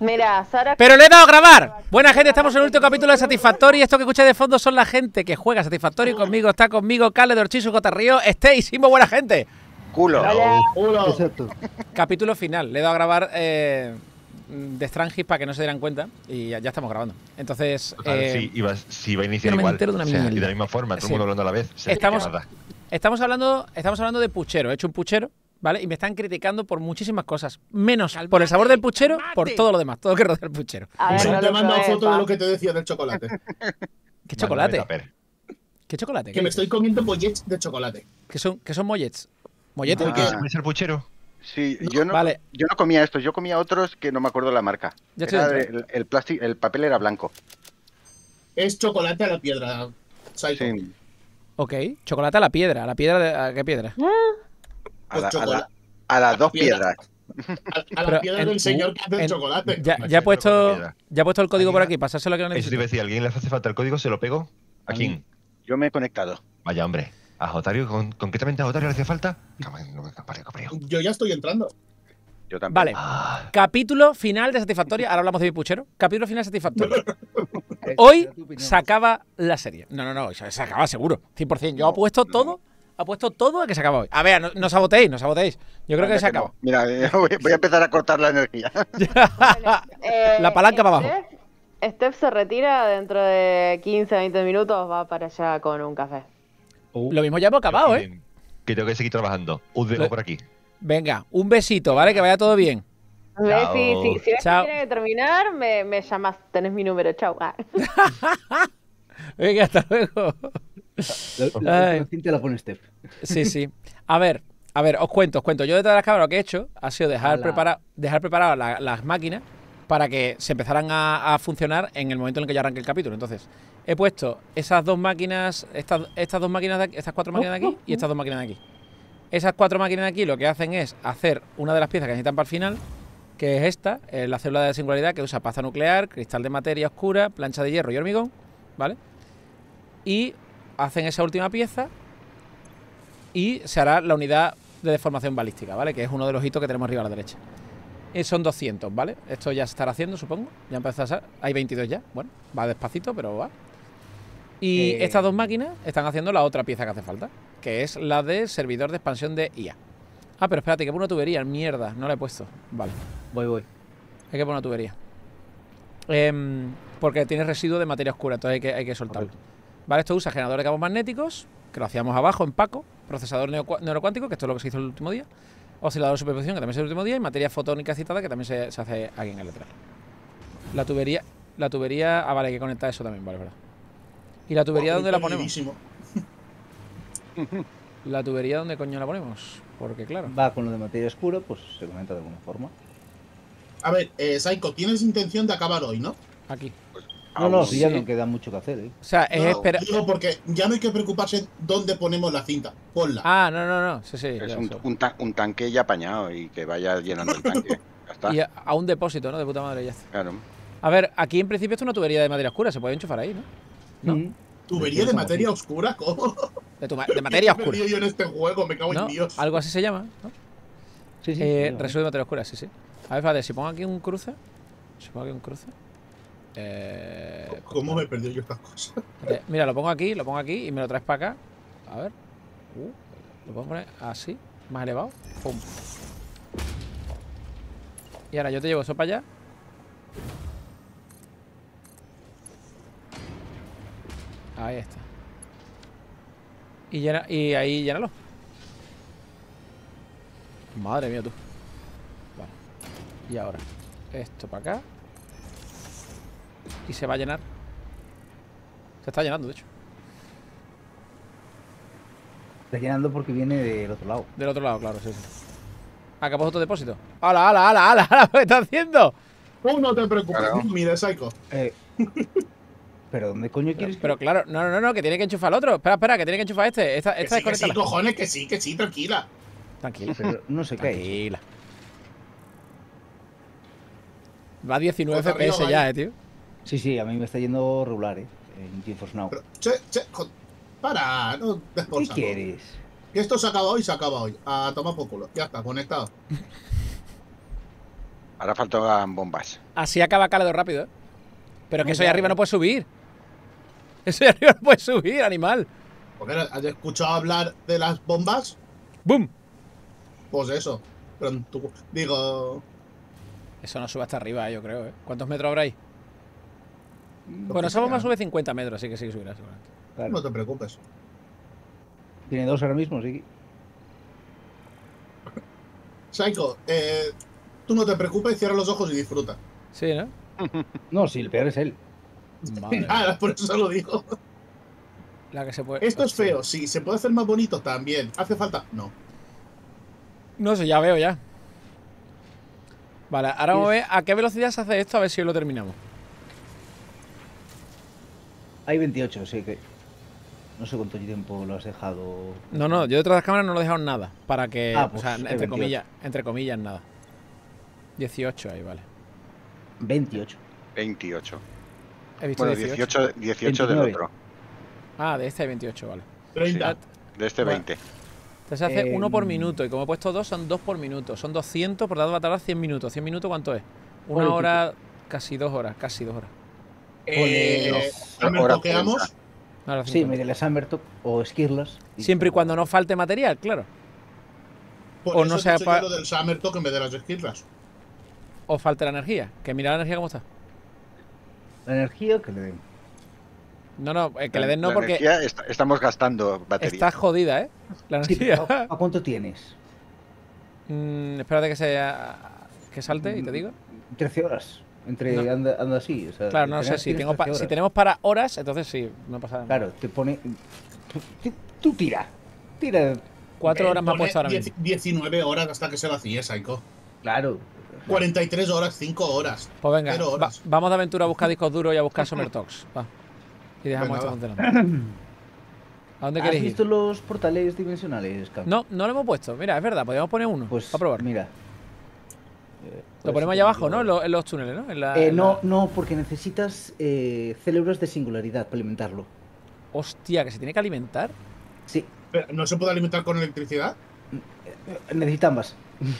Mira, Sara... ¡Pero le he dado a grabar! Buena gente, estamos en el último capítulo de Satisfactory. Y esto que escucháis de fondo son la gente que juega Satisfactory conmigo. Está conmigo Cale de Orchizo, Cotarrío, Stacy, muy buena gente. Culo. Exacto. Capítulo final. Le he dado a grabar de Strangis para que no se dieran cuenta. Y ya estamos grabando. Entonces... si iba a iniciar no me igual. entero de una O sea, y mierda. de la misma forma, todo el Sí. mundo hablando a la vez. Estamos hablando de puchero. He hecho un puchero, ¿vale? Y me están criticando por muchísimas cosas. Menos por el sabor del puchero, por todo lo demás. Todo lo que rodea el puchero. A ver, Yo no te lo he mandado probé, foto pa. de lo que te decía del chocolate. ¿Qué chocolate? Tupper. ¿Qué chocolate? Que me estoy comiendo pollets de chocolate. ¿Qué son mollets? ¿Molletes? Ah. ¿Qué es el puchero? Sí, yo no Vale. comía estos, yo comía otros que no me acuerdo la marca. Ya estoy Era dentro. el plástico, el papel era blanco. Es chocolate a la piedra. Psycho. Sí. Ok. Chocolate a la piedra. ¿A qué piedra? Pues chocolate. A las dos piedra. piedras. A la Pero piedra en- del señor que hace el chocolate. Ya Aquí he está puesto la piedra. el código por aquí. Pasárselo a que no Eso te iba a necesito. decir, ¿a alguien le hace falta el código? ¿Se lo pego? ¿A quién? Yo me he conectado. Vaya, hombre. ¿A Jotario? ¿Concretamente a Jotario le hacía falta? Yo ya estoy entrando. Yo también. Vale. Ah, Capítulo final de Satisfactoria. Ahora hablamos de mi puchero. Capítulo final de Satisfactoria. Hoy se acaba la serie. No. Se acaba seguro. 100%. Yo apuesto todo a que se acaba hoy. A ver, no sabotéis. Yo creo que se acaba. No. Mira, voy a empezar a cortar la energía. La palanca para abajo. Steph se retira dentro de 15 20 minutos, va para allá con un café. Lo mismo ya hemos acabado, ¿eh? Que tengo que seguir trabajando. Os dejo por aquí. Venga, un besito, ¿vale? Que vaya todo bien. Chao. Si ves que Chao. tiene que terminar, me llamas, tenés mi número, chau. Ah. Venga, hasta luego. Ay. La cinta la pone Steph. Sí. A ver, os cuento. Yo detrás de las cámaras lo que he hecho ha sido dejar preparadas las máquinas para que se empezaran a funcionar en el momento en el que yo arranque el capítulo. Entonces, he puesto esas dos máquinas, estas dos máquinas de aquí, estas cuatro máquinas de aquí y estas dos máquinas de aquí. Esas cuatro máquinas de aquí lo que hacen es hacer una de las piezas que necesitan para el final, que es esta, la célula de singularidad que usa paza nuclear, cristal de materia oscura, plancha de hierro y hormigón, ¿vale? Y hacen esa última pieza y se hará la unidad de deformación balística, ¿vale? Que es uno de los hitos que tenemos arriba a la derecha. Y son 200, ¿vale? Esto ya se estará haciendo, supongo. Ya empezó a ser. Hay 22 ya. Bueno, va despacito, pero va. Y estas dos máquinas están haciendo la otra pieza que hace falta, que es la de servidor de expansión de IA. Ah, pero espérate, que por una tubería, mierda, no la he puesto. Vale, Voy. hay que poner una tubería. Porque tiene residuo de materia oscura, entonces hay que soltarlo. Vale, esto usa generador de campos magnéticos, que lo hacíamos abajo en Paco, procesador neurocuántico, que esto es lo que se hizo el último día, oscilador de superposición, que también se hizo el último día, y materia fotónica citada, que también se hace aquí en el letrero. La tubería, vale, hay que conectar eso también, vale, verdad. ¿Y la tubería dónde la ponemos? Perdidísimo. ¿La tubería dónde coño la ponemos? Porque claro. Va con lo de materia oscura, pues se comenta de alguna forma. A ver, Psycho, tienes intención de acabar hoy, ¿no? Aquí. No, si ya sí. no queda mucho que hacer, ¿eh? O sea, es No, esperar. digo porque ya no hay que preocuparse dónde ponemos la cinta. Ponla. Ah, no. Sí. Es ya, eso. un tanque ya apañado y que vaya llenando el tanque. Ya está. Y a un depósito, ¿no? De puta madre, ya está. Claro. A ver, aquí en principio esto es una tubería de materia oscura, se puede enchufar ahí, ¿no? No. ¿Tubería de materia oscura? ¿Cómo? De materia Me he oscura. perdido yo en este juego, me cago ¿No? en Dios. Algo así se llama, ¿no? Sí. Residuo de materia oscura, sí. A ver, vale, si pongo aquí un cruce. ¿Cómo me he perdido yo estas cosas? Mira, lo pongo aquí y me lo traes para acá. A ver. Lo puedo poner así, más elevado. Pum. Y ahora yo te llevo eso para allá. Ahí está. Y ahí llénalo. Madre mía, tú. Vale. Y ahora, esto para acá. Y se va a llenar. Se está llenando, de hecho. Está llenando porque viene del otro lado. Del otro lado, claro, sí. Acabó otro depósito. ¡Hala! ¿Qué está haciendo? Oh, no te preocupes, Claro. mira, Psycho. ¿Pero dónde coño quieres Pero claro, no, que tiene que enchufar el otro. Espera, que tiene que enchufar este. Esta Que sí, desconectala. cojones, que sí, tranquila. Tranquila. Pero no sé qué hay. Tranquila. Va a 19 Pues arriba, FPS ya, vaya. tío. Sí, a mí me está yendo regular, en GeForce Now. Pero, para, no des por ¿Qué saco. quieres? Que esto se acaba hoy, A tomar por culo. Ya está, conectado. Ahora faltan bombas. Así acaba Caledor rápido, ¿eh? Pero que eso de arriba no puede subir. Eso de arriba no puede subir, animal. Porque has escuchado hablar de las bombas, ¡Bum! pues eso. Pero digo, Eso no sube hasta arriba, yo creo, ¿eh? ¿Cuántos metros habrá ahí? lo Bueno, que esa bomba sea. sube 50 metros, así que sí que subirá seguramente. Claro. No te preocupes. Tiene 2 ahora mismo, sí. Psycho, tú no te preocupes, cierra los ojos y disfruta. Sí, ¿no? No, sí, el peor es él. Madre mía. Nada, por eso lo digo. La que se puede... Esto es Hostia. feo, sí. ¿Se puede hacer más bonito? También. ¿Hace falta? No. No sé, ya veo ya. Vale, ahora vamos a ver a qué velocidad se hace esto, a ver si lo terminamos. Hay 28, sí que. No sé cuánto tiempo lo has dejado. No, no, yo detrás de las cámaras no lo he dejado en nada. Para que, Ah, o pues sea, hay entre 28. comillas, nada. 18 ahí, vale. 28. 28. He visto Bueno, 18. 18 del 29. otro. Ah, de este hay 28, vale. 30. De este Bueno. 20. Entonces hace 1 por Em. minuto. Y como he puesto 2, son 2 por minuto. Son 200, por tanto va a tardar 100 minutos. ¿100 minutos cuánto es? Hora y Una pico. hora, casi 2 horas. Casi 2 horas. ¿Me Ahora toqueamos? Ahora Sí, 50. mediale Sambertop o Skirlas. Siempre y cuando no falte material, claro. Por O eso no te sea he dicho pa- yo lo del Summer Talk en vez de las esquirlas. O falte la energía. Que mira la energía cómo está. La energía que le den. No, no, que le den no La porque energía estamos gastando batería. está jodida, ¿eh? La Sí, energía. pero ¿a cuánto tienes? Espérate que salte y te digo. 13 horas. Entre No. anda así. O sea, Claro, no sé, tienes si 13 si horas. tenemos para horas, entonces sí, no pasa nada. Claro, te pone. Tú tira. Tira. 4 horas me ha Pone puesto ahora mismo. 19 horas hasta que se vacíe, Psycho. Claro. 43 horas, 5 horas. Pues venga, 0 horas. vamos de aventura a buscar discos duros y a buscar Summer Talks. Va. Y dejamos Venga, esto va. funcionando. ¿A dónde ¿Has queréis visto ir? los portales dimensionales, Cam? No, no lo hemos puesto. Mira, es verdad, podríamos poner uno. Pues a probar. mira. Lo ponemos allá abajo, ¿no? En los túneles, ¿no? No, no, porque necesitas células de singularidad para alimentarlo. Hostia, que se tiene que alimentar. Sí, Pero, ¿no se puede alimentar con electricidad? necesita ambas.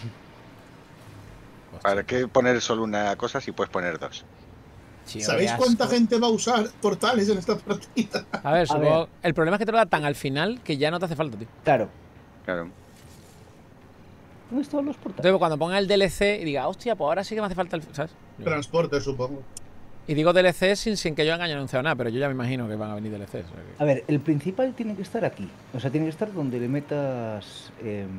¿Para qué poner solo una cosa si puedes poner dos? Tío, ¿Sabéis qué cuánta asco. gente va a usar portales en esta partida? A ver, supongo. ver. El problema es que te lo da tan al final que ya no te hace falta, tío. Claro. Claro. ¿Dónde están los portales? Entonces, cuando ponga el DLC y diga, hostia, pues ahora sí que me hace falta el. ¿Sabes? Transporte, supongo. Y digo DLC sin que yo haya anunciado nada, pero yo ya me imagino que van a venir DLCs. o sea que- A ver, el principal tiene que estar aquí. O sea, tiene que estar donde le metas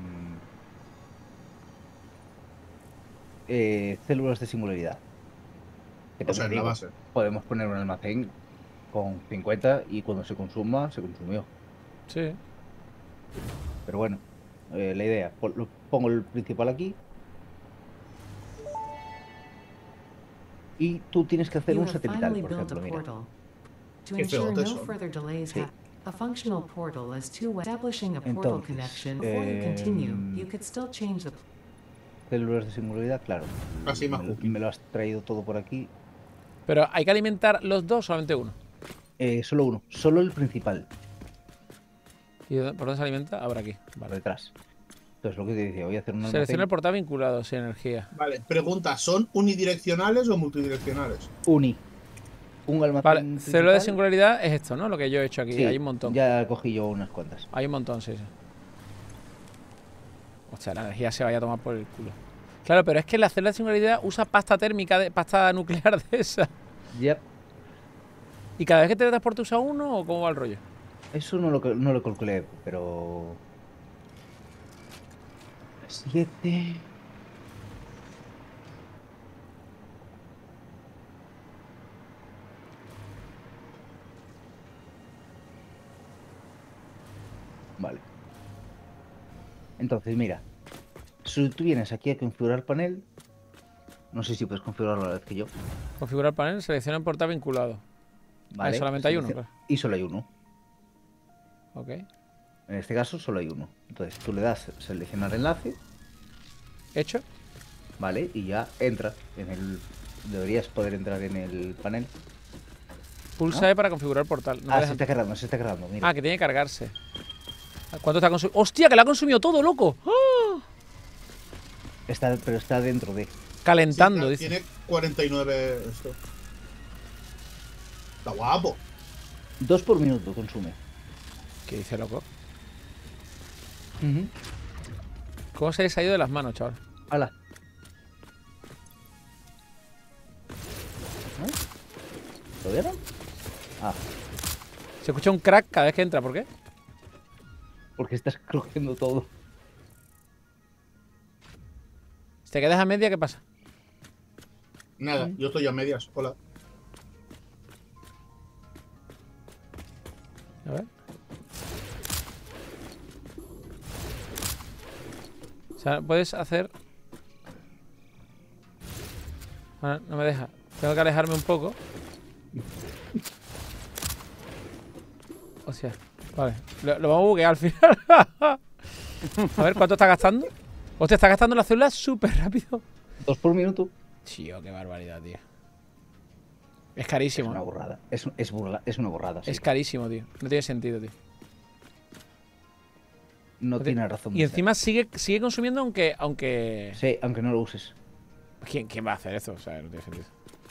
células de singularidad. Que O sea, en la digo, base. podemos poner un almacén con 50 y cuando se consuma, se consumió. Sí. Pero bueno, la idea, pongo el principal aquí. Y tú tienes que hacer You un have satelital, finally por built a ejemplo, mira. portal. To Qué ensure feotes no son. further delays, Sí. a functional portal is two ways. Establishing a portal Entonces, connection before you continue. You could still change the Células de singularidad, claro. Así me, más me lo has traído todo por aquí. Pero hay que alimentar los dos o solamente uno. Solo uno, solo el principal, ¿Y por dónde se alimenta? Ahora aquí. por Vale. detrás. Entonces lo que te decía, voy a hacer un Selecciona el almacén portal vinculado, sin energía. Vale, pregunta, ¿son unidireccionales o multidireccionales? uni. Un almacén Vale, principal. célula de singularidad es esto, ¿no? Lo que yo he hecho aquí. Sí, Hay un montón. Ya cogí yo unas cuantas. Hay un montón, sí, sí. Hostia, la energía se vaya a tomar por el culo. Claro, pero es que la célula de singularidad usa pasta térmica, pasta nuclear de esa. Ya, ¿Y cada vez que te transporte usa uno o cómo va el rollo? eso no lo calculé, pero... 7... Vale. Entonces, mira. Si tú vienes aquí a configurar panel, no sé si puedes configurarlo a la vez que yo. Configurar panel, selecciona el portal vinculado. Vale. solamente hay uno, Selecciona- claro. Y solo hay uno. Ok. En este caso solo hay uno. Entonces tú le das seleccionar enlace, ¿Hecho? vale, y ya entra en el. Deberías poder entrar en el panel. Pulsa ¿No? E para configurar portal. No me Ah, deja- se está cargando, se está cargando. Mira. Ah, que tiene que cargarse. ¿Cuánto está consumiendo? ¡Hostia, que lo ha consumido todo, loco! ¡Ah! Pero está dentro de. Calentando, Sí, dice. tiene 49 esto. Está guapo. 2 por minuto consume. ¿Qué dice, loco? ¿Cómo se les ha ido de las manos, chaval? ¡Hala! ¿Lo vieron? Ah, Se escucha un crack cada vez que entra, ¿por qué? porque estás cogiendo todo. Si te quedas a media, ¿qué pasa? Nada, yo estoy a medias. Hola. A ver. O sea, puedes hacer... Bueno, no me deja. Tengo que alejarme un poco. O sea, vale. Lo vamos a buguear al final. A ver, ¿cuánto está gastando? Hostia, está gastando las células súper rápido. 2 por minuto. Tío, qué barbaridad, tío. Es Es carísimo. una borrada. Es una borrada. Sí. Es carísimo, tío. No tiene sentido, tío. No tiene razón. Y encima sigue consumiendo aunque... Sí, aunque no lo uses. ¿Quién va a hacer eso? O sea, no tiene sentido.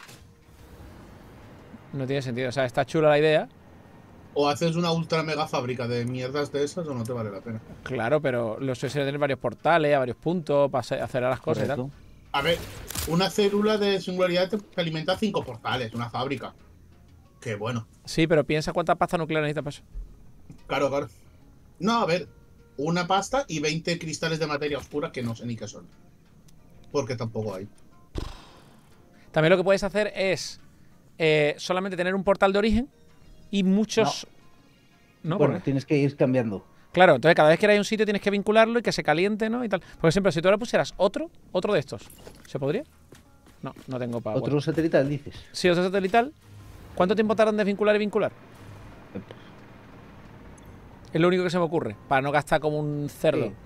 No tiene sentido. O sea, está chula la idea. O haces una ultra mega fábrica de mierdas de esas o no te vale la pena. Claro, pero lo suele tener varios portales, a varios puntos, para hacer las cosas y tal. Correcto. A ver, una célula de singularidad te alimenta 5 portales, una fábrica. Qué bueno. Sí, pero piensa cuánta pasta nuclear necesita para eso. Claro, claro. No, a ver, una pasta y 20 cristales de materia oscura que no sé ni qué son. Porque tampoco hay. También lo que puedes hacer es solamente tener un portal de origen y muchos... ¿No? Bueno, ¿Por qué? tienes que ir cambiando. Claro, entonces cada vez que hay un sitio tienes que vincularlo y que se caliente, ¿no? Y tal. Por ejemplo, si tú ahora pusieras otro de estos, ¿se podría? No, no tengo power. Otro satelital, dices. Sí, otro satelital. ¿Cuánto tiempo tardan de vincular y vincular? Es lo único que se me ocurre, para no gastar como un cerdo. Sí.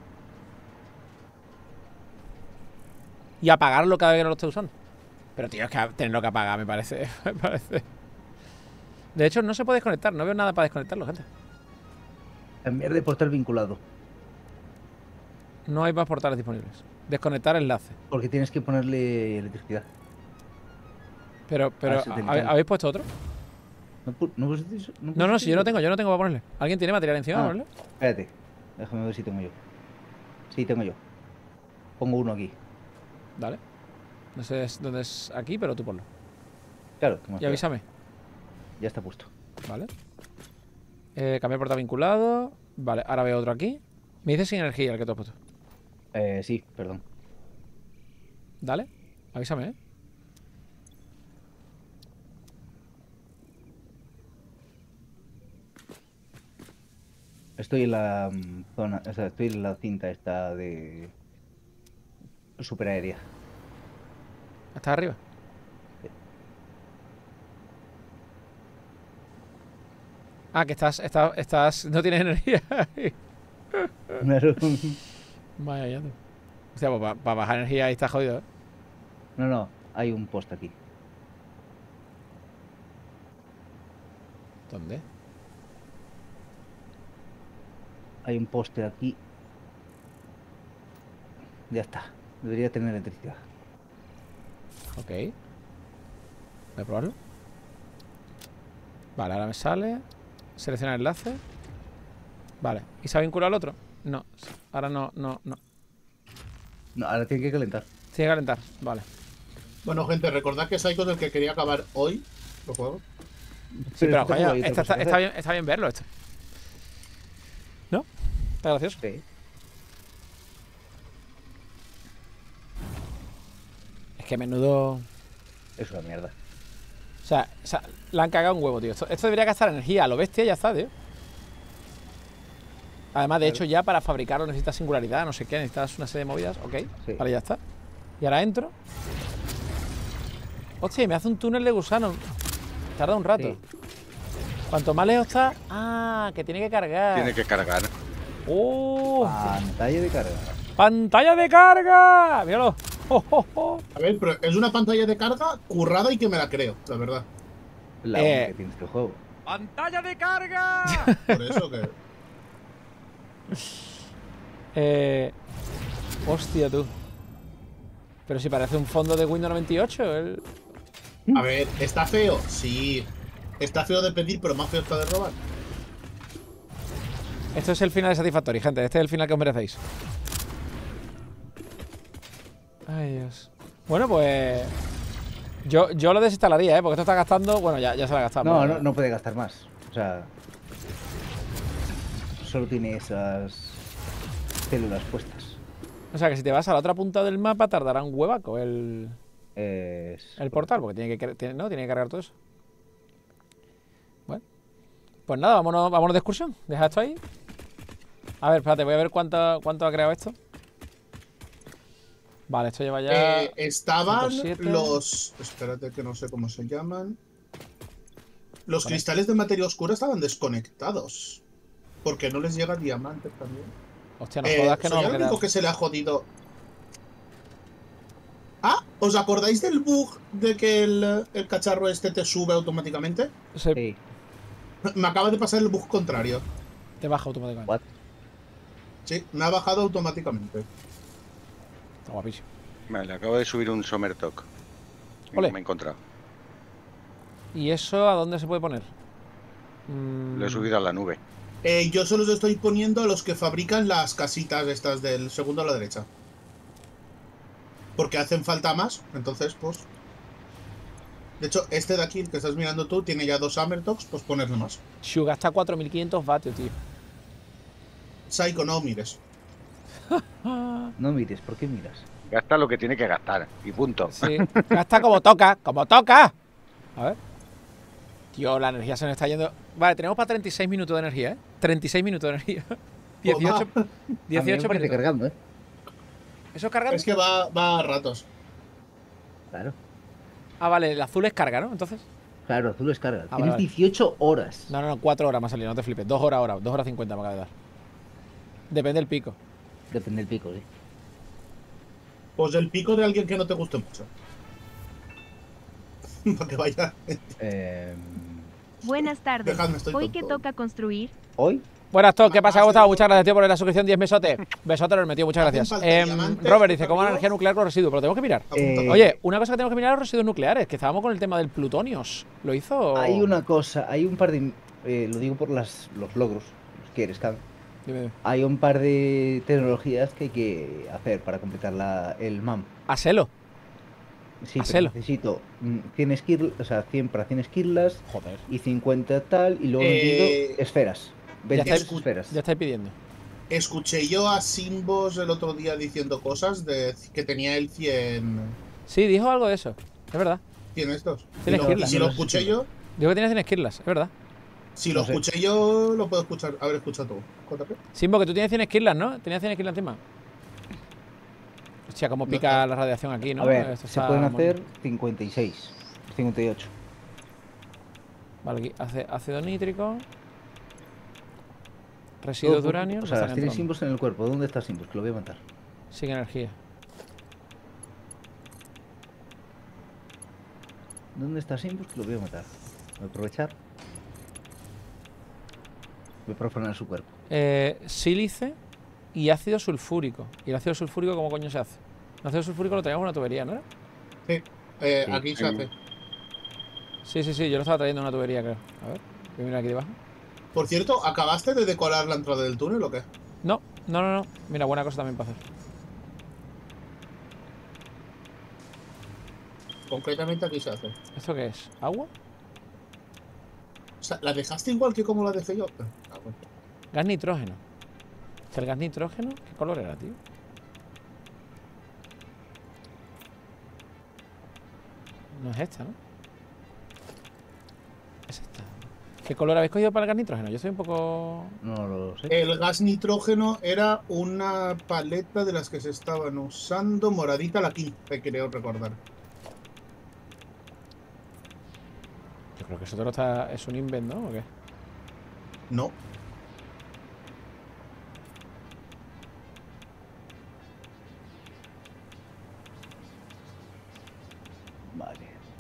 Y apagarlo cada vez que no lo esté usando. Pero tío, es que tenerlo que apagar me parece... me parece... De hecho, no se puede desconectar, no veo nada para desconectarlo, gente. Cambiar de portal vinculado. No hay más portales disponibles. Desconectar enlace. Porque tienes que ponerle electricidad. Pero satelital. ¿habéis puesto otro? ¿No pusiste eso? No, si yo no tengo para ponerle. ¿Alguien tiene material encima para ponerle? Espérate. Déjame ver si tengo yo. Sí, tengo yo. Pongo uno aquí. Dale. No sé dónde es aquí, pero tú ponlo. Claro. Y avísame. Ya está puesto. Vale. Cambiar portal vinculado. Vale, ahora veo otro aquí. Me dice sin energía el que tú has puesto. Sí, perdón. Dale. Avísame, ¿eh? Estoy en la zona, o sea, estoy en la cinta esta de superaérea. ¿Estás arriba? Ah, que estás no tienes energía. Claro. Vaya, ya tú. O sea, pues para bajar energía ahí está jodido, ¿eh? No, hay un post aquí. ¿Dónde? Hay un poste aquí. Ya está. Debería tener electricidad. Ok. Voy a probarlo. Vale, ahora me sale. Seleccionar enlace. Vale. ¿Y se ha vinculado al otro? No. Ahora no. No, ahora tiene que calentar. Tiene que calentar. Vale. Bueno, gente, recordad que Psycho es el que quería acabar hoy los juegos. Sí, pero este coño, juego hay otra cosa que hacer. está bien verlo esto. ¿No? Está gracioso. Sí. Es que menudo... Es una mierda. O sea, le han cagado un huevo, tío. Esto debería gastar energía a lo bestia y ya está, tío. Además, de hecho, ya para fabricarlo necesitas singularidad, no sé qué, necesitas una serie de movidas. Ok, Sí. vale, ya está. Y ahora entro. Hostia, y me hace un túnel de gusano. Tarda un rato. Sí. Cuanto más lejos está... Ah, que tiene que cargar. Tiene que cargar. ¡Oh! Pantalla de carga. ¡Pantalla de carga! ¡Míralo! ¡Oh, oh, oh! A ver, pero es una pantalla de carga currada y que me la creo, la verdad. La única que tiene este juego. ¡Pantalla de carga! Por eso que. Hostia, tú. Pero si parece un fondo de Windows 98. A ver, ¿está feo? Sí. Está feo de pedir, pero más feo está de robar. Esto es el final de Satisfactory, gente. Este es el final que os merecéis. Ay, Dios. Bueno, pues... Yo lo desinstalaría, ¿eh? Porque esto está gastando... Bueno, ya se lo ha gastado. No, pero- no puede gastar más. O sea, solo tiene esas células puestas. O sea, que si te vas a la otra punta del mapa tardará un huevaco el portal, porque tiene que cargar todo eso. Bueno. Pues nada, vámonos de excursión. Deja esto ahí. A ver, espérate, voy a ver cuánto ha creado esto. Vale, esto lleva ya... Estaban 107. los... Espérate que no sé cómo se llaman. Los cristales de materia oscura estaban desconectados. Porque no les llega diamantes también. Hostia, no jodas que no ¿Soy vamos a el quedar. único que se le ha jodido? Ah, ¿os acordáis del bug de que el cacharro este te sube automáticamente? Sí. Me acaba de pasar el bug contrario. Te baja automáticamente. What? Sí, me ha bajado automáticamente. Está guapísimo. Vale, acabo de subir un Summer Talk. Ole. Me he encontrado. ¿Y eso a dónde se puede poner? Lo he subido a la nube. Yo solo os estoy poniendo a los que fabrican las casitas estas del segundo a la derecha. Porque hacen falta más, entonces pues... De hecho, este de aquí, el que estás mirando tú, tiene ya 2 Summer Talks, pues ponerle más. Shu gasta 4500 vatios, tío. Psycho, no mires. No mires, ¿por qué miras? Gasta lo que tiene que gastar. Y punto. Sí. Gasta como toca, como toca. A ver. Tío, la energía se nos está yendo. Vale, tenemos para 36 minutos de energía, ¿eh? 36 minutos de energía. 18, A mí me 18 parece minutos. cargando, ¿eh? ¿Eso es cargando? Es que va a ratos. Claro. Ah, vale, el azul es carga, ¿no? Entonces. Claro, azul es carga. Ah, Tienes vale. 18 horas. No, 4 horas me ha salido, no te flipes. 2 horas ahora, 2 horas 50 me acaba de dar. Depende del pico. Depende del pico, ¿eh? Pues el pico de alguien que no te guste mucho. Para que vaya. Buenas tardes. Dejadme, estoy Hoy tonto. que toca construir. Hoy, Buenas, Toc, ¿qué pasa? ¿Cómo estás? Muchas gracias, tío, por la suscripción, 10 mesotes. Besote enorme, tío, muchas Hacen gracias. falta diamantes, Robert dice, ¿cómo la amigos? energía nuclear con los residuos? Pero tenemos que mirar. Oye, una cosa que tenemos que mirar es los residuos nucleares, que estábamos con el tema del plutonios. ¿Lo hizo? hay una cosa, hay un par de... lo digo por los logros, los que eres, Cam. Dime. Hay un par de tecnologías que hay que hacer para completar el MAM. Hacelo. Sí, Hacelo. pero necesito 100 esquirlas, o sea, 100 para 100 esquirlas Joder. y 50 tal, y luego necesito esferas. 20 estáis- esferas. Ya estáis pidiendo. Escuché yo a Simbos el otro día diciendo cosas de que tenía el 100 Sí, dijo algo de eso. Es verdad. estos. Tienes que irla. Y si lo escuché yo, Dijo que tienes 100 esquirlas, es verdad. si lo No sé. escuché yo, lo puedo escuchar, haber escuchado tú. JP. Simbo, que tú tienes 100 esquirlas, ¿no? Tenías 100 esquirlas encima. Hostia, cómo pica la radiación aquí, ¿no? A ver, Esto se está pueden muy- hacer 56, 58. Vale, aquí ácido nítrico. Residuos de uranio. O nos sea, están tienes entrando. Simbos en el cuerpo. ¿Dónde está Simbos? Que lo voy a matar. Sin energía. ¿Dónde está Simbos? Que lo voy a matar. Voy a aprovechar. Voy a profanar su cuerpo. Sílice y ácido sulfúrico. ¿Y el ácido sulfúrico cómo coño se hace? El ácido sulfúrico lo teníamos en una tubería, ¿no era? Sí, Sí. aquí se hace. Sí, yo lo estaba trayendo en una tubería, creo. A ver, voy a mirar aquí debajo. Por cierto, ¿acabaste de decorar la entrada del túnel o qué? No. Mira, buena cosa también para hacer. Concretamente aquí se hace. ¿Esto qué es? ¿Agua? O sea, ¿la dejaste igual que como la dejé yo? Ah, bueno. Gas nitrógeno. ¿El gas nitrógeno? ¿Qué color era, tío? No es esta, ¿no? Es esta. ¿Qué color habéis cogido para el gas nitrógeno? Yo soy un poco... No lo sé. El gas nitrógeno era una paleta de las que se estaban usando, moradita la 15, creo recordar. Yo creo que eso todo está... es un invent, ¿no? ¿O qué? No. Vale.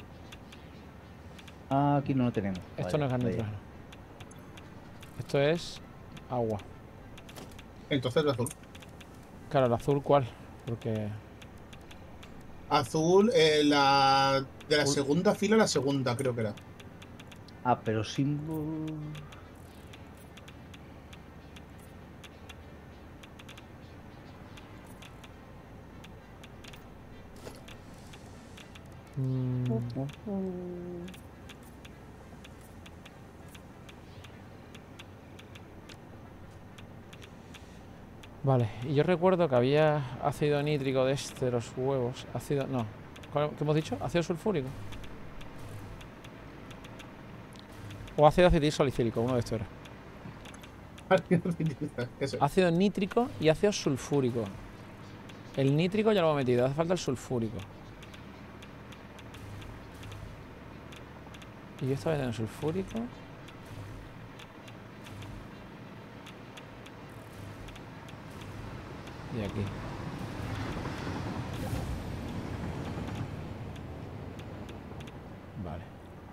Ah, aquí no lo tenemos. Esto no es gas vaya. nitrógeno. Esto es agua. Entonces el azul. Claro, el azul, ¿cuál? Porque... Azul, de la Azul. segunda fila a la segunda, creo que era. Ah, pero símbolo. Vale, y yo recuerdo que había ácido nítrico de este, de los huevos. Ácido. No. ¿Qué hemos dicho? Ácido sulfúrico. O ácido acetilsalicílico, uno de estos era. Ese. Ácido nítrico y ácido sulfúrico. El nítrico ya lo hemos metido, hace falta el sulfúrico. Y yo estaba en el sulfúrico. Y aquí. Vale.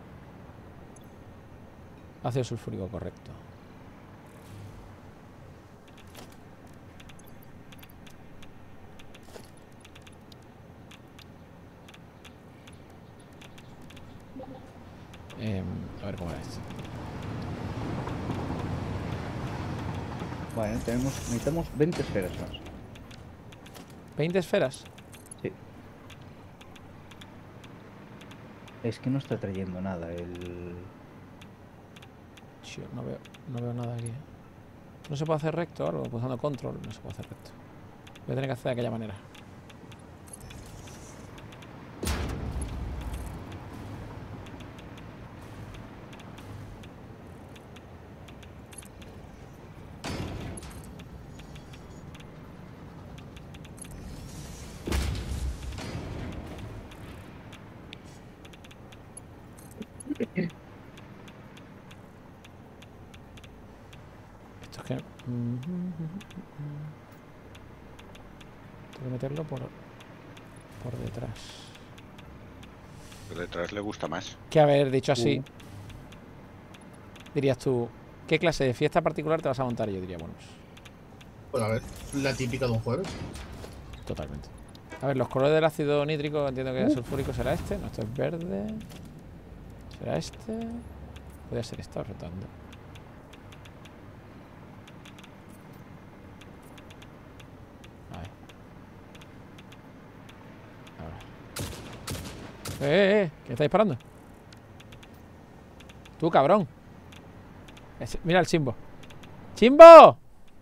Ácido sulfúrico, correcto. A ver cómo era esto. Bueno, necesitamos 20 esferas más. 20 esferas. Sí. Es que no está trayendo nada el... Tío, no veo nada aquí. ¿No se puede hacer recto o algo? Pulsando control, no se puede hacer recto. Voy a tener que hacer de aquella manera. Esto es que... Tengo que meterlo por detrás. Por detrás le gusta más. Que haber dicho así, dirías tú, ¿qué clase de fiesta particular te vas a montar? Y yo diría, bueno, Pues a ver, la típica de un jueves. totalmente. A ver, los colores del ácido nítrico, entiendo que el sulfúrico será este. No, esto es verde. ¿Será este? Podría ser esta, rotando. A ver. ¿Quién está disparando? Tú, cabrón. Mira el Chimbo. ¡Chimbo!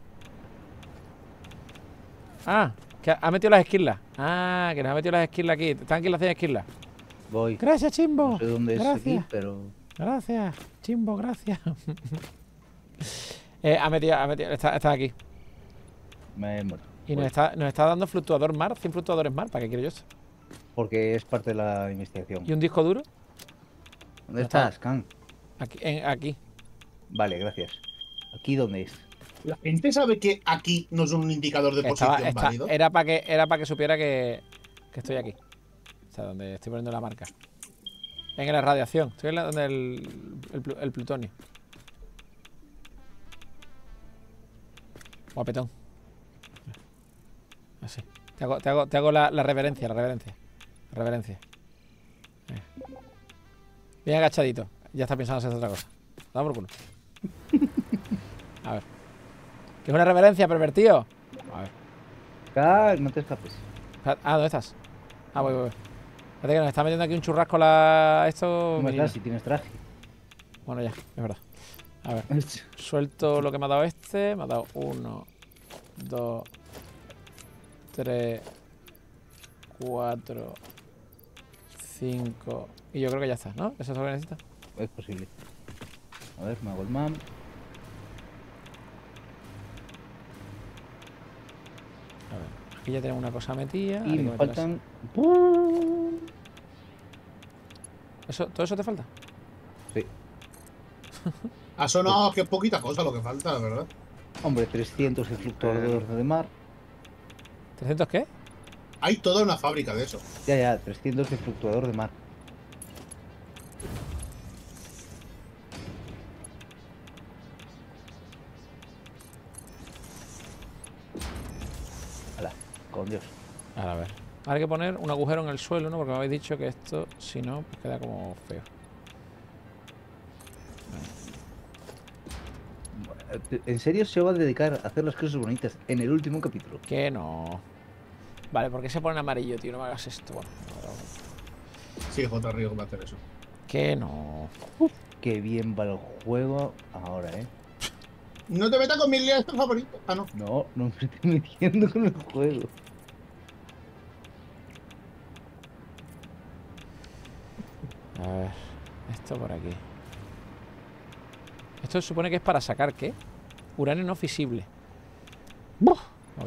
Ah, que ha metido las esquirlas. Ah, que nos ha metido las esquirlas aquí. Están aquí las 100 esquirlas. Voy. Gracias, Chimbo. No sé dónde es Gracias. aquí, pero... Gracias, Chimbo, gracias. Está aquí. Me muero. Y Voy. nos está dando fluctuador mar, 100 fluctuadores mar. ¿Para qué quiero yo esto? Porque es parte de la investigación. ¿Y un disco duro? ¿Dónde estás, Can? Aquí. Vale, gracias. ¿Aquí dónde es? La gente sabe que aquí no es un indicador de posición válido. Era para que supiera que estoy aquí. O sea, donde estoy poniendo la marca. En la radiación. Estoy donde el plutonio. Guapetón. Así. Te hago la reverencia. Bien agachadito. Ya está pensando hacer otra cosa. Dame por culo. A ver. ¿Qué es una reverencia, pervertido? A ver. Can, no te escapes. Ah, ¿dónde estás? Ah, voy. Espérate que nos está metiendo aquí un churrasco esto. No me menino. das si tienes traje. Bueno, ya, es verdad. A ver. Suelto lo que me ha dado este. Me ha dado 1, 2, 3, 4, 5. Y yo creo que ya está, ¿no? Eso es lo que necesita. Es posible. A ver, me hago el mam. A ver. Aquí ya tenemos una cosa metida. Y Hay que me meter faltan... ¿Todo eso te falta? Sí. Ha sonado que poquita cosa lo que falta, la verdad. Hombre, 300 de fluctuador de mar. ¿300 qué? Hay toda una fábrica de eso. Ya, 300 de fluctuador de mar. Hala, con Dios. Ahora, a ver. Ahora hay que poner un agujero en el suelo, ¿no? Porque me habéis dicho que esto, si no, pues queda como feo. ¿En serio se va a dedicar a hacer las cosas bonitas en el último capítulo? Que no. Vale, ¿por qué se pone en amarillo, tío? No me hagas esto. Bueno, Sí, J. Río va a hacer eso. que no. Qué bien va el juego ahora, ¿eh? No te metas con mi líder favorito. Ah, no. No, no me estoy metiendo con el juego. A ver, esto por aquí. Esto se supone que es para sacar, ¿qué? Uranio no fisible. ¡Buf! Ok.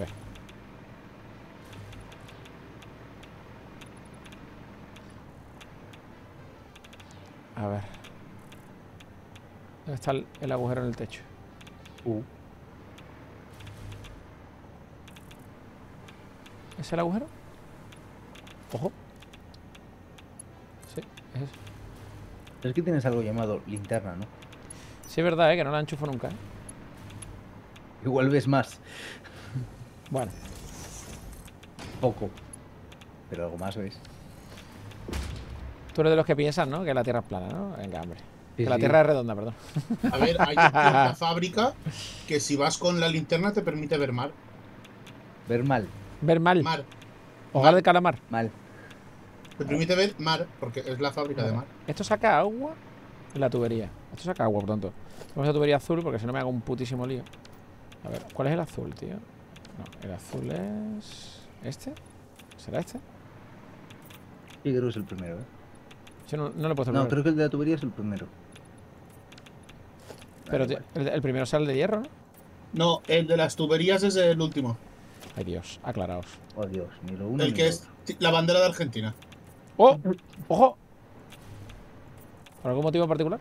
A ver. ¿Dónde está el agujero en el techo? ¿Es el agujero? Ojo. Sí, es eso. Es que tienes algo llamado linterna, ¿no? Sí, es verdad, que no la enchufo nunca. Igual ves más. Bueno, Poco. Pero algo más ves. tú eres de los que piensan, ¿no? Que la Tierra es plana, ¿no? Venga, hombre. Sí, Que la sí. Tierra es redonda, perdón. A ver, hay una fábrica que si vas con la linterna te permite ver mar. Ver mal. Ver mal. Mar. Hogar de calamar. Mal. Te permite ver mar, porque es la fábrica de mar. Esto saca agua en la tubería. Esto saca agua, por tanto. Vamos a tubería azul porque si no me hago un putísimo lío. A ver, ¿cuál es el azul, tío? No, el azul es... ¿este? ¿Será este? Yo creo que es el primero, ¿eh? Yo no le he puesto el No, primero. creo que el de la tubería es el primero. Pero Da igual. el primero sale de hierro, ¿no? No, el de las tuberías es el último. Ay, Dios, aclaraos. Oh, Dios, ni lo uno El ni que lo es otro. la bandera de Argentina. ¡Oh! ¡Ojo! ¿Por algún motivo en particular?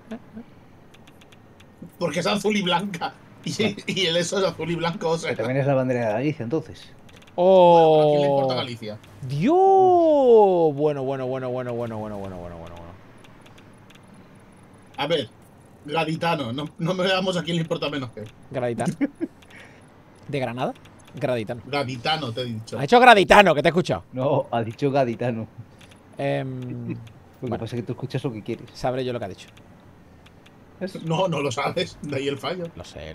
Porque es azul y blanca. Y el eso es azul y blanco, o sea. Que también es la bandera de Galicia, entonces. ¡Oh! ¿A quién le importa Galicia? ¡Dios! Bueno. A ver, gaditano, no me veamos a quién le importa menos que. Graditano. ¿De Granada? Graditano. Gaditano, te he dicho. Ha hecho Graditano, que te he escuchado. No, ha dicho gaditano. Lo que Bueno. pasa es que tú escuchas lo que quieres. Sabré yo lo que ha dicho. No lo sabes, de ahí el fallo. Lo sé.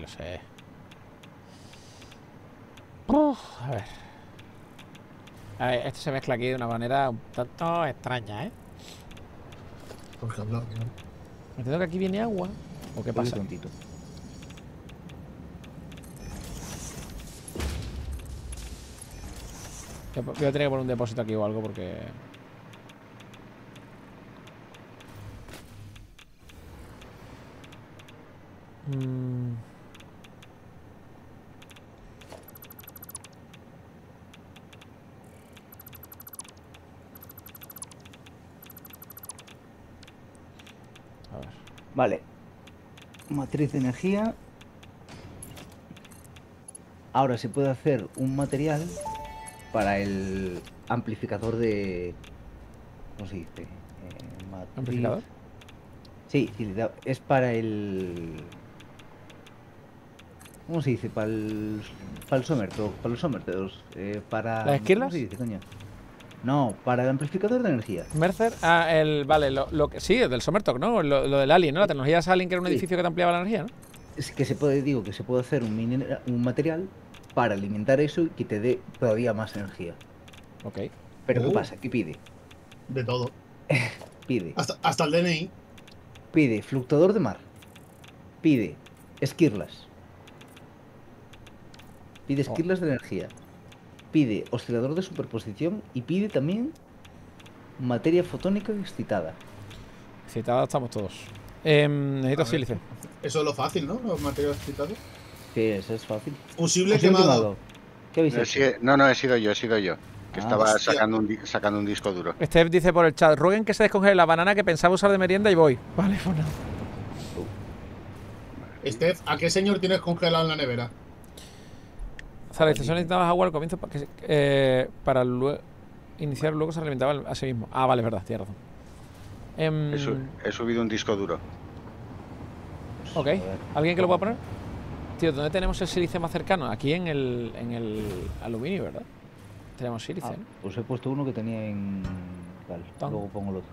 Uf, a ver. A ver, esto se mezcla aquí de una manera un tanto extraña, ¿eh? Porque habla, Entiendo que aquí viene agua. ¿O qué Tú eres pasa? tontito. Voy a tener que poner un depósito aquí o algo porque... A ver. Vale. Matriz de energía. Ahora se puede hacer un material para el amplificador de... ¿Cómo se dice? Matriz- ¿Amplificador? Sí, es para el... ¿Cómo se dice? Para el sommerto, para los sommertos, para... ¿Las esquirlas? ¿Cómo se dice, coño? No, para el amplificador de energía. Mercer, vale, lo que sí, del Somertok, ¿no? Lo del Alien, ¿no? La tecnología de Alien, que era un Sí. edificio que te ampliaba la energía, ¿no? Es que se puede, digo, que se puede hacer un material para alimentar eso y que te dé todavía más energía. Ok. Pero ¿qué Oh. pasa? ¿Qué pide? De todo. Pide. Hasta el DNI. Pide fluctuador de mar. Pide esquirlas. Pide esquirlas de energía. Pide oscilador de superposición y pide también materia fotónica excitada. Citados estamos todos. Necesito A ver. sílice. Eso es lo fácil, ¿no? Los materiales citados. Que eso es fácil. Fusible Fusión quemado. ¿Qué habéis hecho? No, he sido yo. Que Ah, estaba hostia. sacando un disco duro. Steph dice por el chat, rueguen que se descongele la banana que pensaba usar de merienda y voy. Vale, pues nada. Steph, ¿a qué señor tienes congelado en la nevera? Zara dice, solo necesitabas agua al comienzo para luego iniciar, luego se alimentaba a sí mismo. Ah, vale, es verdad, tienes razón. He subido un disco duro. Ok, ¿alguien que lo pueda poner? Tío, ¿dónde tenemos el sílice más cercano? Aquí en el aluminio, ¿verdad? Tenemos sílice, ¿no? Pues he puesto uno que tenía en tal. Tan. Luego pongo el otro.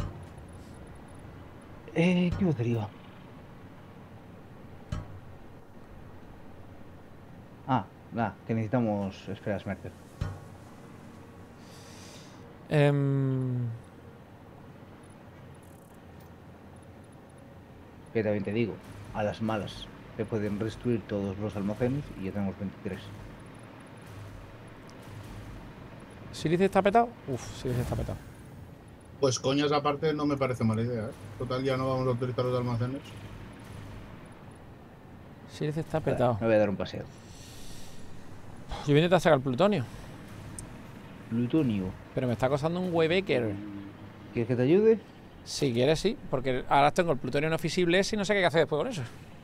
¿Qué botería? Nada, que necesitamos esferas Mercer. Que también te digo, a las malas se pueden destruir todos los almacenes y ya tenemos 23. ¿Sílice está petado? Uf, sílice está petado. Pues coñas aparte no me parece mala idea, ¿eh? Total, ya no vamos a utilizar los almacenes. Sílice está petado. Me voy a dar un paseo. Yo voy a intentar sacar el plutonio, Plutonio. pero me está costando un Waybaker. ¿Quieres que te ayude? Si quieres, sí, porque ahora tengo el plutonio no fisible y no sé qué hacer después con eso.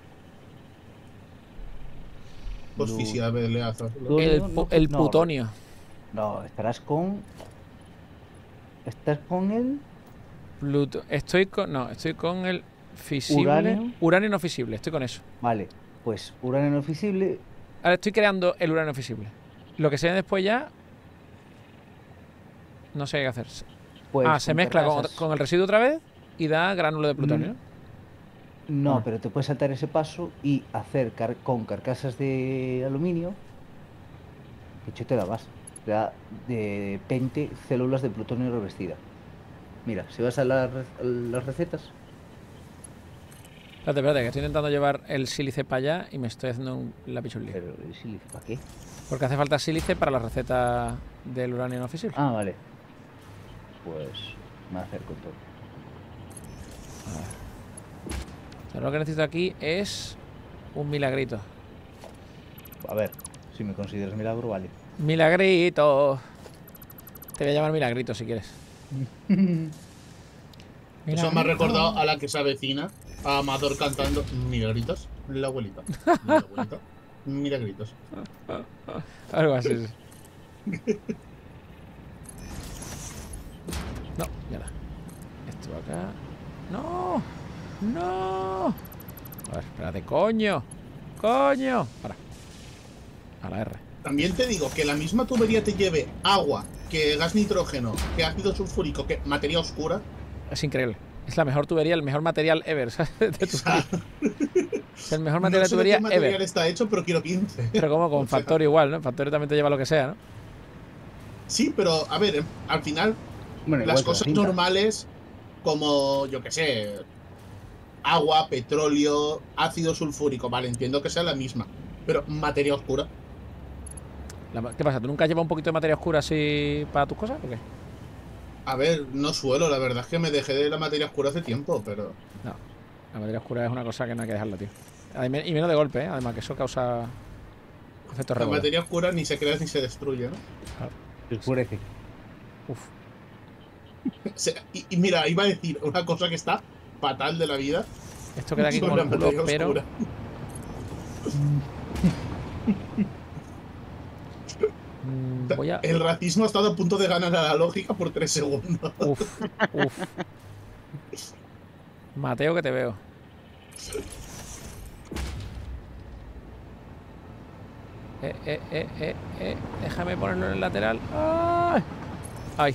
Pues Lu- fisia le haces. El plutonio. No, estarás con... ¿Estás con el...? Estoy con el fisible. ¿Uranio? No fisible, estoy con eso. Vale, pues uranio no fisible. Ahora estoy creando el uranio fisible. Lo que se ve después ya. No sé qué hacer. Pues Se mezcla con el residuo otra vez y da gránulo de plutonio. No, Ah. pero te puedes saltar ese paso y hacer con carcasas de aluminio. De hecho, te da más. Te da de 20 células de plutonio revestida. Mira, si vas a las recetas. Espérate, que estoy intentando llevar el sílice para allá y me estoy haciendo la pichulía. Pero el sílice, ¿para qué? Porque hace falta sílice para la receta del uranio no fisible. Ah, vale. Pues me acerco todo. Pero lo que necesito aquí es un milagrito. A ver, si me consideras milagro, vale. Milagrito. Te voy a llamar Milagrito si quieres. Eso me ha recordado a la que se avecina, a Amador cantando Milagritos, la abuelita. La abuelita. Milagritos. Algo así. Sí. No, mierda. Esto acá. ¡No! ¡No! A ver, espérate, coño. ¡Coño! Para. A la R. También te digo que la misma tubería te lleve agua, que gas nitrógeno, que ácido sulfúrico, que materia oscura. Es increíble. Es la mejor tubería, el mejor material ever. ¿Sabes? De tubería. Es el mejor material No de sé tubería qué material ever. está hecho, pero quiero 15. Pero como con O sea, Factorio igual, ¿no? Factorio también te lleva lo que sea, ¿no? Sí, pero a ver, al final Bueno, igual las que la cosas cinta. normales, como yo que sé, agua, petróleo, ácido sulfúrico, vale, entiendo que sea la misma, pero materia oscura. ¿Qué pasa? ¿Tú nunca has llevado un poquito de materia oscura así para tus cosas o qué? A ver, no suelo, la verdad es que me dejé de la materia oscura hace tiempo, pero No. La materia oscura es una cosa que no hay que dejarla, tío. Y menos de golpe, ¿eh? Además que eso causa efectos la rebote. materia oscura ni se crea ni se destruye, ¿no? Oscurece. Uf. Y mira, iba a decir una cosa que está fatal de la vida. Esto queda aquí sobre como la el culo, materia pero... oscura. Voy a... El racismo ha estado a punto de ganar a la lógica por 3 segundos. Uf, uf. Mateo, que te veo. Déjame ponerlo en el lateral. ¡Ay! ¡Ay!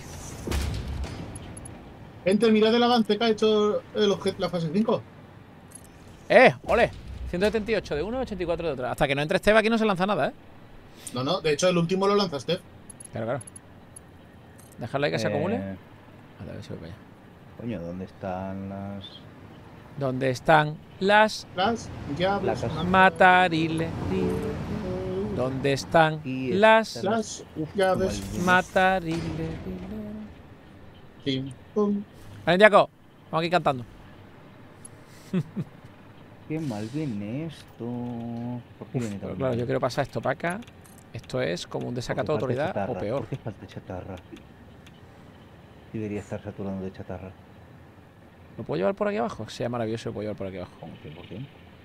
Gente, mirad el avance que ha hecho la fase 5. ¡Ole! 178 de uno, 84 de otro. Hasta que no entre Esteba aquí no se lanza nada, ¿eh? No, de hecho el último lo lanzaste. Claro, claro. Dejarlo ahí que se acumule. Eh, A ver si voy para allá. Coño, ¿dónde están las...? ¿Dónde están las Las llaves. Placas. matariles? ¿Dónde están Y las están Las llaves. matariles? Pim, pum. Vale, Jaco, vamos aquí cantando. Qué mal viene esto. ¿Por qué viene tan Pero claro, mal? yo quiero pasar esto para acá. Esto es como un desacato de Porque falta autoridad o chatarra. peor. ¿Por qué falta chatarra? Debería estar saturando de chatarra. ¿Lo puedo llevar por aquí abajo? Sería maravilloso, lo puedo llevar por aquí abajo. ¿Cómo que por qué?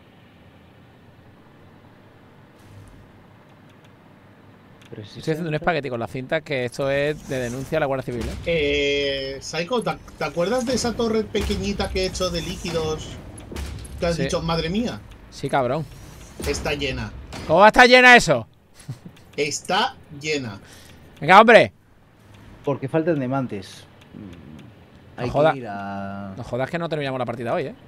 Estoy haciendo un espagueti con la cinta, que esto es de denuncia a la Guardia Civil, Psycho, ¿te acuerdas de esa torre pequeñita que he hecho de líquidos? Que has Sí. dicho, madre mía, Sí, cabrón. está llena. ¿Cómo va a estar llena eso? Está llena. Venga, hombre. Porque faltan diamantes. Hay joda. que ir a... No jodas que no terminamos la partida hoy, ¿eh?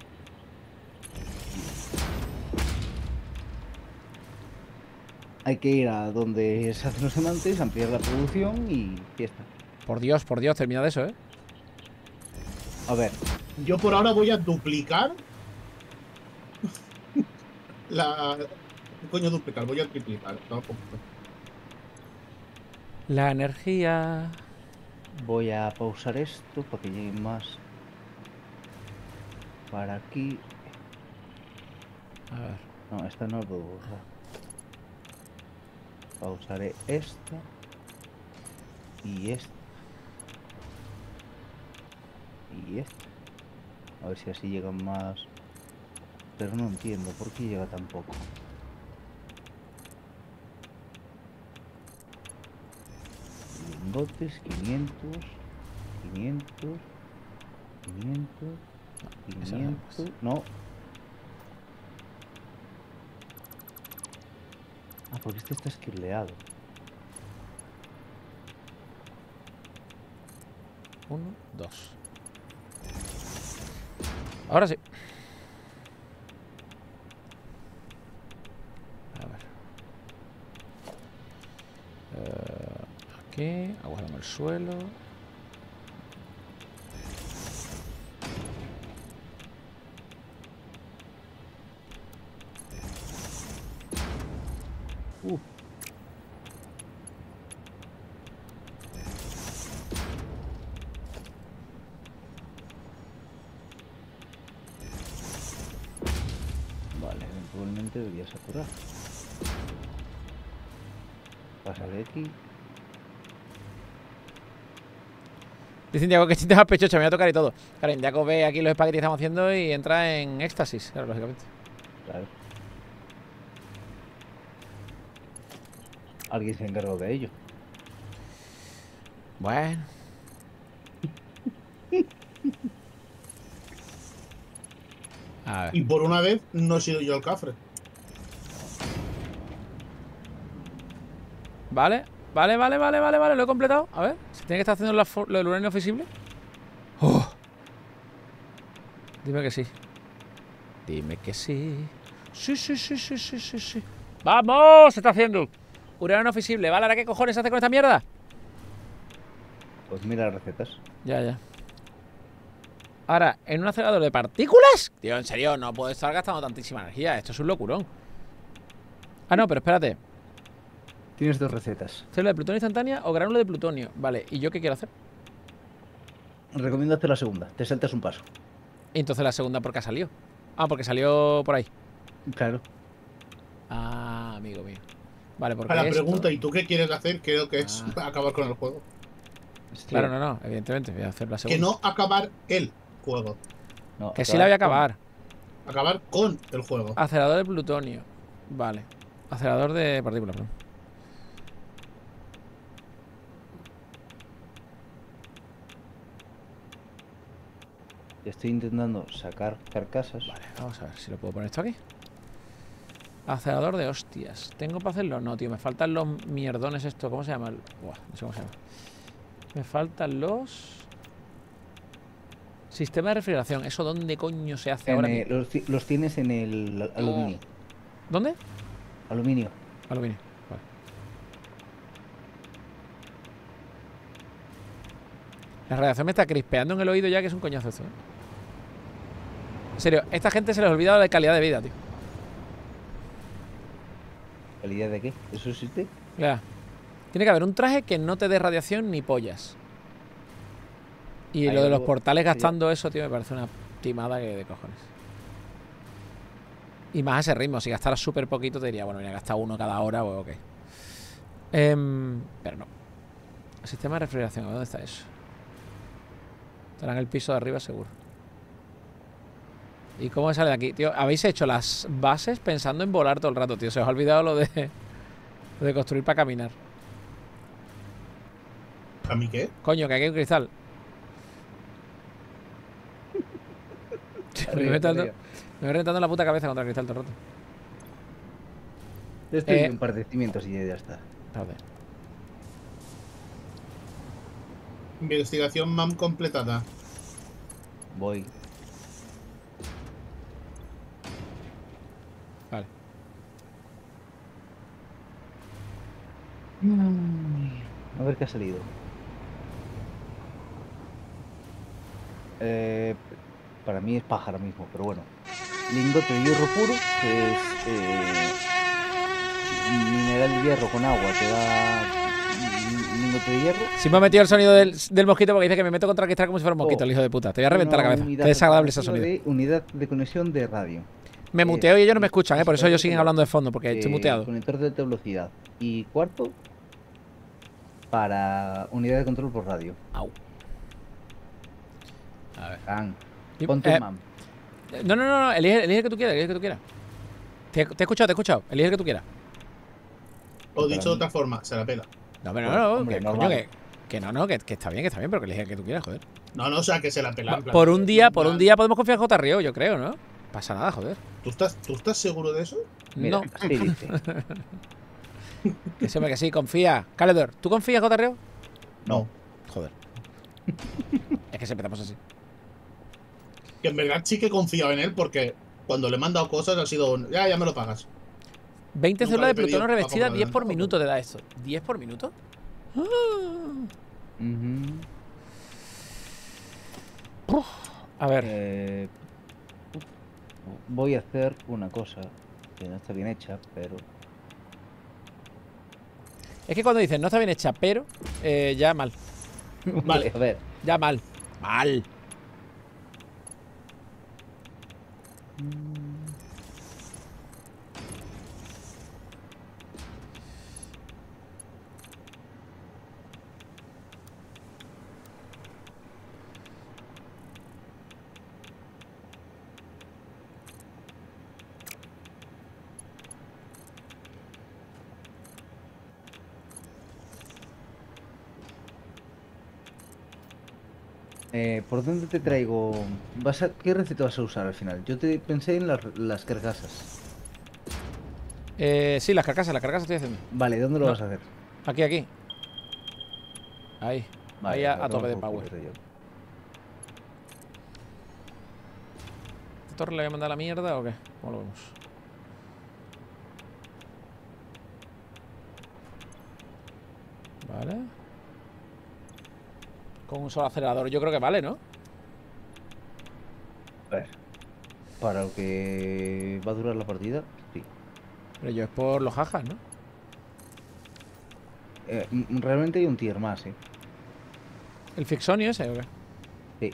Hay que ir a donde se hacen los diamantes, ampliar la producción y fiesta. Por Dios, termina de eso, ¿eh? A ver, Yo por ahora voy a duplicar la... ¿Qué coño duplicar? Voy a triplicar. Tampoco. La energía. voy a pausar esto para que lleguen más para aquí. A ver. No, esta no lo puedo pausar. Pausaré esta y esta y esta. A ver si así llegan más. Pero no entiendo por qué llega tan poco. Lingotes, 500, 500, 500, esa no la he puesto. 500. No. Ah, porque este está esquirleado. 1, 2. Ahora sí. A ver. Aquí, aguardamos el suelo. Vale, eventualmente debería saturar. Pásale aquí. Dicen Diago que chiste más pechocha, me voy a tocar y todo. Claro, Diago ve aquí los espaguetis que estamos haciendo y entra en éxtasis, claro, lógicamente. Claro. Alguien se encargó de ello. Bueno. A ver. Y por una vez no he sido yo el cafre. Vale, lo he completado. A ver, ¿se tiene que estar haciendo lo del uranio fisible? ¡Oh! Dime que sí. Dime que sí. Sí. ¡Vamos! Se está haciendo. Uranio fisible. Vale, ¿ahora qué cojones se hace con esta mierda? Pues mira las recetas. Ya. Ahora, ¿en un acelerador de partículas? Tío, en serio, no puedo estar gastando tantísima energía. Esto es un locurón. Ah, no, pero espérate. Tienes dos recetas. ¿Célula de plutonio instantánea o gránulo de plutonio? Vale, ¿y yo qué quiero hacer? Recomiendo hacer la segunda. Te saltas un paso. Y entonces la segunda, ¿por qué ha salido? Ah, porque salió por ahí. Claro. Ah, amigo mío. Vale, porque A la esto... pregunta, ¿y tú qué quieres hacer? Creo que es acabar con el juego. Claro, no, evidentemente, voy a hacer la segunda. Que no acabar el juego. No, Que sí la voy a acabar. Acabar con el juego. Acelerador de plutonio. Vale. Acelerador de partículas, perdón. Estoy intentando sacar carcasas. Vale, vamos a ver si lo puedo poner esto aquí. Acelerador de hostias. ¿Tengo para hacerlo? No, tío, me faltan los mierdones esto. ¿Cómo se llama? Buah, no sé cómo se llama. Me faltan los... Sistema de refrigeración. ¿Eso dónde coño se hace ahora mismo? Los tienes en el aluminio. ¿Dónde? Aluminio. Aluminio. Vale. La radiación me está crispeando en el oído ya, que es un coñazo esto, ¿eh? En serio, esta gente se les olvida la calidad de vida, tío. ¿Calidad de qué? ¿Eso existe? Ya. Tiene que haber un traje que no te dé radiación ni pollas. Y Hay lo de los algo- portales gastando eso, tío, me parece una timada que de cojones. Y más a ese ritmo, si gastaras súper poquito te diría, bueno, mira, gasta uno cada hora, pues ok. Pero no. Sistema de refrigeración, ¿dónde está eso? Estará en el piso de arriba seguro. ¿Y cómo sale de aquí? Tío, habéis hecho las bases pensando en volar todo el rato, tío. Se os ha olvidado lo de construir para caminar. ¿A mí qué? Coño, que aquí hay un cristal. Me voy reventando la puta cabeza contra el cristal todo el rato. Estoy un par de cimientos y ya está. Espérate. Investigación MAM completada. Voy. Vale. A ver qué ha salido. Para mí es paja ahora mismo, pero bueno. Lingote de hierro puro, que es mineral de hierro con agua, te da lingote de hierro. Si me ha metido el sonido del mosquito porque dice que me meto contra el cristal como si fuera un mosquito, el hijo de puta. Te voy a reventar la Una cabeza. unidad Qué desagradable ese alternativa sonido. de unidad de conexión de radio. Me muteo y ellos no me escuchan, por eso ellos siguen hablando de fondo, porque estoy muteado. Conector de alta velocidad. Y cuarto, para unidad de control por radio. Au. A ver. Can. Y- Ponte MAM. No, elige el que tú quieras, elige el que tú quieras. Te he escuchado, elige el que tú quieras. O dicho de otra forma, se la pela. No, pero Bueno, no, hombre, que, normal. coño, que está bien, pero que elige el que tú quieras, joder. No, o sea, que se la pela. en plan, Por un día normal. podemos confiar en J. Río, yo creo, ¿no? Pasa nada, joder. ¿Tú estás seguro de eso? Mira, No, así dice. que siempre que sí, confía. Caledor, ¿tú confías, J. Río? No. Joder. Es que siempre estamos así. Que en verdad sí que he confiado en él porque cuando le he mandado cosas ha sido un, ya me lo pagas. 20 Nunca células le de he pedido plutonio para revestidas, comprar 10 por nada. minuto te da esto. ¿10 por minuto? Ujú. A ver, Voy a hacer una cosa que no está bien hecha, pero es que cuando dices no está bien hecha, pero ya mal. Vale. a ver. Ya mal. Mal. ¿Por dónde te traigo? ¿Qué receta vas a usar al final? Yo te pensé en las carcasas. Sí, las carcasas estoy haciendo. Vale, ¿dónde lo No. vas a hacer? Aquí. Ahí. Vale, Ahí a lo tope de tomo por power. culo yo. ¿Esta torre le voy a mandar a la mierda o qué? ¿Cómo lo vemos? Vale. Con un solo acelerador yo creo que vale, ¿no? A ver. Para lo que va a durar la partida, sí. Pero yo es por los jajas, ¿no? Realmente hay un tier más, ¿eh? ¿El Fixonio ese o qué? Sí.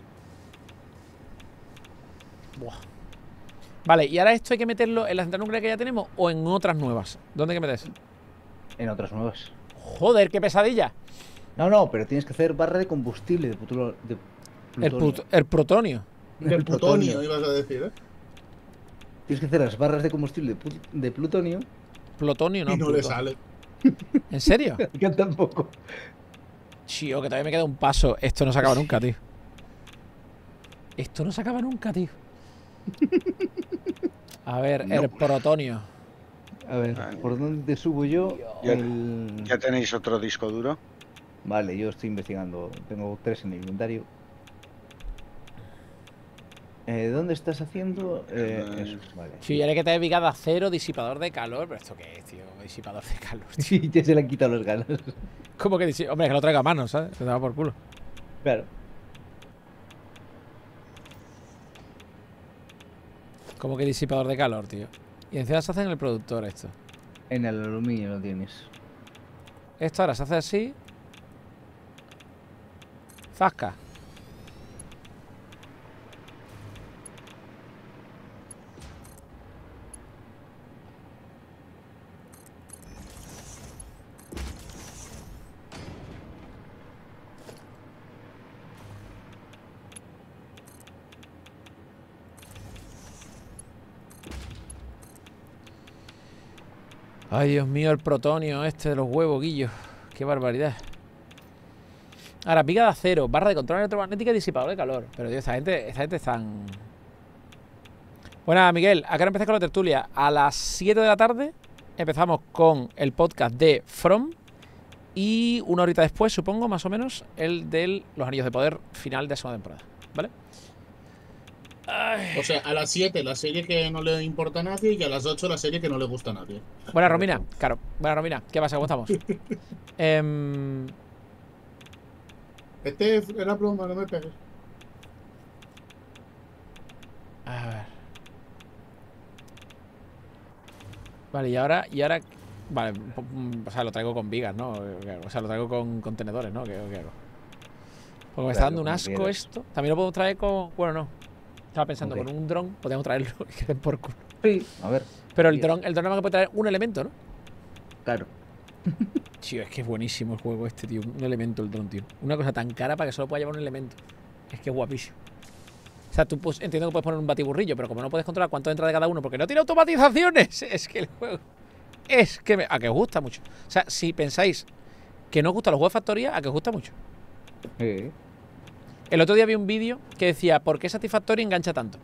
Buah. Vale, y ahora esto hay que meterlo en la central nuclear que ya tenemos o en otras nuevas. ¿Dónde hay que metes? En otras nuevas. Joder, qué pesadilla. No, pero tienes que hacer barra de combustible de plutonio. El protonio. Del plutonio, ibas a decir, ¿eh? Tienes que hacer las barras de combustible de plutonio. Plutonio, no. y no le plutonio. sale. ¿En serio? Que tampoco. Chío, que todavía me queda un paso. Esto no se acaba nunca, tío. Esto no se acaba nunca, tío. A ver, No. el protonio. A ver, Vale. ¿por dónde te subo yo? Ya- ¿Ya tenéis otro disco duro? Vale, yo estoy investigando. Tengo 3 en el inventario. ¿Dónde estás haciendo? Eso, vale. Sí, ya hay que tener viga de acero, disipador de calor. ¿Pero esto qué es, tío? Disipador de calor. Tío. Sí, ya se le han quitado las ganas. ¿Cómo que disipador? Hombre, que lo traiga a mano, ¿sabes? Se da por culo. Claro. ¿Cómo que disipador de calor, tío? Y encima se hace en el productor esto. En el aluminio lo tienes. Esto ahora se hace así. Zasca. Ay, Dios mío, el protonio este de los huevos, guillos. Qué barbaridad. Ahora, viga de acero, barra de control electromagnética y disipador de calor. Pero, tío, esta gente están... Bueno, Miguel, acá empecé con la tertulia. A las 7 de la tarde empezamos con el podcast de From. Y una horita después, supongo, más o menos, el de los Anillos de Poder final de la segunda temporada. ¿Vale? Ay. O sea, a las 7 la serie que no le importa a nadie y a las 8 la serie que no le gusta a nadie. Buena Romina, claro. Buena Romina, ¿qué pasa? ¿Cómo estamos? Era broma, no me pegues. A ver. Vale, y ahora. Vale, o sea, lo traigo con vigas, ¿no? O sea, lo traigo con contenedores, ¿no? ¿Qué hago? Porque me está dando un asco esto. También lo podemos traer con. Bueno, no. Estaba pensando, con un dron podríamos traerlo y que den por culo. Sí, a ver. Pero el dron nada más que puede traer un elemento, ¿no? Claro. Tío, es que es buenísimo el juego este, tío. Un elemento el dron, tío. Una cosa tan cara para que solo pueda llevar un elemento. Es que es guapísimo. O sea, tú pues, entiendo que puedes poner un batiburrillo, pero como no puedes controlar cuánto entra de cada uno porque no tiene automatizaciones, es que el juego... Es que a que os gusta mucho. O sea, si pensáis que no os gustan los juegos de factoría, a que os gusta mucho. El otro día vi un vídeo que decía, ¿por qué Satisfactory engancha tanto?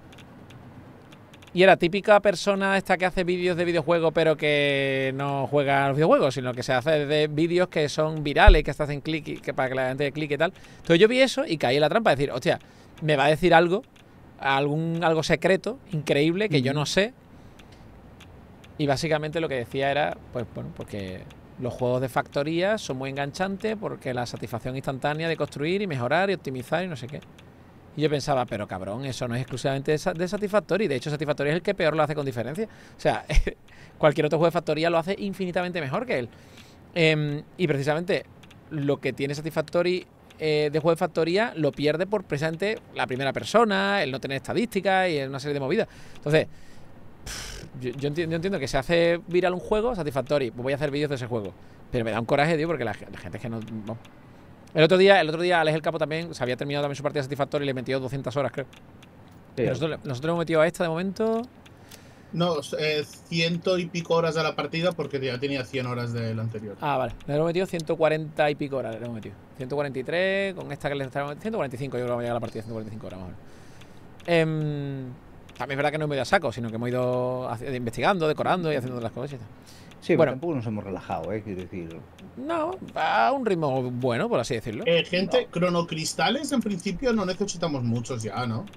Y era típica persona esta que hace vídeos de videojuegos pero que no juega a los videojuegos, sino que se hace de vídeos que son virales, que se hacen clic y que para que la gente clique y tal. Entonces yo vi eso y caí en la trampa de decir, hostia, me va a decir algo secreto, increíble, que yo no sé. Y básicamente lo que decía era, pues bueno, porque los juegos de factoría son muy enganchantes porque la satisfacción instantánea de construir y mejorar y optimizar y no sé qué. Y yo pensaba, pero cabrón, eso no es exclusivamente de Satisfactory. De hecho, Satisfactory es el que peor lo hace con diferencia. O sea, cualquier otro juego de factoría lo hace infinitamente mejor que él. Y precisamente lo que tiene Satisfactory de juego de factoría lo pierde por precisamente la primera persona, el no tener estadísticas y una serie de movidas. Entonces, yo entiendo que se hace viral un juego, Satisfactory, pues voy a hacer vídeos de ese juego. Pero me da un coraje, tío, porque la gente es que no... El otro día Alex el Capo también se había terminado también su partida de Satisfactory y le metió 200 horas, creo. Pero nosotros hemos metido a esta de momento. No, 100 y pico horas de la partida porque ya tenía 100 horas del anterior. Ah, vale. Le hemos metido 140 y pico horas. Le hemos metido 143, con esta que le está 145, yo creo que va a llegar a la partida 145 horas más o menos. También es verdad que no hemos ido a saco, sino que hemos ido investigando, decorando y haciendo las cosas y tal. Sí, bueno, tampoco nos hemos relajado, quiero decir. No, a un ritmo bueno, por así decirlo. Gente, cronocristales en principio no necesitamos muchos ya, ¿no?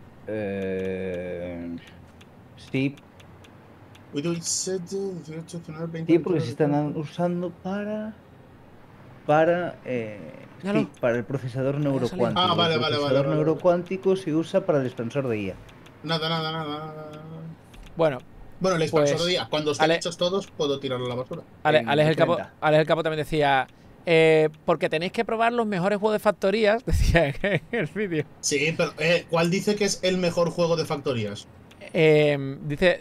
Sí. Sí, porque se están usando para el procesador neurocuántico. Ah, vale, el procesador neurocuántico se usa para el expansor de IA. Nada. Bueno, el expansor de IA, cuando estén hechos todos, puedo tirarlo a la basura. Alex el Capo también decía, porque tenéis que probar los mejores juegos de factorías, decía en el vídeo. Sí, pero ¿cuál dice que es el mejor juego de factorías? Dice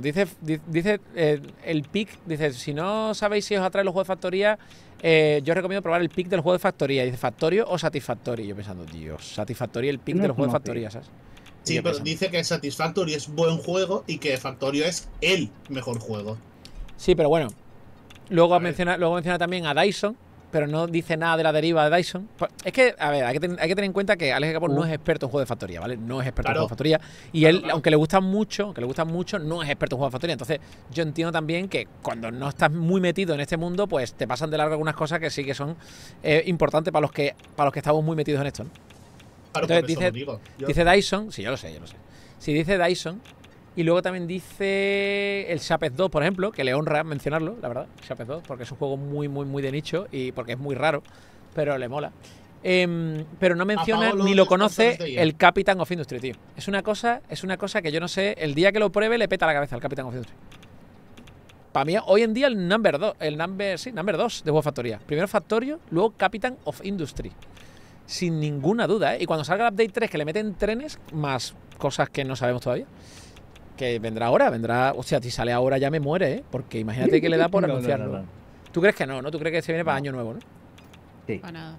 el pick, dice, si no sabéis si os atrae los juegos de factoría, yo os recomiendo probar el pick del juego de factoría. Dice, ¿Factorio o Satisfactory? Yo pensando, Dios, Satisfactory el pick del juego de factoría, ¿sabes? Sí, pero dice que Satisfactory es buen juego y que Factorio es el mejor juego. Sí, pero bueno, luego menciona también a Dyson, pero no dice nada de la deriva de Dyson. Es que, a ver, hay que tener en cuenta que Alex Capó no es experto en juegos de factoría, ¿vale? No es experto en juegos de factoría. Y él, aunque le gustan mucho, no es experto en juegos de factoría. Entonces, yo entiendo también que cuando no estás muy metido en este mundo, pues te pasan de largo algunas cosas que sí que son importantes para los que estamos muy metidos en esto, ¿no? Claro, entonces dice Dyson, sí, yo lo sé. Sí, dice Dyson. Y luego también dice el Shapez 2, por ejemplo, que le honra mencionarlo, la verdad, Shapez 2, porque es un juego muy, muy, muy de nicho y porque es muy raro, pero le mola. Pero no menciona ni lo conoce el Captain of Industry, tío. Es una cosa que yo no sé, el día que lo pruebe le peta la cabeza al Captain of Industry. Para mí, hoy en día el number 2 de Juego Factoría. Primero Factorio, luego Captain of Industry. Sin ninguna duda, ¿eh? Y cuando salga el Update 3, que le meten trenes, más cosas que no sabemos todavía. Que vendrá ahora, o sea, si sale ahora ya me muere, ¿eh? Porque imagínate que le da por anunciarlo. No. ¿Tú crees que no? ¿Tú crees que se viene para año nuevo, no? Sí. Para nada.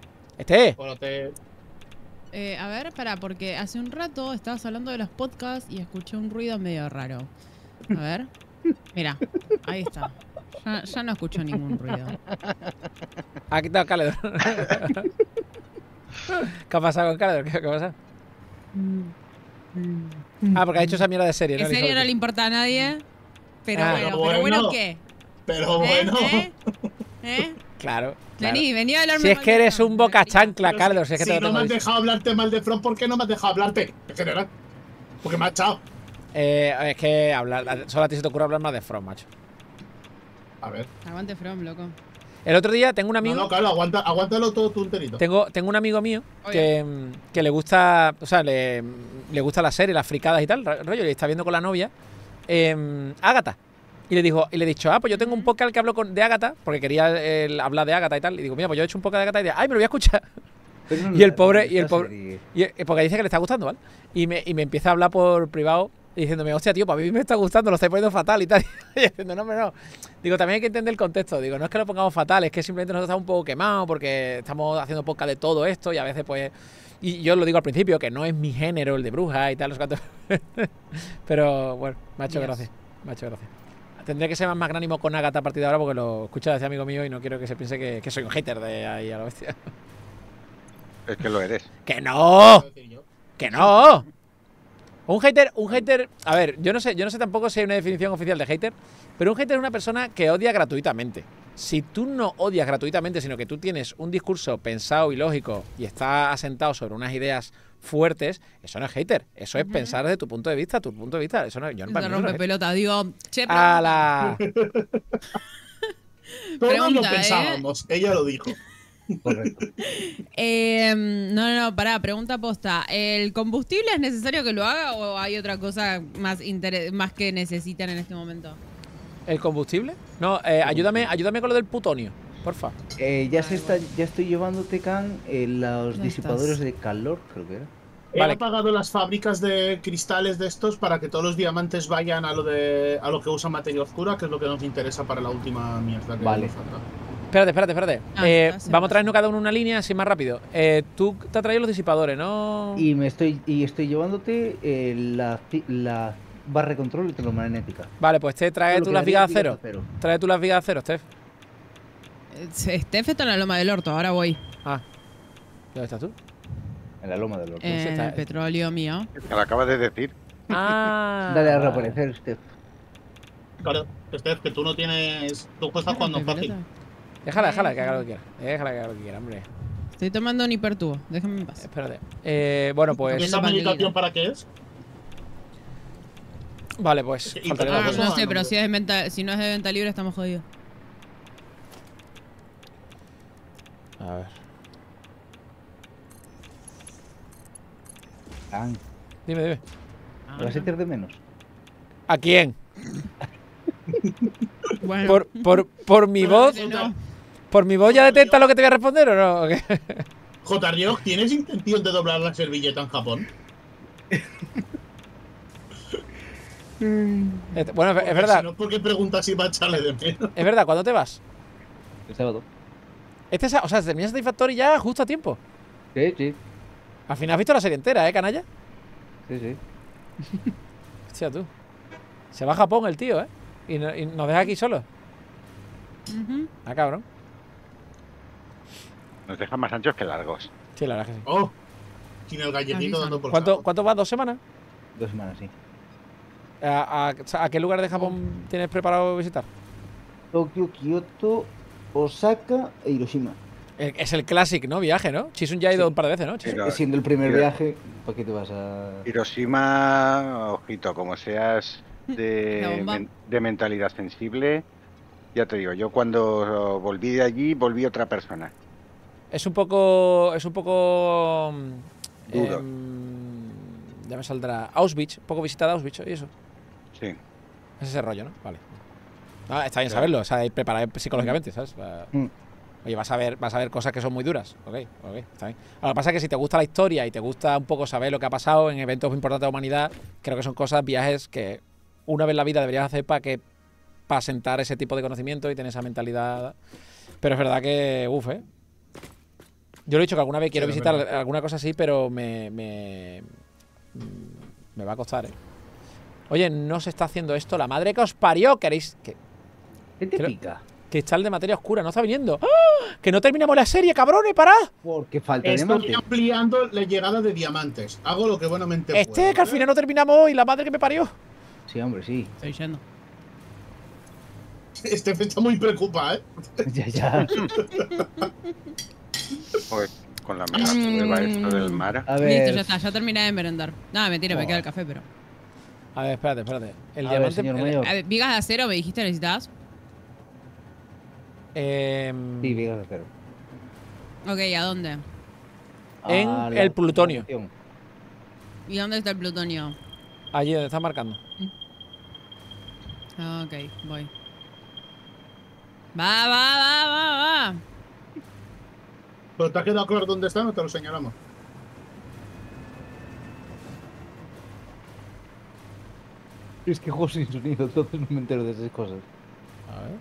A ver, espera, porque hace un rato estabas hablando de los podcasts y escuché un ruido medio raro. A ver. Mira, ahí está. Ya no escucho ningún ruido. Aquí está Caledor. ¿Qué ha pasado con Caledor? ¿Qué ha pasado? Porque ha hecho esa mierda de serie, ¿no? En serio no le importa a nadie. Pero bueno, ¿qué? Pero bueno. Claro. Vení a hablarme Si es mal que de eres Fran, un boca debería. chancla, Carlos. Si es que te Si lo no tengo me has dicho. dejado hablarte mal de From, ¿por qué no me has dejado hablarte? En general. Porque me ha echado. Es que solo a ti se te ocurre hablar más de From, macho. A ver. Aguante From, loco. El otro día tengo un amigo. No, claro, aguántalo todo tú enterito. Tengo un amigo mío que le gusta, o sea, le gusta la serie, las fricadas y tal, rollo, y está viendo con la novia, Ágata. Y le he dicho, pues yo tengo un podcast que hablo de Ágata, porque quería hablar de Ágata y tal. Y digo, mira, pues yo he hecho un podcast de Ágata y digo, ay, me lo voy a escuchar. Y el pobre, porque dice que le está gustando, ¿vale? Y me empieza a hablar por privado diciéndome, hostia, tío, para mí me está gustando, lo estáis poniendo fatal y tal. Y diciendo, no, pero no. Digo, también hay que entender el contexto. Digo, no es que lo pongamos fatal, es que simplemente nosotros estamos un poco quemados porque estamos haciendo podcast de todo esto y a veces, pues. Y yo lo digo al principio, que no es mi género el de bruja y tal, los cuantos. Pero bueno, me ha hecho gracia. Me ha hecho gracia. Tendré que ser más magnánimo con Ágata a partir de ahora porque lo escucha de ese amigo mío y no quiero que se piense que soy un hater de ahí a la bestia. Es que lo eres. ¡Que no! ¡Que no! Un hater, a ver, yo no sé tampoco si hay una definición oficial de hater, pero un hater es una persona que odia gratuitamente. Si tú no odias gratuitamente, sino que tú tienes un discurso pensado y lógico y está asentado sobre unas ideas fuertes, eso no es hater, eso es pensar desde tu punto de vista, Eso no, yo no Se rompe pelota, digo, che, a la... Todos lo Pregunta, pensábamos, ella lo dijo. Correcto. No, pará, pregunta posta. ¿El combustible es necesario que lo haga o hay otra cosa más que necesitan en este momento? ¿El combustible? No, ayúdame con lo del plutonio, porfa. Ya estoy llevando, Tecan, los disipadores de calor, creo que era. He Vale. apagado las fábricas de cristales de estos para que todos los diamantes vayan a lo que usa materia oscura, que es lo que nos interesa para la última mierda que Vale. nos falta. Espérate. Está Vamos a traernos cada uno una línea así más rápido. Tú te has traído los disipadores, ¿no? Y estoy llevándote la barra de control electromagnética. Vale, pues te trae Lo tú que las daría vigas de acero. Trae tú las vigas de acero, Steph. Steph está en la loma del orto, ahora voy. Ah, ¿dónde estás tú? En la loma del orto. está. El petróleo mío. Me lo acabas de decir. Ah. Dale a reaparecer, Steph. Claro, Steph, que tú no tienes. Tú estás jugando en fácil. Déjala que haga lo que quiera. Déjala que haga lo que quiera, hombre. Estoy tomando un hipertubo, déjame en paz. Espérate. Bueno, ¿Y pues. esa meditación para qué es? Vale, pues. Y faltaría para la eso cosa. No sé, pero si no es de venta libre estamos jodidos. A ver. Dime. ¿Te vas a echar de menos? ¿A quién? Bueno, ¿Por mi voz? no. ¿Por mi voz ya detecta lo que te voy a responder o no? ¿O qué? J-Riog, ¿tienes intención de doblar la servilleta en Japón? Bueno, es verdad. Si no, ¿por qué preguntas si va a echarle de menos? Es verdad, ¿cuándo te vas? El sábado. O sea, termina Satisfactory ya justo a tiempo. Sí. Al final has visto la serie entera, canalla? Sí. Hostia, tú. Se va a Japón el tío, y nos deja aquí solos. Ujú. Ah, cabrón. Nos dejan más anchos que largos. Sí, la verdad que sí. Oh, sin el galletito dando por ¿Cuánto vas? ¿2 semanas? 2 semanas, sí. ¿A qué lugar de Japón tienes preparado visitar? Tokio, Kioto, Osaka e Hiroshima. Es el clásico, ¿no? Viaje, ¿no? Chisun ya ha ido un par de veces, ¿no? Chisun? Pero- Siendo el primer Mira. viaje, ¿para qué te vas a...? Hiroshima, ojito, como seas La bomba. de mentalidad sensible, ya te digo, yo cuando volví de allí, volví otra persona. Es un poco. Duro. Ya me saldrá. Auschwitz, un poco visita de Auschwitz y eso. Sí. Es ese rollo, ¿no? Vale. No, está bien saberlo, o sea, ir preparado psicológicamente, ¿sabes? Oye, vas a ver cosas que son muy duras. Ok, está bien. Lo que pasa es que si te gusta la historia y te gusta un poco saber lo que ha pasado en eventos importantes de la humanidad, creo que son cosas, viajes que una vez en la vida deberías hacer para sentar ese tipo de conocimiento y tener esa mentalidad. Pero es verdad que, yo lo he dicho que alguna vez quiero visitar alguna cosa así, pero me va a costar, Oye, no se está haciendo esto. La madre que os parió, ¿queréis? ¿Qué te pica? Cristal de materia oscura, no está viniendo. ¡Ah! ¡Que no terminamos la serie, cabrones! ¡Pará! Porque falta Estoy diamante. ampliando la llegada de diamantes. Hago lo que buenamente puedo. Que al final no terminamos hoy, la madre que me parió. Sí, hombre, sí. Estoy yendo. Este está muy preocupado, ¿eh? Ya. Joder, con la mega prueba esto del mar. A ver. Listo, ya está, ya terminé de merendar. No, mentira, me queda el café, pero. A ver, espérate. El A ver, diamante. señor mayor. A ver, vigas de acero, me dijiste, necesitas. Sí, vigas de acero. Ok, ¿a dónde? En A el plutonio. posición. ¿Y dónde está el plutonio? Allí donde está marcando. Ah, ok, voy. Va. ¿Pero te ha quedado claro dónde está? No te lo señalamos. Es que juego sin sonido, entonces no me entero de esas cosas. A ver.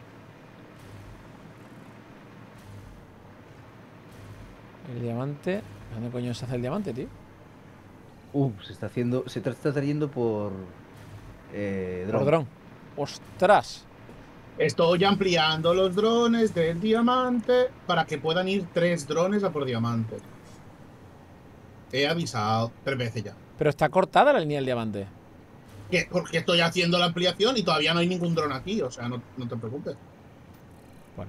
El diamante. ¿Dónde coño se hace el diamante, tío? Se está trayendo por Por dron. ¡Ostras! Estoy ampliando los drones del diamante para que puedan ir 3 drones a por diamante. He avisado 3 veces ya. Pero está cortada la línea del diamante. ¿Qué? Porque estoy haciendo la ampliación y todavía no hay ningún dron aquí, o sea, no te preocupes. Bueno.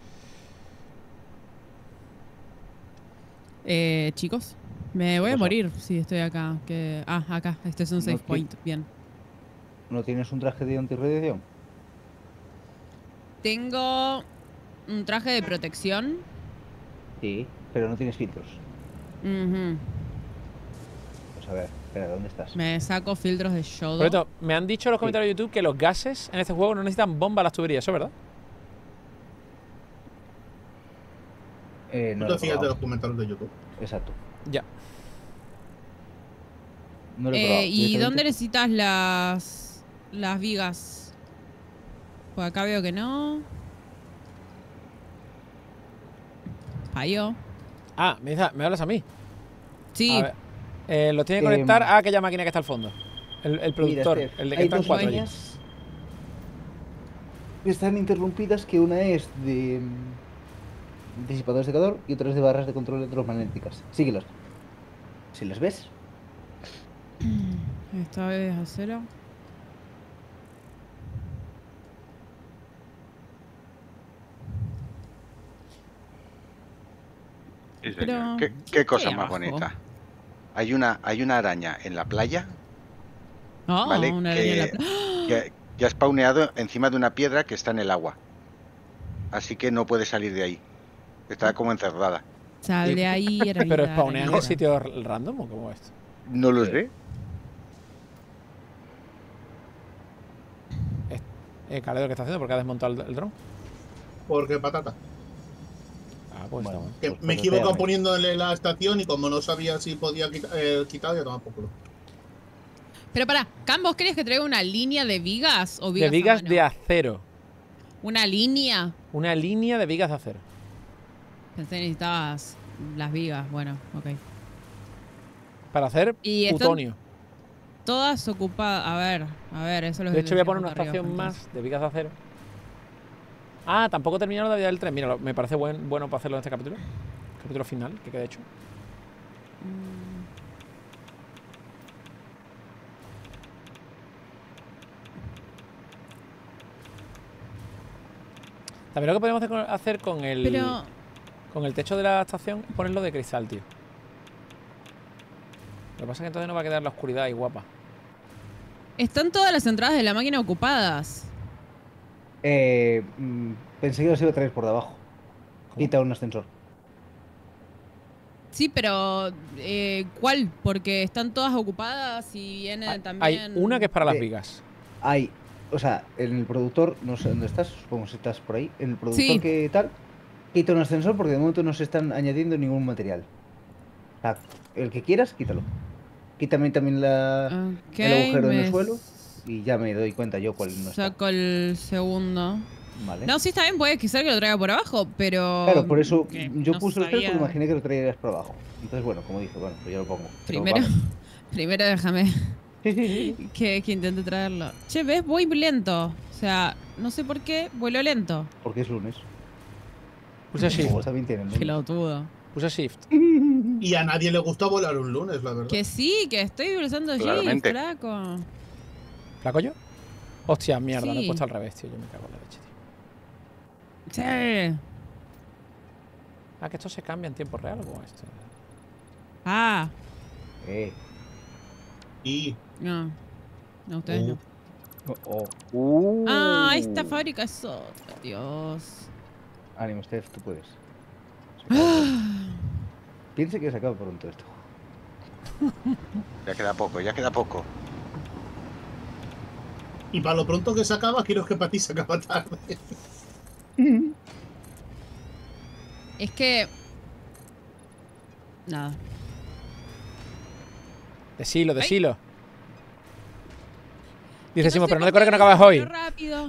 Chicos, me voy a Cosa. morir si estoy acá. Acá, este es un save No, point. Bien. ¿No tienes un traje de antirradiación? Tengo un traje de protección. Sí, pero no tienes filtros. Ujú. Pues a ver, espera, ¿dónde estás? Me saco filtros de yodo. Por cierto, me han dicho en los comentarios de YouTube que los gases en este juego no necesitan bomba a las tuberías, ¿eso es verdad? No No lo he te fías de los probado. comentarios de YouTube. Exacto. Ya. No lo he probado. ¿Y Directamente- dónde necesitas las vigas? Por acá veo que no. Fallo. Ah, me hablas a mí. Sí. A ver. Lo tiene que conectar a aquella máquina que está al fondo. El Mira, productor, Esther, el de que hay están dos 4 allí. líneas que están interrumpidas, que una es de disipadores de calor y otra es de barras de control electromagnéticas. Síguelas. Si las ves, Esta vez acero. Sí, Pero, señor. ¿qué ¿Qué cosa hay más abajo? bonita? Hay una araña en la playa, Oh, ¿vale? una araña en la pla- Que ha spawneado encima de una piedra que está en el agua. Así que no puede salir de ahí. Está como encerrada. Sal de ahí, Pero arañita, spawnean en arañita. sitios random o cómo es esto. No lo sé. Calero, ¿qué está haciendo? ¿Por qué ha desmontado el dron? Porque patata. Ah, pues Bueno. está bueno. Que Pues me he pues equivocado espérame. poniéndole la estación y como no sabía si podía quitar, ya tomaba por culo. Pero pará, Cam, ¿vos querías que traiga una línea de vigas o De vigas a vigas mano? de acero. ¿Una línea? Una línea de vigas de acero. Pensé que necesitabas las vigas. Bueno, ok. Para hacer Y están plutonio. todas ocupadas. A ver, eso lo De hecho, voy a poner una decíamos arriba, estación entonces. más de vigas de acero. Ah, tampoco terminaron la vida del tren. Mira, me parece bueno para hacerlo en este capítulo. Capítulo final, que queda hecho. También lo que podemos hacer con el, Pero, con el techo de la estación es ponerlo de cristal, tío. Lo que pasa es que entonces no va a quedar la oscuridad ahí guapa. están todas las entradas de la máquina ocupadas. Pensé que los iba a traer por debajo. Quita un ascensor. Sí, pero ¿cuál? Porque están todas ocupadas y viene también. Hay una que es para las de- vigas. Hay, o sea, en el productor, no sé dónde estás, supongo que estás por ahí. En el productor Sí. que tal, quita un ascensor porque de momento no se están añadiendo ningún material. O sea, el que quieras, quítalo. Quítame también Ok, el agujero en el me suelo y ya me doy cuenta yo cuál no está. Saco el segundo. Vale. No, sí está bien, puede quizás que lo traiga por abajo, pero. Claro, por eso que yo no puse los tres sabía. porque imaginé que lo traerías por abajo. Entonces, bueno, como dije, bueno, pues yo lo pongo. Pero Primero, vale. primero déjame Sí, sí, sí. que intente traerlo. Che, ¿ves? Voy lento. O sea, no sé por qué, vuelo lento. Porque es lunes. Puse Los shift. juegos también tienen lunes. Pelotudo. Puse shift. Y a nadie le gusta volar un lunes, la verdad. Que sí, que estoy usando Shift, Claramente. flaco. ¿Flaco yo? Hostia, mierda, lo he Sí. puesto al revés, tío. Yo me cago en la leche, tío. Sí. Ah, que esto se cambia en tiempo real o cómo es esto. Ah, Y. no. No, ustedes no. Oh. Ah, esta fábrica es otra, Dios. Ánimo, Steph, tú puedes. Ah, Piensa que se acaba pronto esto. Ya queda poco, ya queda poco. Y para lo pronto que se acaba, quiero que para ti se acaba tarde. es que... Nada. Decilo, Ay. decilo. Que Dice no Simo, sé pero no te por corre qué que no a acabas hoy. veces vuelo rápido.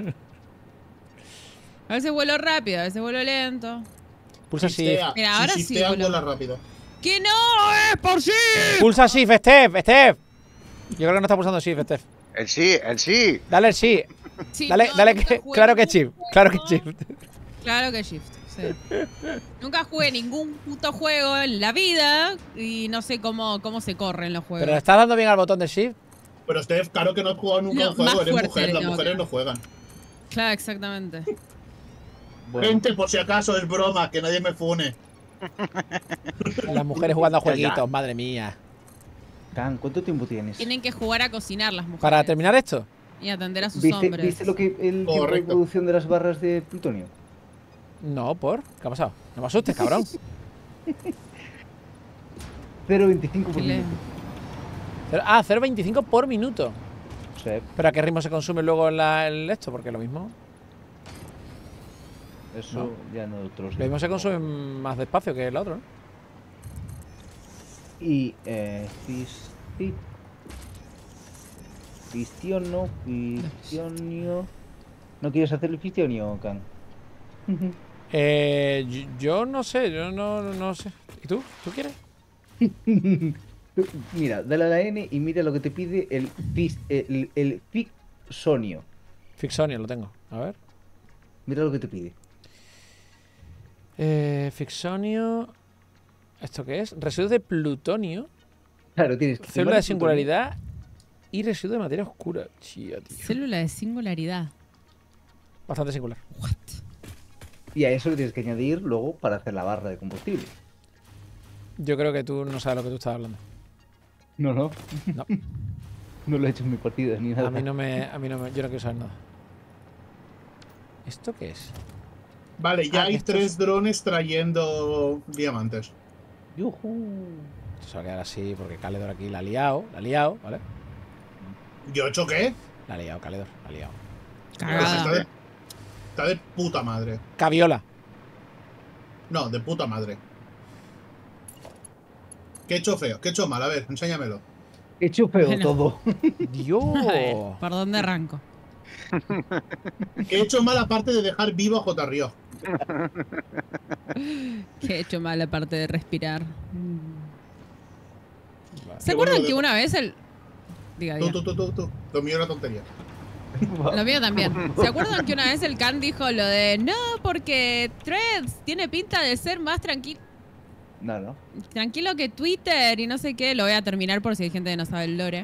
A veces vuelo rápido, a veces vuelo lento. Pulsa Shift. Shiftea. Mira, ahora si sí, shiftea, boludo. vuela rápido. ¡Que no es por sí! Pulsa Shift, Steph. Yo creo que no está pulsando Shift, Steph. El sí. Dale el sí. Sí, Dale, no, dale nunca que. jugué Claro que ningún Shift. Claro que juego. Shift. Claro que Shift, sí. Nunca jugué ningún puto juego en la vida y no sé cómo se corren los juegos. Pero le estás dando bien al botón de Shift. Pero Steph, claro que no has jugado nunca No, un juego, más eres fuerte mujer, le las tengo mujeres que- no juegan. Claro, exactamente. Bueno, Gente, por si acaso, es broma, que nadie me fune. Las mujeres jugando a Ya, jueguitos, ya. madre mía. Can, ¿cuánto tiempo tienes? Tienen que jugar a cocinar las mujeres. Para terminar esto. Y atender a sus ¿Viste, hombres. ¿Viste lo que el tiempo de Correcto. producción de las barras de plutonio? No, ¿por? ¿Qué ha pasado? No me asustes, cabrón. 0,25 por Que le- minuto. 0,25 por minuto. O sea, ¿Pero a qué ritmo se consume luego el esto? Porque lo mismo eso ya no te lo sé. Lo mismo se consume más despacio que el otro, ¿no? Y fistionio. ¿No quieres hacer el fistionio, Can? Yo no sé, yo no sé. ¿Y tú? ¿Tú quieres? Mira, dale a la N y mira lo que te pide el fisonio. Fixonio lo tengo. A ver. Mira lo que te pide. Fixonio. ¿Esto qué es? Residuos de plutonio, Claro, tienes que célula de singularidad y residuo de materia oscura. Chía, tío. Célula de singularidad. Bastante singular. Y a eso le tienes que añadir luego para hacer la barra de combustible. Yo creo que tú no sabes lo que tú estás hablando. No. No. No lo he hecho en mi partida ni nada. A mí no me. Yo no quiero saber nada. ¿Esto qué es? Vale, ya hay esto 3 es- drones trayendo diamantes. ¡Yujú! Esto se va a quedar así porque Caledor aquí la ha liado, ¿vale? ¿Yo he hecho qué? La ha liado, Caledor, la ha liado. Pues Cagada. está de puta madre. Caviola. No, de puta madre. ¿Qué he hecho feo? ¿Qué he hecho mal? A ver, enséñamelo. He hecho feo Bueno. todo. Dios. A ver, ¿por dónde arranco? ¿Qué he hecho mal aparte de dejar vivo a J. Río? Que he hecho mal la parte de respirar. ¿Se Qué acuerdan bueno que de- una vez el... Diga, diga. Tú. Lo mío era tontería. Lo mío también. ¿Se acuerdan que una vez el Can dijo lo de no, porque Threads tiene pinta de ser más tranquilo que Twitter y no sé qué? Lo voy a terminar por si hay gente que no sabe el lore.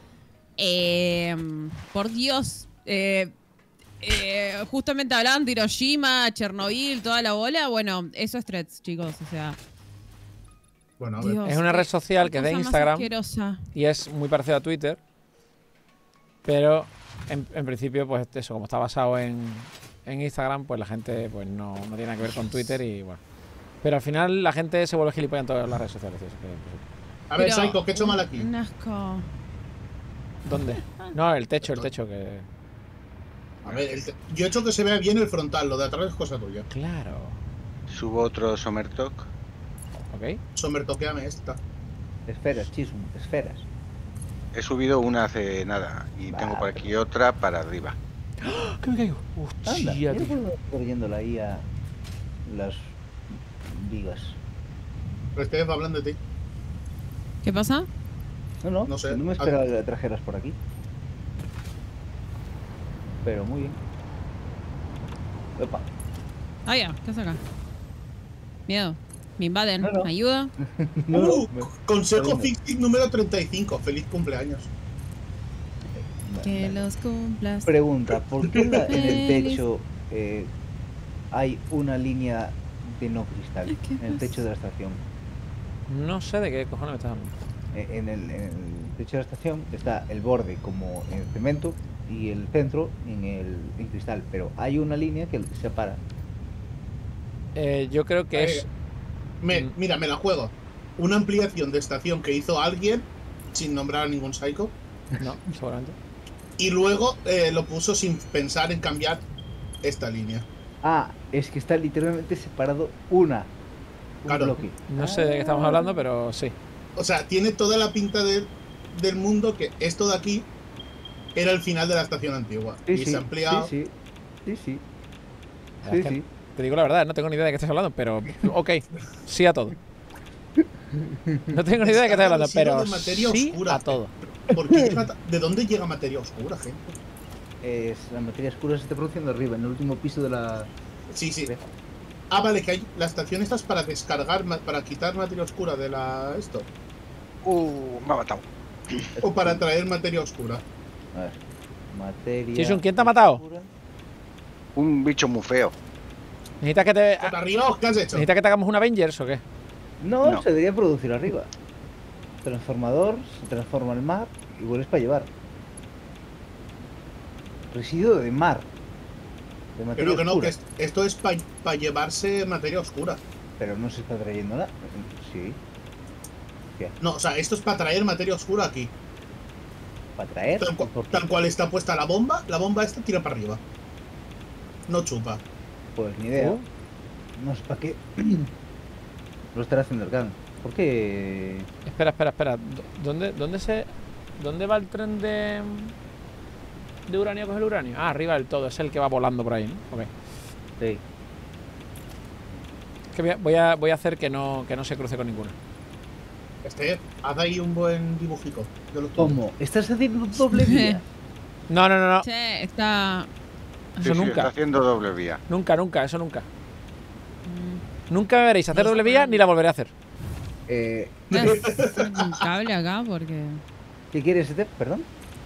Por Dios. Justamente hablaban de Hiroshima, Chernobyl, toda la bola. Bueno, eso es Threads, chicos. O sea, Bueno, a ver. Dios, Es una red social que es de cosa más Instagram asquerosa. y es muy parecida a Twitter. Pero en principio, pues eso, como está basado en Instagram, pues la gente pues no tiene nada que ver con Twitter y bueno. Pero al final la gente se vuelve gilipollas en todas las redes sociales. Tío, así que, pues, A ver, Pero Psycho, ¿qué he hecho mal aquí? Un asco. ¿dónde? No, el techo que. A ver, yo he hecho que se vea bien el frontal, lo de atrás es cosa tuya. Claro. Subo otro Somertalk. Ok. Somertoqueame esta. Esferas, Chisum, esferas. He subido una hace nada y tengo por aquí otra para arriba. ¿Qué me caigo? Anda, Hostia, mira tío. por dónde estoy yéndola ahí a las vigas. Pero estoy hablando de ti. ¿Qué pasa? No, No sé. no me esperaba que la trajeras por aquí. Pero muy bien. Opa. Ah, ya, ¿qué hace acá? Miedo. Me invaden. No. ¿Me ayuda? No, Consejo Fixit número 35. Feliz cumpleaños. Que Vale. los cumplas. Pregunta, ¿por qué en el Feliz. techo hay una línea de no cristal? ¿Qué En el techo pasa? de la estación. No sé de qué cojones me estás hablando. En el techo de la estación está el borde como en cemento y el centro en cristal, pero hay una línea que separa. Yo creo que es. Mira, me la juego. Una ampliación de estación que hizo alguien, sin nombrar a ningún psycho, No, seguramente. y luego lo puso sin pensar en cambiar esta línea. Ah, es que está literalmente separado un Claro. bloque. No sé de qué estamos hablando, pero sí. O sea, tiene toda la pinta del mundo que esto de aquí era el final de la estación antigua. Sí, y sí, se ha ampliado. sí, sí, sí, La sí, verdad es que sí. Te digo la verdad, no tengo ni idea de qué estás hablando, pero ok, sí a todo. No tengo ni idea de qué estás hablando, Descarga pero de materia sí oscura. a todo. ¿De dónde llega materia oscura, gente? La materia oscura se está produciendo arriba, en el último piso de la... Sí, sí. Ah, vale, que hay la estación esta es para descargar, para quitar materia oscura de esto. Me ha matado. O para traer materia oscura. A ver, materia... Jason, ¿quién te ha matado? oscura. Un bicho muy feo. ¿Necesitas que te, Arriba, ¿qué has hecho? ¿necesitas que te hagamos un Avengers o qué? No, No. se debería producir arriba. Transformador, se transforma el mar y vuelves para llevar. Residuo de mar. De materia Pero que no, oscura. que esto es para llevarse materia oscura. Pero no se está trayendo nada. Sí, No, o sea, esto es para traer materia oscura aquí. para traer. Tal cual está puesta la bomba esta tira para arriba. No chupa. Pues ni idea. No sé para qué. Lo estará haciendo el gang. ¿Por qué? Espera. ¿Dónde va el tren de uranio a coger el uranio? Ah, arriba del todo, es el que va volando por ahí, ¿no? Ok. Sí. Es que voy a hacer que no se cruce con ninguna. Haz ahí un buen dibujico. Yo lo ¿Cómo? ¿Estás haciendo doble vía? No. Che, está. Eso Sí, sí, nunca. está haciendo doble vía. Nunca, eso nunca. Mm, Nunca me veréis hacer doble vía ni la volveré a hacer. voy a hacer un cable acá porque. ¿Qué quieres, Esther? ¿Perdón?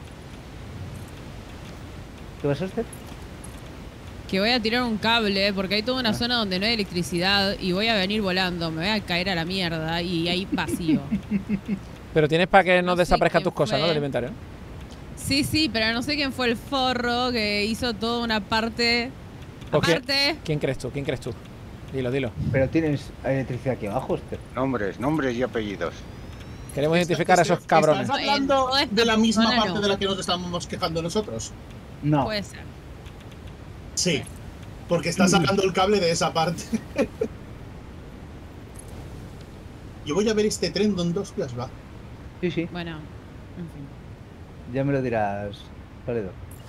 ¿Qué vas a hacer? Que voy a tirar un cable porque hay toda una Ah. zona donde no hay electricidad y voy a venir volando, me voy a caer a la mierda y hay vacío. Pero tienes para que no No sé desaparezcan quién tus cosas, ¿no? fue. Del inventario. Sí, pero no sé quién fue el forro que hizo toda una parte. ¿Por qué? Aparte. ¿Quién crees tú? Dilo. Pero tienes electricidad aquí abajo, Esther. Nombres y apellidos. Queremos identificar a esos cabrones. ¿Estás hablando Toda esta de la misma zona parte no. de la que nos estábamos quejando nosotros? No. Puede ser. Sí. Porque está sacando el cable de esa parte. Yo voy a ver este tren donde hostias va. Sí, sí. Bueno, en fin. Ya me lo dirás, Toledo.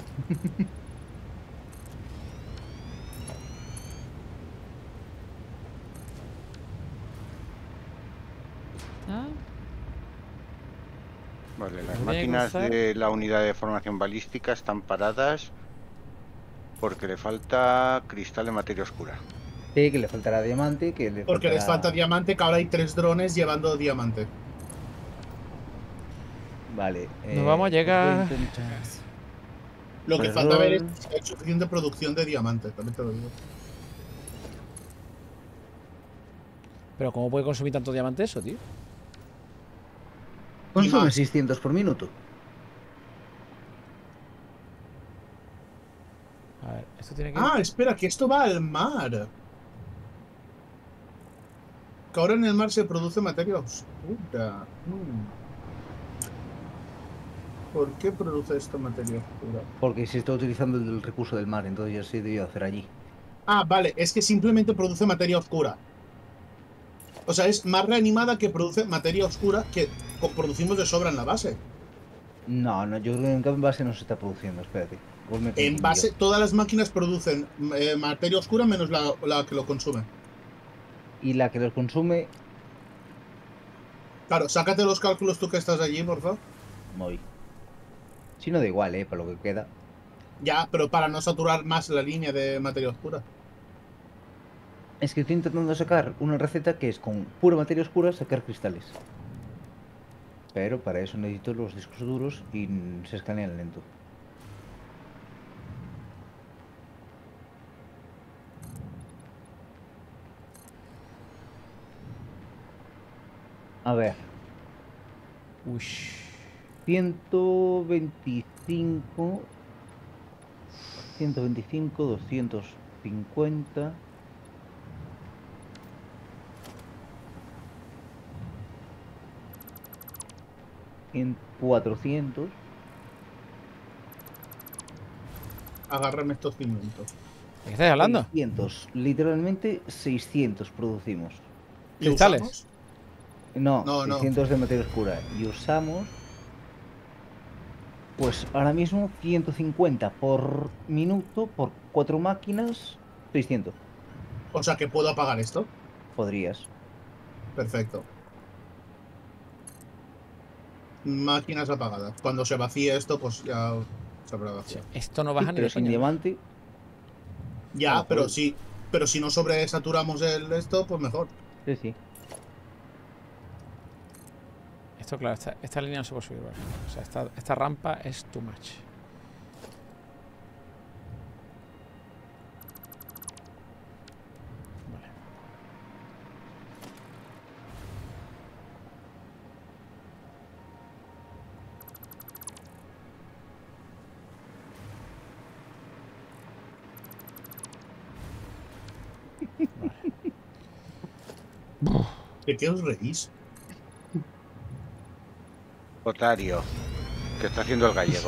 ¿Ah? Vale, las Voy a máquinas cruzar. de la unidad de formación balística están paradas porque le falta cristal de materia oscura. Sí, que le faltará diamante, que le Porque les falta faltará- diamante, que ahora hay 3 drones llevando diamante. Vale. Nos vamos a llegar. voy a intentar- Lo que Pues falta ver es rol. si hay suficiente producción de diamante, también te lo digo. Pero ¿cómo puede consumir tanto diamante eso, tío? Consume más. 600 por minuto. A ver, esto tiene que. Ah, espera, que esto va al mar. Que ahora en el mar se produce materia oscura. ¿Por qué produce esta materia oscura? Porque se está utilizando el recurso del mar, entonces ya se debió hacer allí. Ah, vale, es que simplemente produce materia oscura. O sea, es más reanimada que produce materia oscura que producimos de sobra en la base. No, yo creo que en base no se está produciendo, espérate. Igual me En confundí base, yo. todas las máquinas producen materia oscura menos la que lo consume. Y la que los consume, Claro, sácate los cálculos tú que estás allí, por favor. voy. Si no da igual, para lo que queda. Ya, pero para no saturar más la línea de materia oscura. Es que estoy intentando sacar una receta que es con pura materia oscura sacar cristales. Pero para eso necesito los discos duros y se escanean lento. A ver, Uy. 125, 250. En 400. Agárrame estos cimientos. ¿De qué estáis hablando? 600, literalmente 600 producimos. ¿Y ¿Cristales? usamos? No, No, no. 600 de materia oscura. Y usamos, pues ahora mismo 150 por minuto por 4 máquinas, 600. O sea que puedo apagar esto. Podrías. Perfecto. Máquinas apagadas. Cuando se vacíe esto, pues ya se habrá vaciado. Esto no Sí, baja ni pero de sin coña. diamante. Ya, Ah, pero pues. sí. Pero si no sobresaturamos esto, pues mejor. Sí, sí. Esto, claro, esta línea no se puede subir. Vale. O sea, esta rampa es too much. Vale. ¿De qué os reís? Otario, que está haciendo el gallego.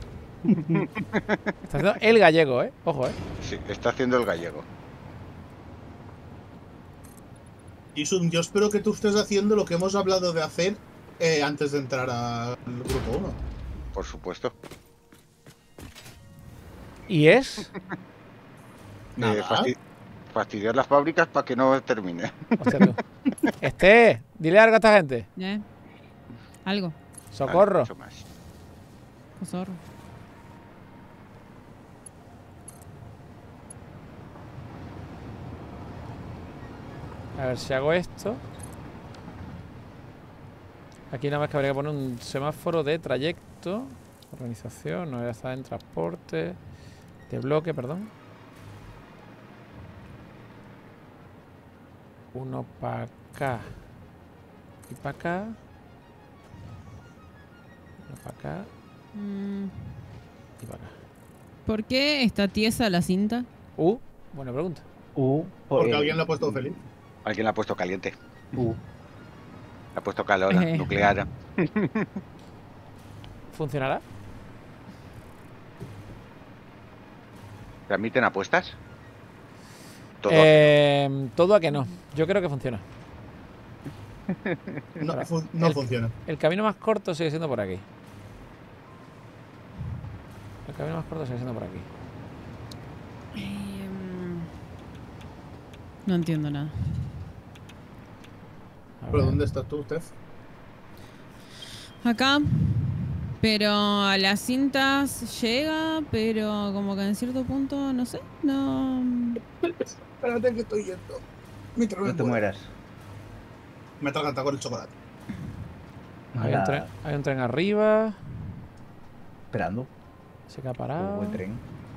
Está haciendo el gallego, ¿eh? Ojo, ¿eh? Sí, está haciendo el gallego. Isun, yo espero que tú estés haciendo lo que hemos hablado de hacer antes de entrar al grupo 1. Por supuesto. ¿Y es? Nada. Fastidiar las fábricas para que no termine. Hostia, tú. Dile algo a esta gente. Algo. Socorro. Mucho más. Zorro. A ver si hago esto. Aquí nada más que habría que poner un semáforo de trayecto. Organización, no, ya está en transporte. De bloque, perdón. Uno para acá. Y para acá. Uno para acá. Y para acá. ¿Por qué está tiesa la cinta? Buena pregunta. Porque alguien lo ha puesto feliz. Alguien la ha puesto caliente. Uh, Le ha puesto calor nuclear. ¿Funcionará? ¿Transmiten apuestas? Todo. Todo a que no. Yo creo que funciona. No, Ahora, no funciona. El camino más corto sigue siendo por aquí. El camino más corto sigue siendo por aquí. No entiendo nada. A ¿Pero ver. dónde estás tú, Steph? Acá. Pero a las cintas llega, pero como que en cierto punto, no sé, no... Espérate que estoy yendo. Mientras no me te muero. mueras. Me he atragantado con el chocolate. Hay un tren arriba. Esperando. Se queda Un parado. buen tren.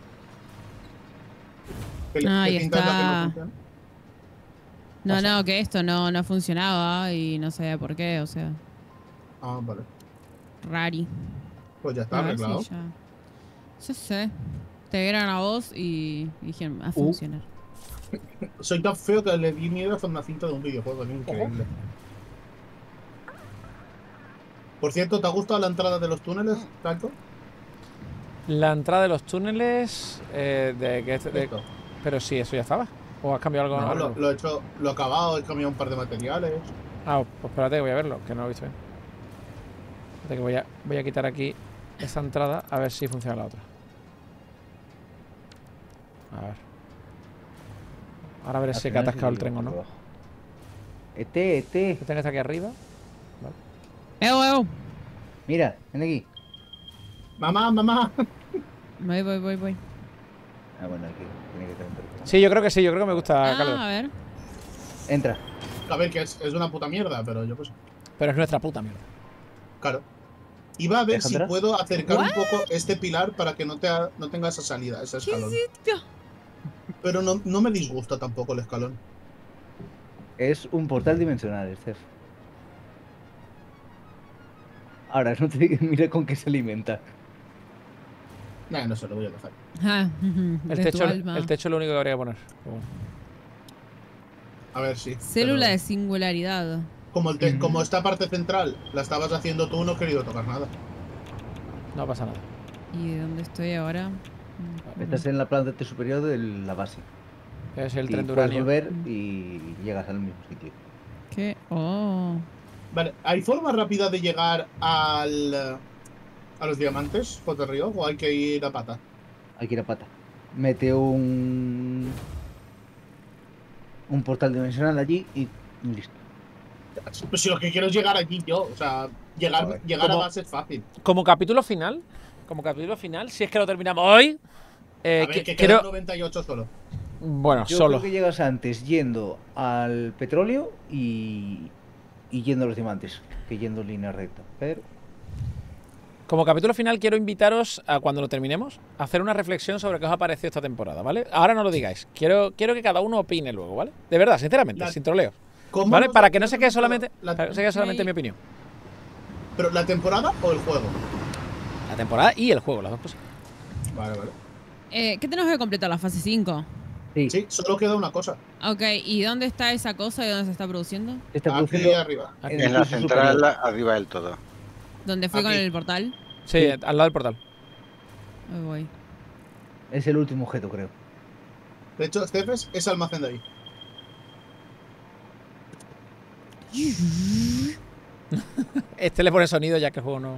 ¿Qué Ahí pinta es la que está. no funciona? No, que esto no funcionaba y no sabía por qué, o sea, Ah, vale. rari. Pues ya está A ver arreglado. si ya... Ya sé. Te vieron a vos y dijeron, a funcionar. Soy tan feo que le di miedo a una cinta de un videojuego. Es increíble. Por cierto, ¿te ha gustado la entrada de los túneles, Taco? La entrada de los túneles. Esto. Pero sí, eso ya estaba. ¿O has cambiado algo? No, nuevo? lo he hecho, lo he acabado, he cambiado un par de materiales. Ah, pues espérate que voy a verlo, que no lo he visto bien. Espérate que voy a quitar aquí esa entrada a ver si funciona la otra. A ver. Ahora veré si he atascado el tren o no. Este. El tren está aquí arriba. Mira, ven aquí. Mamá. Voy. Ah, bueno, aquí. Tiene que tener un teléfono. Sí, yo creo que sí, yo creo que me gusta, Ah, Carlos. a ver. Entra. A ver, que es una puta mierda, pero yo pues. Pero es nuestra puta mierda. Claro. Iba a ver si ¿Alejandra? puedo acercar un poco este pilar para que no tenga esa salida, ese escalón. Pero no me disgusta tampoco el escalón. Es un portal dimensional, Steph. Ahora, no te mira con qué se alimenta. Nah, no se lo voy a dejar. Ah, El de tu techo, alma. el techo es lo único que habría que poner. Pero bueno. A ver si. Célula de pero singularidad. como esta parte central la estabas haciendo tú, no he querido tocar nada. No pasa nada. ¿Y dónde estoy ahora? Estás en la planta superior de la base. Es el Y tren de puedes uranio. volver y llegas al mismo sitio. ¿Qué? Oh. Vale, ¿hay forma rápida de llegar a los diamantes, Río, o hay que ir a pata? Hay que ir a pata. Mete un portal dimensional allí y listo. Pues si lo que quiero es llegar allí yo, o sea, llegar a ¿Cómo? base es fácil. Como capítulo final, si es que lo terminamos hoy, A ver, que quiero... quedan 98 solo. Bueno, Yo solo. creo que llegas antes yendo al petróleo y yendo a los diamantes, que yendo en línea recta. Pero Como capítulo final quiero invitaros a cuando lo terminemos a hacer una reflexión sobre qué os ha parecido esta temporada, ¿vale? Ahora no lo digáis. Quiero que cada uno opine luego, ¿vale? De verdad, sinceramente, sin troleo. ¿Cómo ¿Vale? nos Para ha que no se quede solamente, la- para que no se quede solamente mi opinión. ¿Pero la temporada o el juego? La temporada y el juego, las dos cosas. Vale. ¿Qué tenemos que completar? La fase 5. Sí, solo queda una cosa. Ok, ¿y dónde está esa cosa y dónde se está produciendo? está Aquí produciendo arriba. en En el la piso central, superior. arriba del todo. ¿Dónde fui con Aquí. el portal? Sí, al lado del portal. Ahí voy. Es el último objeto, creo. De hecho, Stefes es almacén de ahí. Este le pone sonido ya que el juego no...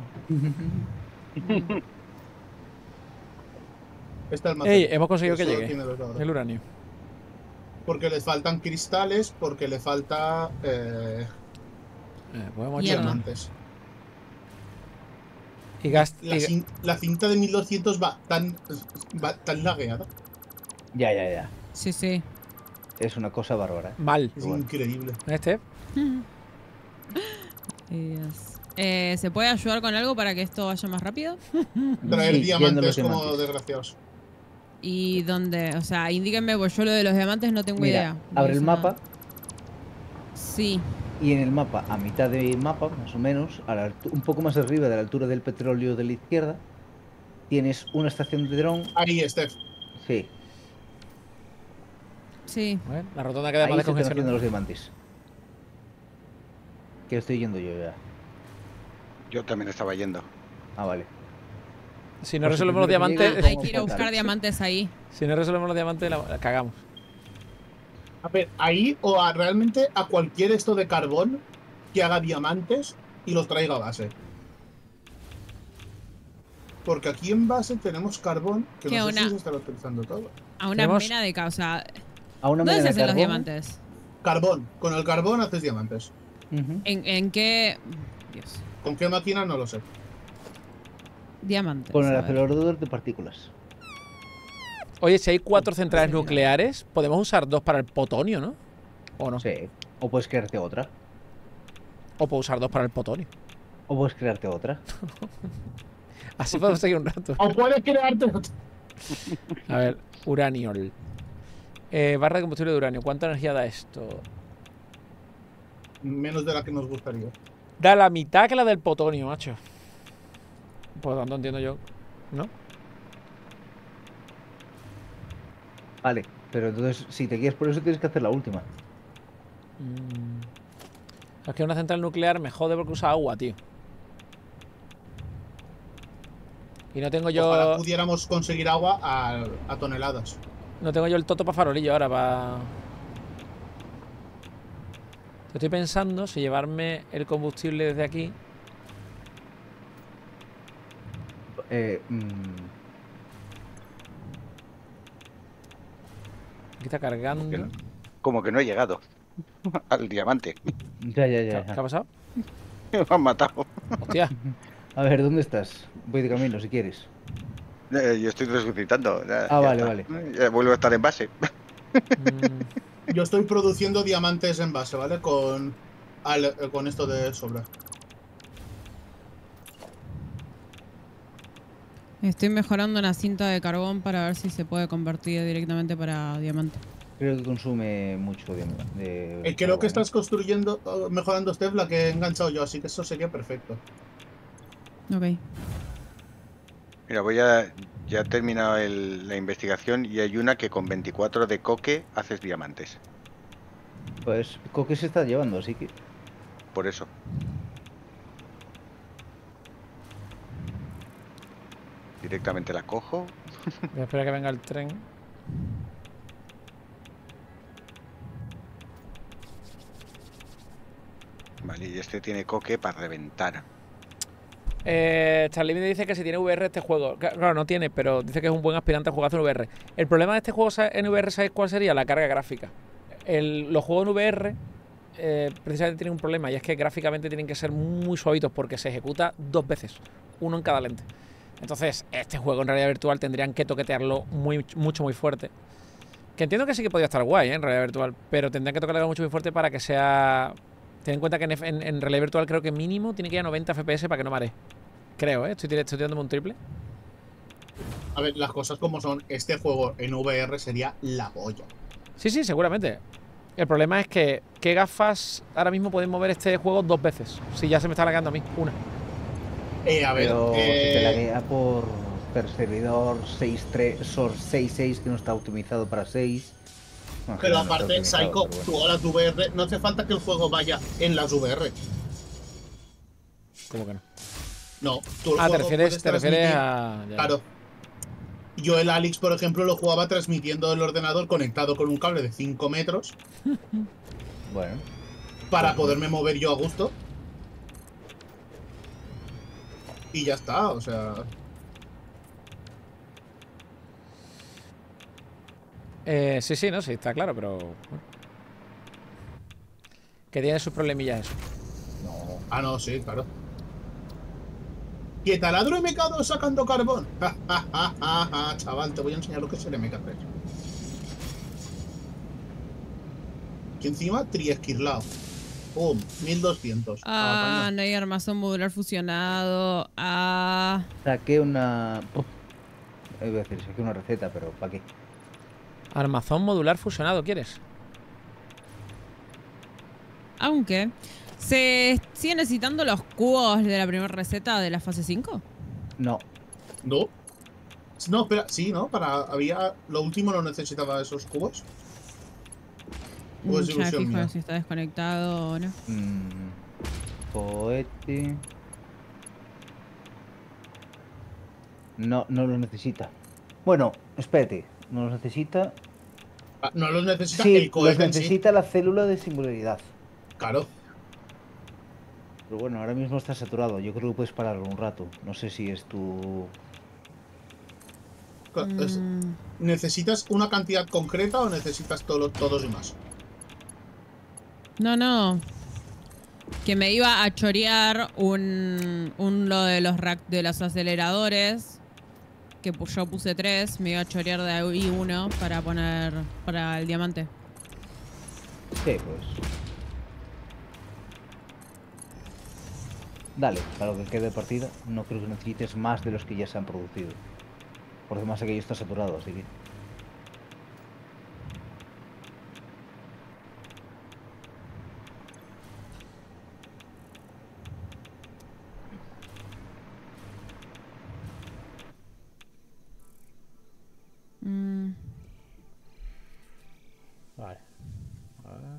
Este almacén. Ey, hemos conseguido que solo llegue tiene dos ahora. el uranio. Porque les faltan cristales, porque le falta Podemos Mierda. echar- diamantes. Y gas... La cinta de 1200 va tan lagueada. Ya. Sí, sí. Es una cosa bárbara. Mal. Es Bueno. increíble. Este... Dios. ¿Se puede ayudar con algo para que esto vaya más rápido? Traer Sí, yendo a diamantes los como diamantes. desgraciados. ¿Y dónde? O sea, indíquenme, pues yo lo de los diamantes no tengo idea. Mira, No abre el sé mapa nada. Sí. y en el mapa, a mitad de mapa, más o menos, un poco más arriba de la altura del petróleo de la izquierda, tienes una estación de dron. Ahí, Steph. Sí, Sí. A ver, la rotonda queda ahí más se están haciendo descongestionada. los diamantes. Que estoy yendo yo ya. Yo también estaba yendo. Ah, vale. Si no Pues resolvemos los primero que diamantes... llegue- Hay que ir a buscar diamantes ahí. Si no resolvemos los diamantes, la cagamos. A ver, ahí o realmente a cualquier esto de carbón que haga diamantes y los traiga a base. Porque aquí en base tenemos carbón que Que no sé una- si se está utilizando todo. A una Tenemos- mena de causa. A una ¿Dónde mena se de hacen los carbón. diamantes? Carbón. Con el carbón haces diamantes. Ujú. ¿En qué? Dios. ¿Con qué máquina? No lo sé. Diamantes. Con el a ver. acelerador de partículas. Oye, si hay 4 centrales Sí. nucleares, podemos usar 2 para el potonio, ¿no? ¿O no? Sí. O puedes crearte otra. O puedo usar 2 para el potonio. O puedes crearte otra. Así podemos seguir un rato. O puedes crearte otro. A ver, uraniol. Barra de combustible de uranio. ¿Cuánta energía da esto? Menos de la que nos gustaría. Da la mitad que la del potonio, macho. Por lo tanto, entiendo yo. ¿No? Vale. Pero entonces, si te quieres por eso, tienes que hacer la última. Es que una central nuclear me jode porque usa agua, tío. Y no tengo yo. Ojalá pudiéramos conseguir agua a toneladas. No tengo yo el toto para farolillo ahora, para. Estoy pensando si llevarme el combustible desde aquí. Aquí está cargando. Que no- Como que no he llegado al diamante. Ya. ¿Qué ha pasado? Me han matado. Hostia. A ver, ¿dónde estás? Voy de camino, si quieres. Yo estoy resucitando. Ah, vale. Vuelvo a estar en base. Yo estoy produciendo diamantes en base, ¿vale? Con esto de sobra. Estoy mejorando una cinta de carbón para ver si se puede convertir directamente para diamante. Creo que consume mucho de Creo que carbón, estás construyendo, mejorando, Steph, la que he enganchado yo, así que eso sería perfecto. Ok. Mira, ya he terminado la investigación y hay una que con 24 de coque haces diamantes. Pues Coque se está llevando, así que... Por eso. Directamente la cojo. Voy a esperar que venga el tren. Vale, y este tiene coque para reventar. Charlie me dice que si tiene VR este juego. Claro, no tiene, pero dice que es un buen aspirante a jugar en VR. El problema de este juego en VR, ¿sabes cuál sería? La carga gráfica. Los juegos en VR precisamente tienen un problema, y es que gráficamente tienen que ser muy suavitos porque se ejecuta 2 veces, uno en cada lente. Entonces, este juego en realidad virtual tendrían que toquetearlo muy fuerte. Que entiendo que sí que podría estar guay, en realidad virtual, pero tendrían que tocarlo mucho muy fuerte para que sea... Ten en cuenta que en realidad virtual creo que mínimo tiene que ir a 90 FPS para que no mare. Creo, estoy tirándome un triple. A ver, las cosas como son, este juego en VR sería la polla. Sí, seguramente. El problema es que ¿qué gafas ahora mismo pueden mover este juego 2 veces? Si ya se me está lagueando a mí, una. A ver, Pero se te laguea por servidor 6.3, Source 6.6 que no está optimizado para 6. Bueno, pero no está aparte, optimizado, Psycho, pero bueno. tú a las VR, no hace falta que el juego vaya en las VR. ¿Cómo que no? No, tú el Ah, juego te refieres a... ya. Claro. Yo el Alex, por ejemplo, lo jugaba transmitiendo el ordenador conectado con un cable de 5 metros Bueno, para poderme mover yo a gusto. Y ya está, o sea... Sí, no, sí, está claro, pero... bueno. Que tiene sus problemillas eso. no. Ah, no, sí, claro. ¿Qué taladro MK2 sacando carbón? Chaval, te voy a enseñar lo que es el MK3. Y encima, triesquirlao. Pum, 1200. Ah, no hay armazón modular fusionado. Ah. Saqué una... Iba a decir, saqué una receta, pero ¿para qué? Armazón modular fusionado, ¿quieres? Aunque, ¿se siguen necesitando los cubos de la primera receta de la fase 5? No. ¿No? No, espera, sí, ¿no? Lo último no necesitaba esos cubos. ¿O es Ya ilusión fijo mía? si está desconectado o no. Cohete... No lo necesita. Bueno, espérate. No los necesita... Ah, no los necesita Sí, el los cohete en sí. necesita la célula de singularidad. Claro. Pero bueno, ahora mismo está saturado. Yo creo que puedes pararlo un rato. No sé si es tu... ¿Necesitas una cantidad concreta o necesitas todos y más? No. Que me iba a chorear un lo de los aceleradores. Que yo puse 3. Me iba a chorear de ahí 1 para poner para el diamante. Sí, pues... Dale, para lo que quede de partida. No creo que necesites más de los que ya se han producido. Por demás aquello está saturado, así que... Vale. A ver.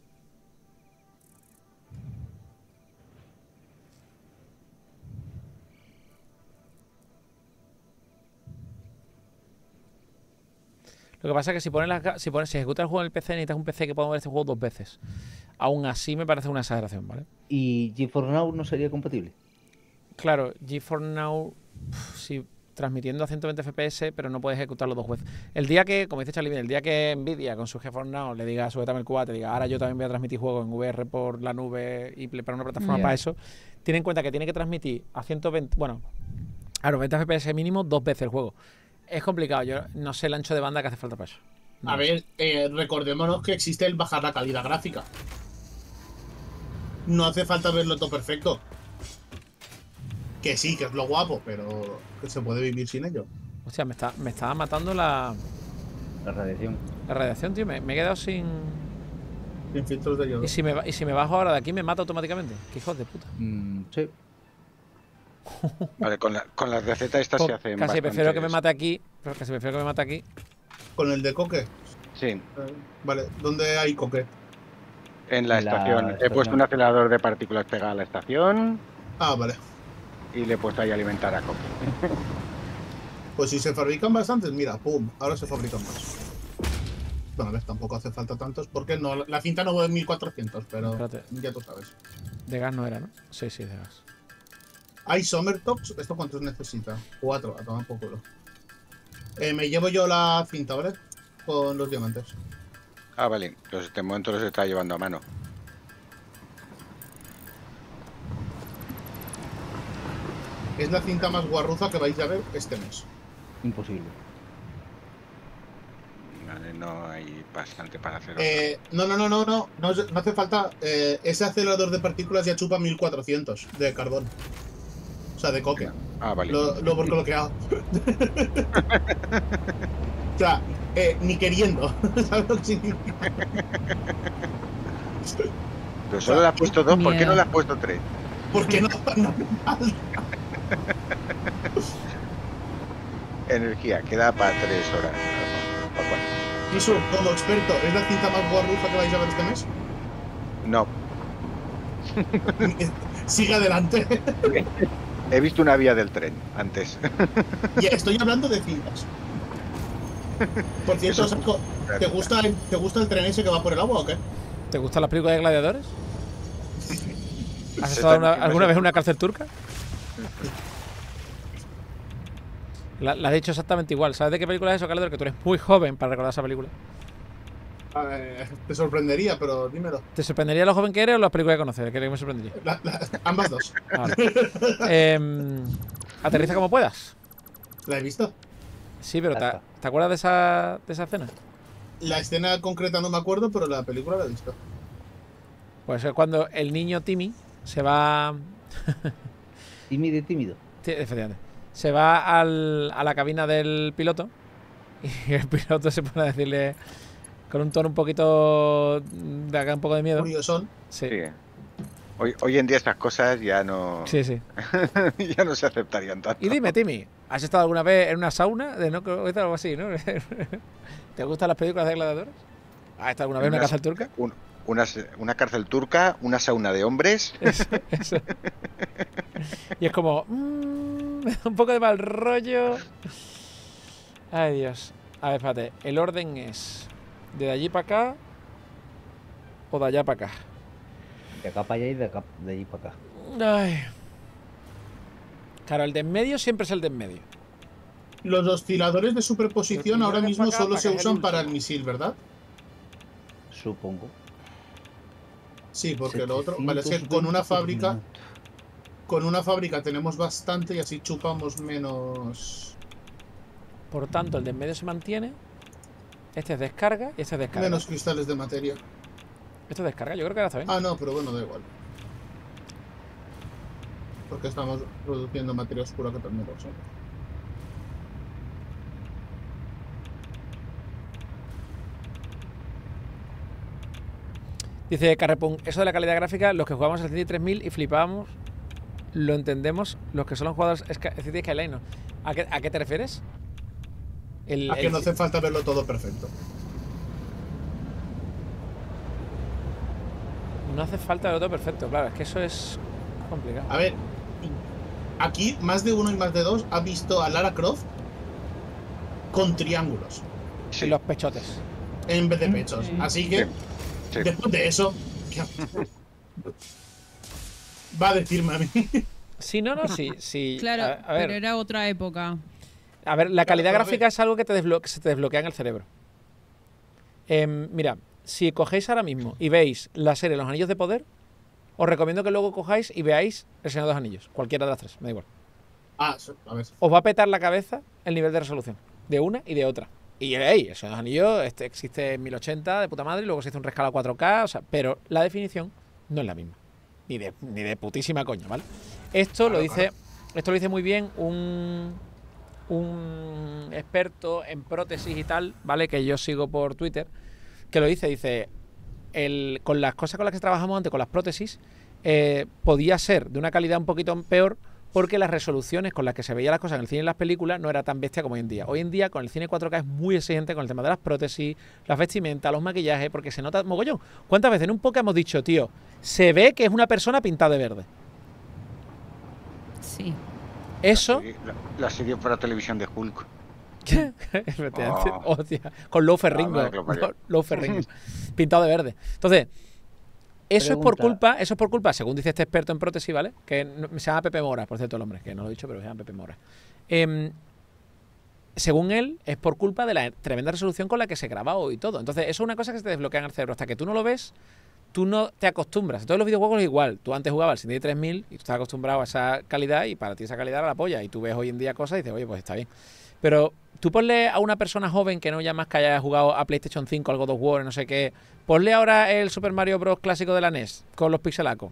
Lo que pasa es que si ejecutas el juego en el PC, necesitas un PC que pueda mover este juego 2 veces. Aún así me parece una exageración, ¿vale? ¿Y GeForce Now no sería compatible? Claro, GeForce Now, sí, transmitiendo a 120 FPS, pero no puedes ejecutarlo 2 veces. El día que, como dice Charlie, el día que Nvidia con su GeForce Now le diga, súbetame el QA, te diga, ahora yo también voy a transmitir juegos en VR por la nube y para una plataforma para eso, tiene en cuenta que tiene que transmitir a 120, bueno, a 90 FPS mínimo 2 veces el juego. Es complicado, yo no sé el ancho de banda que hace falta para eso. No A ver, recordémonos que existe el bajar la calidad gráfica. No hace falta verlo todo perfecto. Que sí, que es lo guapo, pero que se puede vivir sin ello. Hostia, me estaba matando la radiación. La radiación, tío, me he quedado sin filtros de yodo. ¿Y si me bajo ahora de aquí me mata automáticamente? Qué hijos de puta. Sí. Vale, con la receta esta se hacen Casi prefiero que me bastantes. mate aquí. Casi prefiero que me mate aquí. ¿Con el de coque? Sí, Vale, ¿dónde hay coque? en la En la estación. He estación. puesto un acelerador de partículas pegado a la estación Ah, vale. y le he puesto ahí a alimentar a Coque. Pues si se fabrican bastantes, mira, pum, ahora se fabrican más. Bueno, a ver, tampoco hace falta tantos, porque no, la cinta no va en 1400, pero Espérate. ya tú sabes. De gas no era, ¿no? Sí, sí, de gas. ¿Hay Summertops? ¿Esto cuántos necesita? 4, a tomar por culo. Me llevo yo la cinta, ¿vale? Con los diamantes. Ah, vale. Pues este momento los está llevando a mano. Es la cinta más guarruza que vais a ver este mes. Imposible. Vale, no hay bastante para hacer. No hace falta. Ese acelerador de partículas ya chupa 1400 de carbón. O sea, de coque. Ah, vale. Lo he bloqueado. O sea, ni queriendo. ¿Sabes lo que significa? Pero solo le has puesto 2, ¿por qué no Miedo. le has puesto 3? Porque no. Energía, queda para 3 horas. ¿Para cuánto? Eso, como experto, ¿es la cinta más guarruza que vais a ver este mes? No, Sigue adelante. he visto una vía del tren antes. Ya, estoy hablando de cintas. Por cierto, Eso- Sarko, ¿te gusta el tren ese que va por el agua o qué? ¿Te gustan las películas de gladiadores? ¿Has Se estado están- alguna vez en una cárcel turca? La has dicho exactamente igual. ¿Sabes de qué película es eso, Calder? Que tú eres muy joven para recordar esa película. Te sorprendería, pero dímelo. ¿Te sorprendería lo joven que eres o las películas que conoces? ¿Qué me sorprendería? Ambas dos. Vale. Aterriza como puedas. ¿La he visto? Sí, pero Ya está. ¿te acuerdas de esa escena? La escena concreta no me acuerdo, pero la película la he visto. Pues es cuando el niño Timmy se va... Tímido. Sí, efectivamente. Se va a la cabina del piloto y el piloto se pone a decirle con un tono un poquito de acá, un poco de miedo. Curiosón. Sí, Sí. Hoy en día estas cosas ya no, sí, sí. ya no se aceptarían tanto. Y dime, Timmy, ¿has estado alguna vez en una sauna? De no, algo así, ¿no? ¿Te gustan las películas de gladiadores? ¿Has estado alguna vez en una cárcel turca? Una cárcel turca, una sauna de hombres. Eso. Y es como... me da un poco de mal rollo. Ay, Dios. A ver, espérate. El orden es... ¿de allí para acá? ¿O de allá para acá? De acá para allá y de allí para acá. Ay. Claro, el de en medio siempre es el de en medio. Los osciladores de superposición Los ahora millones mismo para acá, solo para se que es el usan para el último. misil, ¿verdad? Supongo. Sí, porque lo otro... Vale, es que con una fábrica... Con una fábrica tenemos bastante y así chupamos menos... Por tanto, el de en medio se mantiene. Este es descarga y este es descarga. Menos cristales de materia. Esto es descarga, yo creo que ahora está bien. Ah, no, pero bueno, da igual. Porque estamos produciendo materia oscura que también lo usamos. Dice Carrepun, eso de la calidad gráfica, los que jugamos al City 3000 y flipábamos, lo entendemos, los que solo jugadores City Skyline no. ¿A qué te refieres? A que no hace falta verlo todo perfecto. No hace falta el otro perfecto, claro, es que eso es complicado. A ver, aquí más de uno y más de dos ha visto a Lara Croft con triángulos Sí, En los pechotes. en vez de pechos. Así que, sí. después de eso, ¿qué va a decirme a mí? Sí, no, sí. Claro, a ver, pero era otra época. a ver, la calidad Pero, a gráfica ver. es algo que se te desbloquea en el cerebro. Mira, si cogéis ahora mismo y veis la serie Los Anillos de Poder, os recomiendo que luego cojáis y veáis El Señor de los Anillos, cualquiera de las tres, me da igual. Ah, a ver. Os va a petar la cabeza el nivel de resolución de una y de otra. Y hey, El Señor de los Anillos existe en 1080 de puta madre y luego se hizo un rescalado 4K, o sea, pero la definición no es la misma. Ni de putísima coña, ¿vale? Esto lo dice muy bien un experto en prótesis y tal, ¿vale? Que yo sigo por Twitter, que lo dice, con las cosas con las que trabajamos antes, con las prótesis, podía ser de una calidad un poquito peor porque las resoluciones con las que se veían las cosas en el cine y en las películas no era tan bestia como hoy en día. Hoy en día, con el cine 4K es muy exigente con el tema de las prótesis, las vestimentas, los maquillajes, porque se nota mogollón. ¿Cuántas veces en un podcast hemos dicho, tío, se ve que es una persona pintada de verde? Sí. Eso... La serie para televisión de Hulk. Efectivamente. Oh. Hostia. Con Lou Ferrigno. madre que lo parió. Lou Ferrigno. Pintado de verde. Entonces, eso es por culpa, según dice este experto en prótesis, ¿vale? Que se llama Pepe Mora, por cierto, el hombre, que no lo he dicho, pero se llama Pepe Mora. Según él, es por culpa de la tremenda resolución con la que se grabó y todo. Entonces, eso es una cosa que se te desbloquea en el cerebro. Hasta que tú no lo ves, tú no te acostumbras. Entonces, los videojuegos es igual. Tú antes jugabas al Cindy 3000 y tú estás acostumbrado a esa calidad y para ti esa calidad era la polla. Y tú ves hoy en día cosas y dices, oye, pues está bien. Pero tú ponle a una persona joven que no ya más que haya jugado a PlayStation 5, al God of War, no sé qué, ponle ahora el Super Mario Bros. Clásico de la NES con los pixelacos.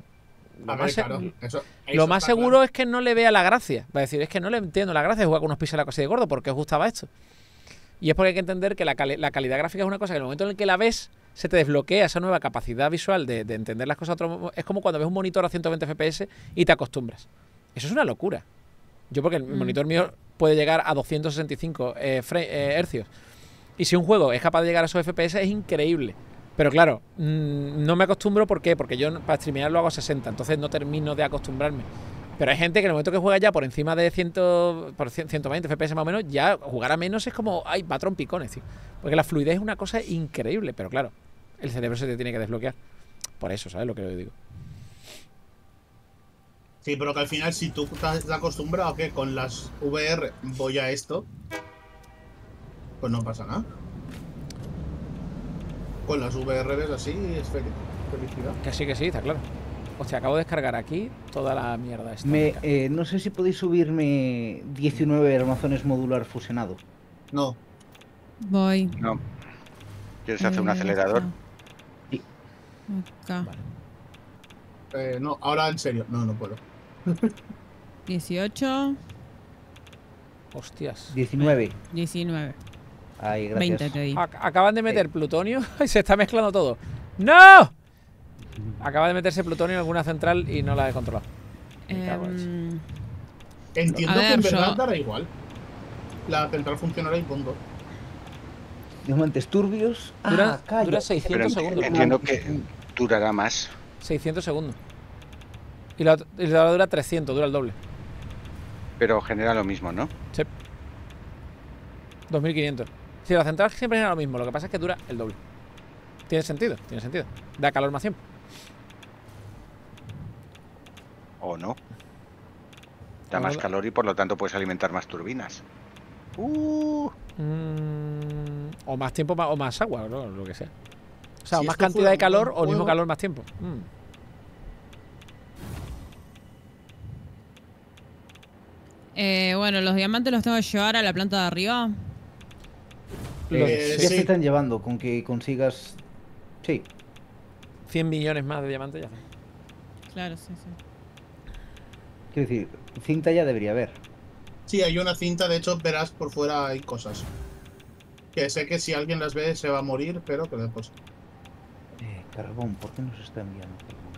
Lo más seguro claro. es que no le vea la gracia. Va a decir, es que no le entiendo la gracia de jugar con unos pixelacos así de gordo, ¿por qué os gustaba esto? Y es porque hay que entender que la calidad gráfica es una cosa que en el momento en el que la ves, se te desbloquea esa nueva capacidad visual de entender las cosas. Es como cuando ves un monitor a 120 FPS y te acostumbras. Eso es una locura. Yo porque el monitor mío puede llegar a 265 hercios. Y si un juego es capaz de llegar a esos FPS es increíble. Pero claro, no me acostumbro. ¿Por qué? Porque yo para streamear lo hago a 60, entonces no termino de acostumbrarme. Pero hay gente que en el momento que juega ya por encima de 120 FPS más o menos, ya jugar a menos es como, ay, va a trompicones, tío. Porque la fluidez es una cosa increíble, pero claro, el cerebro se te tiene que desbloquear. Por eso, ¿sabes lo que yo digo? Sí, pero que al final, si tú estás acostumbrado que con las VR voy a esto, pues no pasa nada. Con las VR ves así, es felicidad. Que sí, está claro. Hostia, acabo de descargar aquí toda la mierda esta. No sé si podéis subirme 19 armazones modular fusionados. No. Voy. No. ¿Quieres hacer un acelerador? Sí. Acá. Vale. No, ahora en serio. No puedo. 18. Hostias. 19. 19. Ay, gracias. 20 te di. Acaban de meter plutonio y se está mezclando todo. ¡No! Acaba de meterse plutonio en alguna central y no la he controlado. Entiendo A ver, que en verdad yo- dará igual. La central funcionará y punto. Diamantes turbios. Dura Pero 600 segundos. entiendo que durará más. 600 segundos. Y la otra dura 300, dura el doble. Pero genera lo mismo, ¿no? Sí. 2500. Sí, la central siempre genera lo mismo, lo que pasa es que dura el doble. Tiene sentido, tiene sentido. Da calor más tiempo. ¿O no? Da O más da- calor y por lo tanto puedes alimentar más turbinas. O más tiempo o más agua, ¿no? Lo que sea. O sea, Si más esto cantidad fuera de un calor buen o el mismo juego- calor más tiempo. Bueno, los diamantes los tengo que llevar a la planta de arriba. Ya sí. se están llevando con que consigas. Sí. 100 millones más de diamantes ya. Claro, sí, sí. Quiero decir, cinta ya debería haber. Sí, hay una cinta, de hecho, verás por fuera hay cosas. Que sé que si alguien las ve se va a morir, pero que después. Carbón, ¿por qué nos está enviando?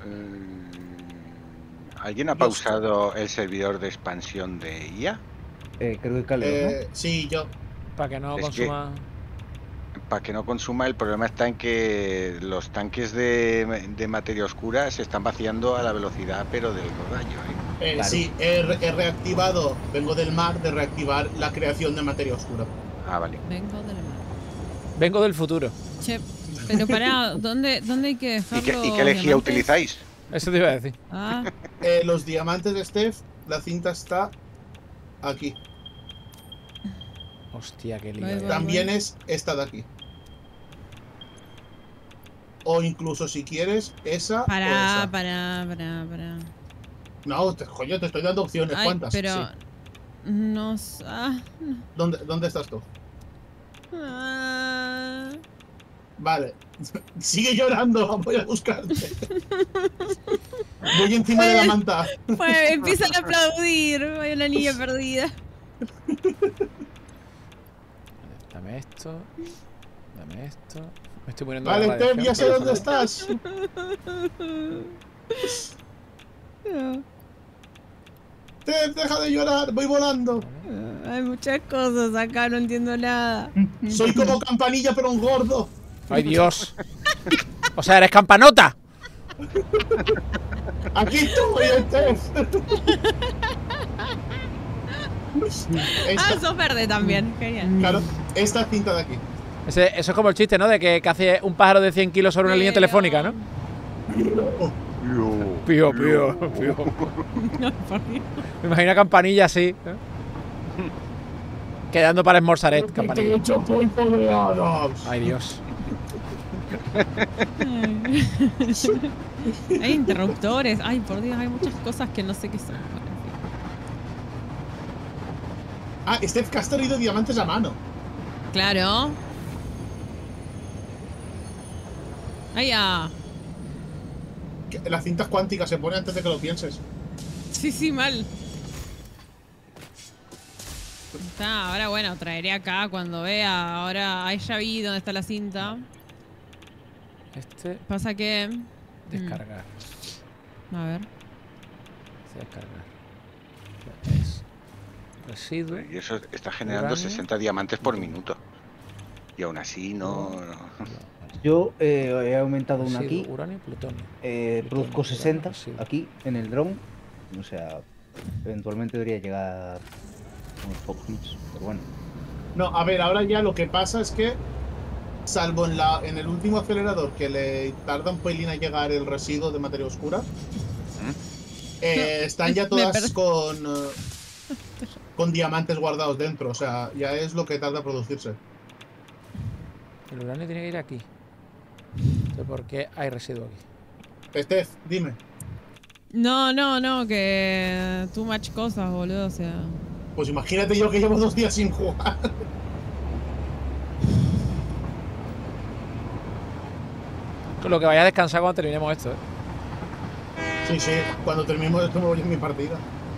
¿Alguien ha pausado el servidor de expansión de IA? Creo que Caleb, Sí, yo. Para que no Es consuma. Para que no consuma, el problema está en que los tanques de materia oscura se están vaciando a la velocidad, pero del rayo. Claro. Sí, he reactivado, vengo del mar, de reactivar la creación de materia oscura. Ah, vale. Vengo del mar. Vengo del futuro. Che, pero pará, ¿dónde hay que ¿Y dejarlo? qué lejía utilizáis? Eso te iba a decir. Ah, Los diamantes de Steph, la cinta está aquí. Hostia, qué lío. Voy, hay. voy. También es esta de aquí. O incluso si quieres, esa o pará. esa. No, coño, te estoy dando opciones. Ay, ¿Cuántas? pero... Sí. No... ¿Dónde estás tú? Vale. Sigue llorando, voy a buscarte. Voy encima de la manta. Pues empiezan a aplaudir. Hay una niña perdida. Dame esto. Dame esto. Me estoy muriendo Vale, de Tem, radiación, ya sé pero dónde joder. estás. Steph, deja de llorar, voy volando. Hay muchas cosas acá, no entiendo nada. Soy como Campanilla, pero un gordo. ¡Ay, Dios! O sea, eres campanota. Aquí estoy, Steph. Ah, sos verde también. Genial. Claro, esta cinta de aquí. Eso es como el chiste, ¿no? De que hace un pájaro de 100 kilos sobre una línea telefónica, ¿no? Pío, pío, pío. Me imagino a Campanilla así, ¿eh? Quedando para Esmorzaret, Campanilla. Ay, Dios. Hay interruptores. Ay, por Dios, hay muchas cosas que no sé qué son. Ah, Steph, que has traído diamantes a mano. Claro. Ay, ya. Las cintas cuánticas se pone antes de que lo pienses. Sí, mal. Está, ahora bueno, traeré acá cuando vea. Ahora, ahí ya vi dónde está la cinta. Pasa que... Descargar. A ver. Descargar. Es residuo. Y eso está generando uranio, 60 diamantes por minuto. Y aún así no... Yo he aumentado una residuo, aquí. uranio, plutonio. Produzco 60 residuo. aquí en el dron. O sea, eventualmente debería llegar unos pocos más, pero bueno. No, a ver, ahora ya lo que pasa es que, salvo en el último acelerador, que le tarda un pelín a llegar el residuo de materia oscura, están ya todas con diamantes guardados dentro. O sea, ya es lo que tarda a producirse. El uranio tiene que ir aquí. No sé por qué hay residuo aquí. Steph, dime. No, que too much cosas, boludo, o sea... Pues imagínate yo que llevo 2 días sin jugar. Con lo que vaya a descansar cuando terminemos esto, ¿eh? Sí, cuando terminemos esto me voy en mi partida.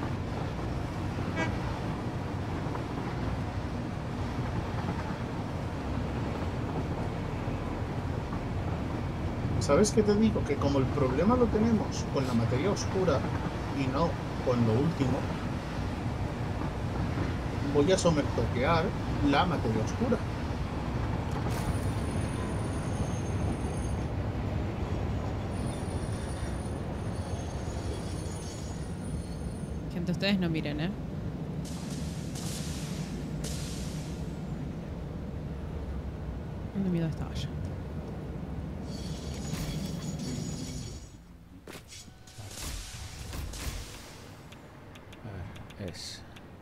¿Sabes qué te digo? Que como el problema lo tenemos con la materia oscura y no con lo último, voy a somertoquear la materia oscura. Gente, ustedes no miren, ¿eh? ¿Dónde miedo estaba yo? A ver, es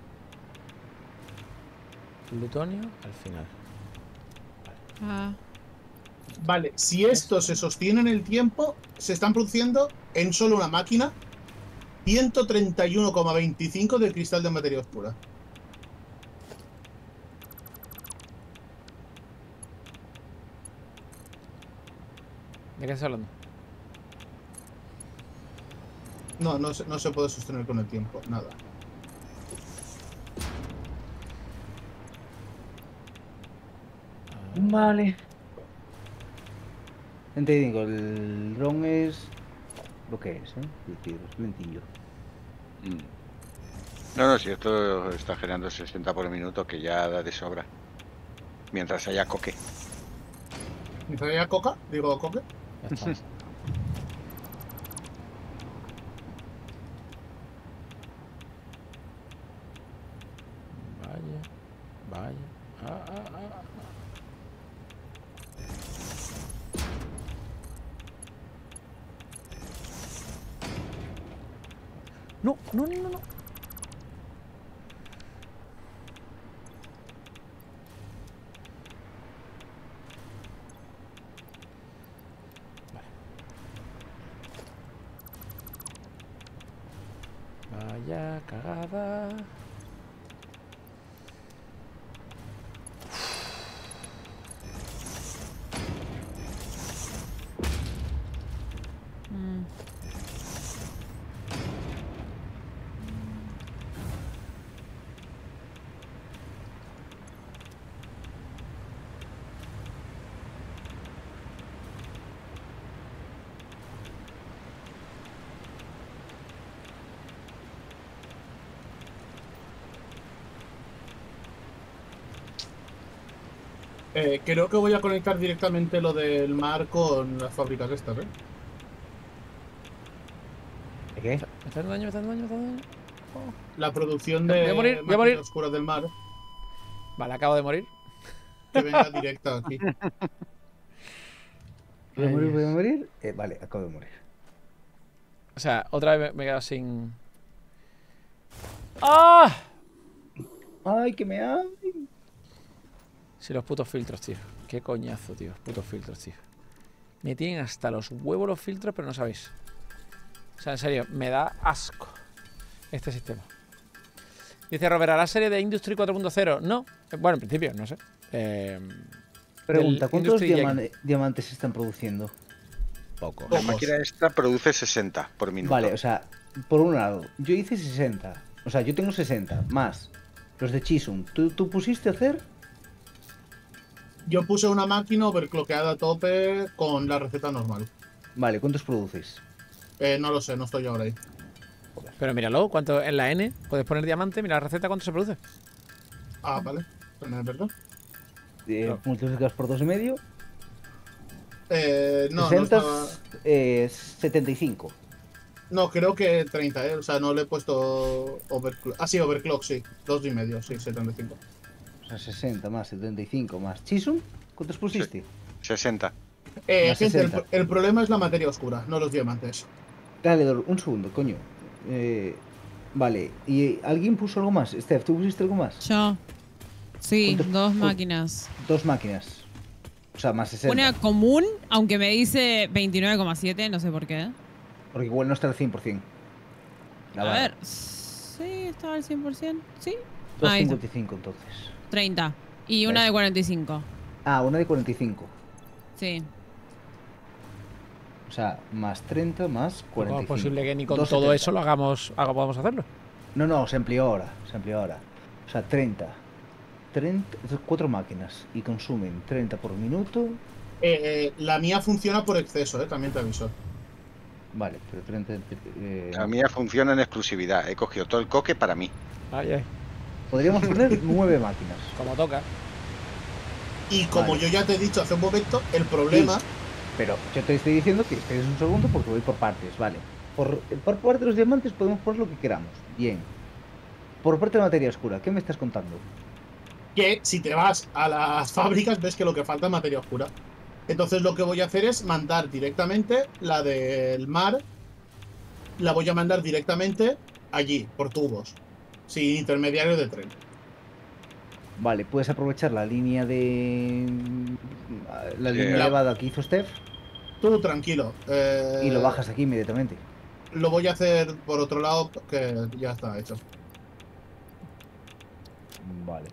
plutonio al final. Ah, Vale, si estos se sostienen en el tiempo, se están produciendo en solo una máquina 131,25 de cristal de materia oscura. ¿De qué estás hablando? No se puede sostener con el tiempo, nada. Vale. Te digo, el dron es lo que es, ¿eh? Es lentillo. No, si esto está generando 60 por minuto, que ya da de sobra. Mientras haya coque. ¿Mientras haya coca? Digo, coque. Ya está. Vaya. No. Vaya cagada. Creo que voy a conectar directamente lo del mar con las fábricas estas, ¿eh? ¿Qué? Me está dando daño, me está dando daño, me está dando daño. La producción Voy de a morir, voy a materia morir. oscura del mar, Vale, acabo de morir. que venga directa aquí. ¿Voy a morir? ¿Voy a morir? Vale, acabo de morir. O sea, otra vez me he quedado sin... ¡Ah! ¡Ay, que me ha... Sí, los putos filtros, tío. Qué coñazo, tío. Putos filtros, tío. Me tienen hasta los huevos los filtros, pero no sabéis. O sea, en serio, me da asco este sistema. Dice Robert, ¿hará serie de Industry 4.0? No. Bueno, en principio, no sé. Pregunta, Del ¿cuántos Industry diamantes se están produciendo? Pocos. La máquina esta produce 60 por minuto. Vale, o sea, por un lado, yo hice 60. O sea, yo tengo 60, más los de Chisum. ¿Tú pusiste a hacer? Yo puse una máquina overclockeada a tope con la receta normal. Vale, ¿cuántos produces? No lo sé, no estoy ahora ahí. Pero míralo, ¿cuánto en la N? Puedes poner diamante, mira la receta, ¿cuánto se produce? Ah, vale. ¿Es verdad? Multiplicas por 2,5. No, 60, no, 75. no, creo que 30, ¿eh? O sea, no le he puesto overclock. Ah, sí, overclock, sí. 2,5, sí, 75. O sea, 60 más 75 más Chisum. ¿Cuántos pusiste? 60. Más Gente, 60. el problema es la materia oscura, no los diamantes. Dale, un segundo, coño. Vale, ¿y alguien puso algo más? Steph, ¿tú pusiste algo más? Yo. Sí, ¿Cuántos- 2 cu- máquinas. 2 máquinas. O sea, más 60. Una común, aunque me dice 29,7, no sé por qué. Porque igual no está al 100%. A ver. Sí, estaba al 100%. Sí. Ahí está. 2,55 entonces. 30. Y una Vale. de 45. Ah, una de 45. Sí. O sea, más 30 más 45. ¿Cómo es posible que ni con 2,70. todo eso lo podamos hacerlo? No, se amplió ahora. O sea, 30. 4 máquinas y consumen 30 por minuto. La mía funciona por exceso, también te aviso. Vale, pero 30... La mía funciona en exclusividad. He cogido todo el coque para mí. Ay, ay. Podríamos poner 9 máquinas. Como toca. Y como Vale. yo ya te he dicho hace un momento, el problema... Pero yo te estoy diciendo que esperes un segundo porque voy por partes, vale. Por parte de los diamantes podemos poner lo que queramos. Bien. Por parte de la materia oscura, ¿qué me estás contando? Que si te vas a las fábricas ves que lo que falta es materia oscura. Entonces lo que voy a hacer es mandar directamente la del mar. La voy a mandar directamente allí, por tubos. Sin intermediario de tren. Vale, puedes aprovechar la línea de... La línea La- elevada que hizo Steph Tú tranquilo. y lo bajas aquí inmediatamente. Lo voy a hacer por otro lado, que ya está hecho. Vale.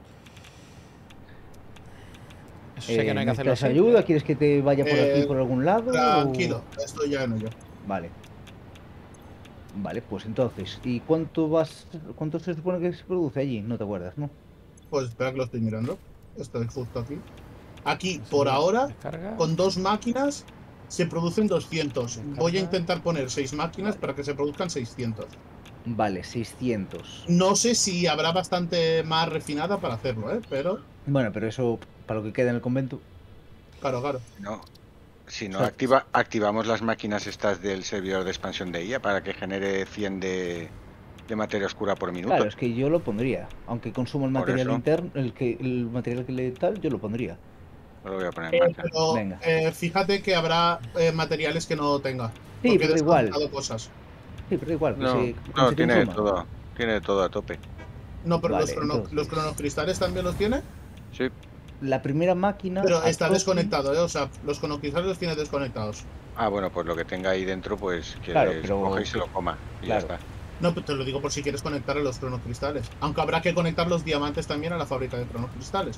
Eso sé que no hay que hacerlo ¿Necesitas así. ayuda? ¿Quieres que te vaya por aquí, por algún lado? Tranquilo, o- esto ya no yo. Vale. Vale, pues entonces, ¿y cuánto se supone que se produce allí? No te acuerdas, ¿no? Pues espera que lo estoy mirando. Estoy justo aquí. Aquí, por ahora, Descarga. con 2 máquinas se producen 200. Voy a Descarga. intentar poner 6 máquinas para que se produzcan 600. Vale, 600. No sé si habrá bastante más refinada para hacerlo, pero Bueno, pero eso, para lo que queda en el convento. claro, claro. No. Si no, O sea, activamos las máquinas estas del servidor de expansión de IA para que genere 100 de materia oscura por minuto. Claro, es que yo lo pondría. Aunque consuma el Por material eso. interno, el material que le tal, yo lo pondría. No lo voy a poner en marcha. Pero Venga. fíjate que habrá materiales que no tenga. Sí, porque he pero igual. desconectado cosas. Sí, pero igual. que No, se no, tiene de consuma. todo. Tiene de todo a tope. No, pero Vale, los entonces. cronocristales también los tiene. Sí. La primera máquina. Pero a está tope- desconectado, O sea, los cronocristales los tiene desconectados. Ah, bueno, pues lo que tenga ahí dentro, pues que Claro, se pero- coja y se lo coma. Y claro. ya está. No, pero te lo digo por si quieres conectar a los cronocristales. Aunque habrá que conectar los diamantes también a la fábrica de cronocristales.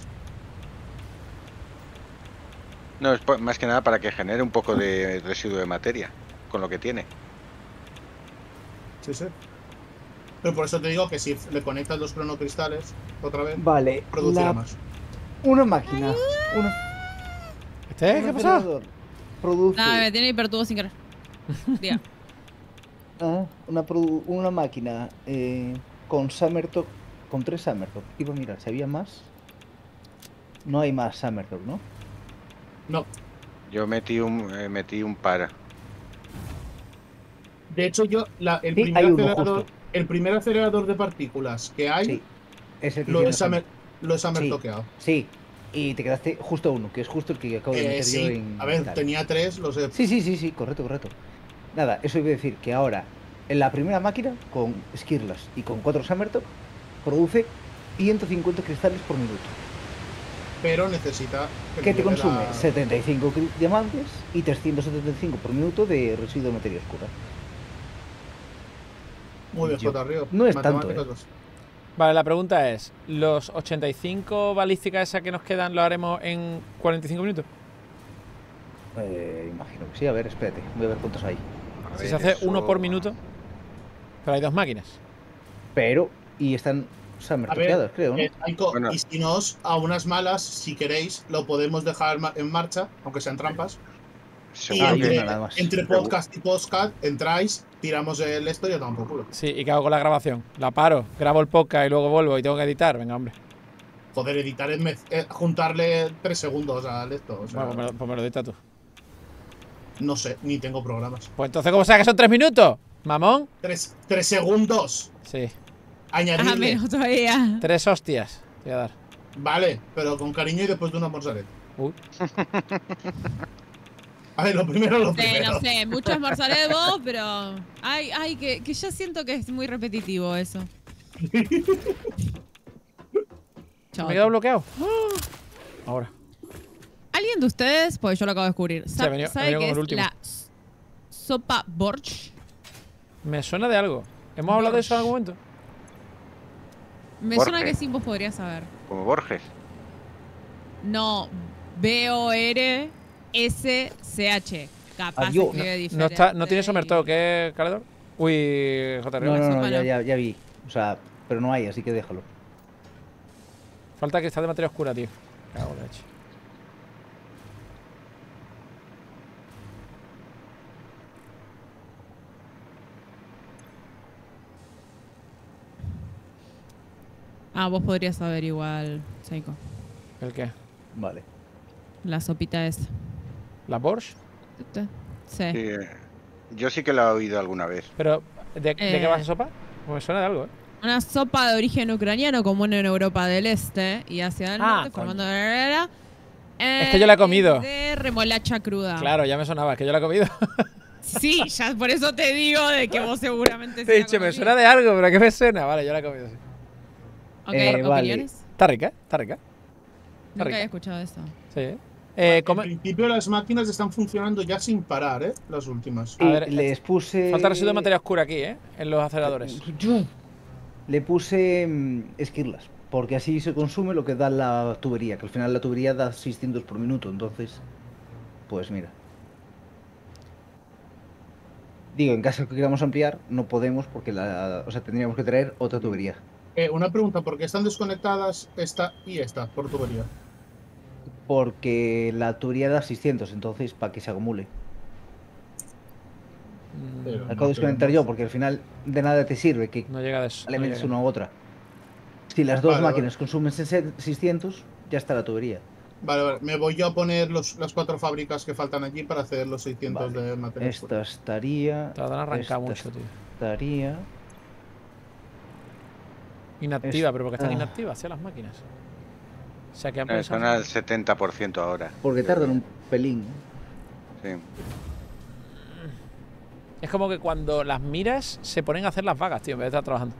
No, es más que nada para que genere un poco de residuo de materia con lo que tiene. Sí, sí. Pero por eso te digo que si le conectas los cronocristales otra vez, Vale, producirá más. una máquina. Una, ¿Este? un ¿Qué pasa? acelerador Produce Nada, me tiene hipertubo sin querer. Diga. una máquina con Summertop, con 3 Summertop. Iba a mirar si había más. No hay más Summertop, ¿no? No. Yo metí un par. De hecho, yo el, Sí, primer hay uno, acelerador, justo. el primer acelerador de partículas que hay Sí. Es el que lo tiene he summer Sí. toqueado. Sí. Y te quedaste justo a uno, que es justo el que acabo de meter yo Sí, en. a ver, tal. tenía 3, lo sé. Sí, correcto. Nada, eso iba a decir que ahora, en la primera máquina, con Skirlas y con 4 Summertop, produce 150 cristales por minuto. Pero necesita Que te me dé consume la- 75 diamantes y 375 por minuto de residuo de materia oscura. Muy bien, Yo- J. Río. no es tanto, Matemáticas dos. Vale, la pregunta es, ¿los 85 balísticas esas que nos quedan lo haremos en 45 minutos? Imagino que sí. A ver, espérate. Voy a ver cuántos hay. A Si ver, se hace eso- uno por minuto, pero hay 2 máquinas. Pero, y están Summertopeadas, creo, ¿no? Aiko, Bueno. y si no, a unas malas, si queréis, lo podemos dejar en marcha, aunque sean trampas. Y seguro hay que- una nada más. entre podcast y podcast, entráis, tiramos el esto y a tomar por culo. Sí, ¿y qué hago con la grabación? La paro, grabo el podcast y luego vuelvo y tengo que editar. Venga, hombre. Poder editar es juntarle 3 segundos al esto. O sea, Bueno, pues me lo editas tú. no sé, ni tengo programas. Pues entonces, ¿cómo sabes que son 3 minutos? ¿Mamón? 3 segundos. Sí. Añadirle. menos todavía. 3 hostias. Te voy a dar. Vale, pero con cariño y después de una mozzarella. Uy. A ver, lo primero. No sé, mucho esmorzaremos, pero. Ay, que ya siento que es muy repetitivo eso. Chao. ¿Me he quedado bloqueado? Ahora. ¿Alguien de ustedes, pues yo lo acabo de descubrir, ha venido- ha sabe venido qué con es el último. la sopa borsch? Me suena de algo. ¿Hemos hablado de eso en algún momento? Me Borges. suena que sí vos podrías saber. Como Borges. No, BORSCH. Capaz Adiós. se escribe No, diferente. no tiene somertado, ¿qué, Caledor? Uy, JR. No, sopa no. ya vi. O sea, pero no hay, así que déjalo. Falta que está de materia oscura, tío. Cago en la leche. Ah, vos podrías saber igual, Seiko. ¿El qué? Vale. La sopita esa. ¿La Borsch? Sí. Sí, yo sí que lo he oído alguna vez. Pero, ¿de qué va esa sopa? Pues me suena de algo, ¿eh? Una sopa de origen ucraniano común en Europa del Este y hacia el norte, coño. formando Es que yo la he comido. de remolacha cruda. Claro, ya me sonaba, es que yo la he comido. Sí, ya por eso te digo de que vos seguramente Te he dicho, me suena de algo, pero ¿qué me suena? Vale, yo la he comido, sí. Ok, Vale. ¿opiniones? Está rica, ¿eh? Está rica. Nunca rica. había escuchado eso. Sí. En come- principio las máquinas están funcionando ya sin parar, ¿eh? Las últimas. A Y ver, les puse. Falta residuo de materia oscura aquí, ¿eh? En los aceleradores. Le puse esquirlas, porque así se consume lo que da la tubería, que al final la tubería da 600 por minuto, entonces, pues mira. Digo, en caso que queramos ampliar, no podemos porque tendríamos que traer otra tubería. Una pregunta, ¿por qué están desconectadas esta y esta por tubería? Porque la tubería da 600, entonces para que se acumule. Pero Acabo de desconectar yo, porque al final de nada te sirve que No llega de eso. le no metes llega. una u otra. Si las dos Vale, máquinas consumen 600, ya está la tubería. Vale, me voy yo a poner las 4 fábricas que faltan allí para hacer los 600 Vale. de materia Esta oscura. estaría. Te la han arrancado esta mucho, tío. Estaría. Inactiva, pero porque están Ah. inactivas, ¿sí? Las máquinas. O sea que han Están pensado- al 70% ahora. Porque tardan un pelín. Sí. Es como que cuando las miras se ponen a hacer las vagas, tío, en vez de estar trabajando.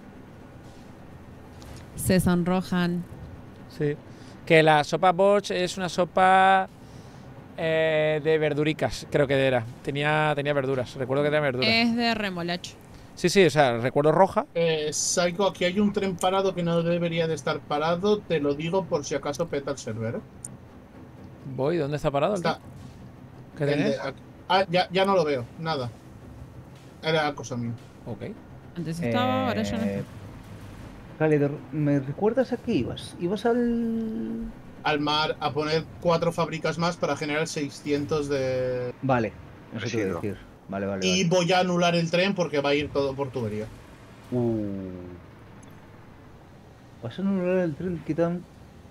Se sonrojan. Sí. Que la sopa Borsch es una sopa de verduricas, creo que era. Tenía verduras, recuerdo que tenía verduras. Es de remolacha. Sí, sí, o sea, recuerdo roja. Psycho, aquí hay un tren parado que no debería de estar parado. Te lo digo por si acaso peta el server. ¿eh? Voy, ¿dónde está parado? Está. ¿Qué el de tenés? aquí. Ah, ya no lo veo. Nada. Era cosa mía. Ok. Antes estaba, ahora ya no está. Caledor, ¿me recuerdas a qué ibas? ¿Ibas al...? Al mar a poner 4 fábricas más para generar 600 de. Vale, eso te iba a Residuo. decir. Vale. Y voy a anular el tren porque va a ir todo por tubería. ¿Vas a anular el tren? ¿Qué tan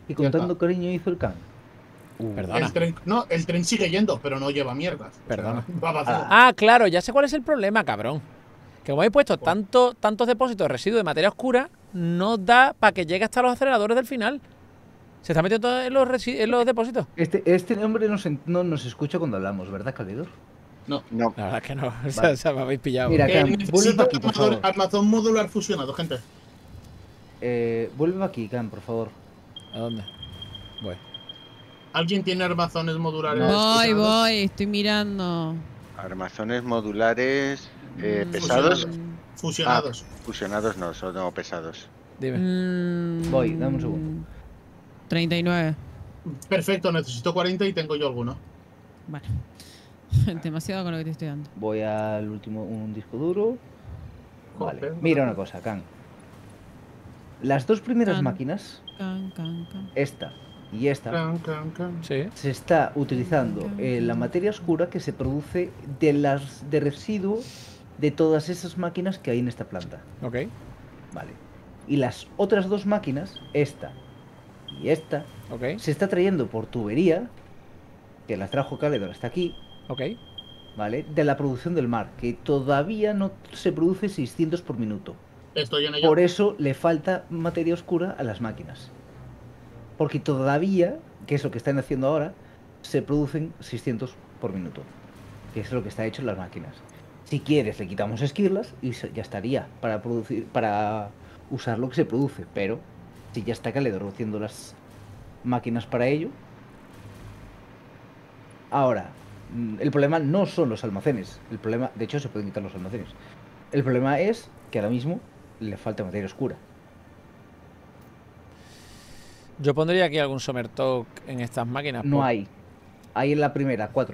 Y con Ya tanto está. cariño hizo el can. Perdona. El tren sigue yendo, pero no lleva mierdas. O sea, Perdona. va vacío. Ah, claro, ya sé cuál es el problema, cabrón. Que como habéis puesto tantos depósitos de residuos de materia oscura, no da para que llegue hasta los aceleradores del final. Se está metiendo todo en los depósitos. Este hombre no nos escucha cuando hablamos, ¿verdad, Calidor? No, La verdad es que no. Vale. O sea, me habéis pillado. Mira, Cam, Necesito vuelve aquí, por favor. armazón modular fusionado, gente. Vuelve aquí, Cam, por favor. ¿A dónde? Voy. ¿Alguien tiene armazones modulares? Voy, fusionados? estoy mirando. armazones modulares Mm, pesados. Fusionados. Fusionados no, son pesados. Dime. Voy, dame un segundo. 39. Perfecto, necesito 40 y tengo yo alguno. Bueno. Demasiado con lo que te estoy dando. Voy al último, un disco duro. Vale, Joder, mira joder. una cosa, Can. Las dos primeras Can. máquinas, Can, can, can. esta y esta, Can, can, can. Sí. se está utilizando la materia oscura que se produce de residuo de todas esas máquinas que hay en esta planta. Ok. Vale. Y las otras dos máquinas, esta y esta, Ok. se está trayendo por tubería, que las trajo Caledor hasta aquí, Ok. ¿vale? De la producción del mar, que todavía no se produce 600 por minuto. Estoy en ello. Por eso le falta materia oscura a las máquinas. Porque todavía, que es lo que están haciendo ahora, se producen 600 por minuto. Que es lo que está hecho en las máquinas. Si quieres, le quitamos esquirlas y ya estaría para producir, para usar lo que se produce. Pero si ya está Caledor haciendo las máquinas para ello. Ahora, el problema no son los almacenes. El problema, de hecho, se pueden quitar los almacenes. El problema es que ahora mismo le falta materia oscura. Yo pondría aquí algún Summer Talk en estas máquinas. No hay. Hay en la primera, 4.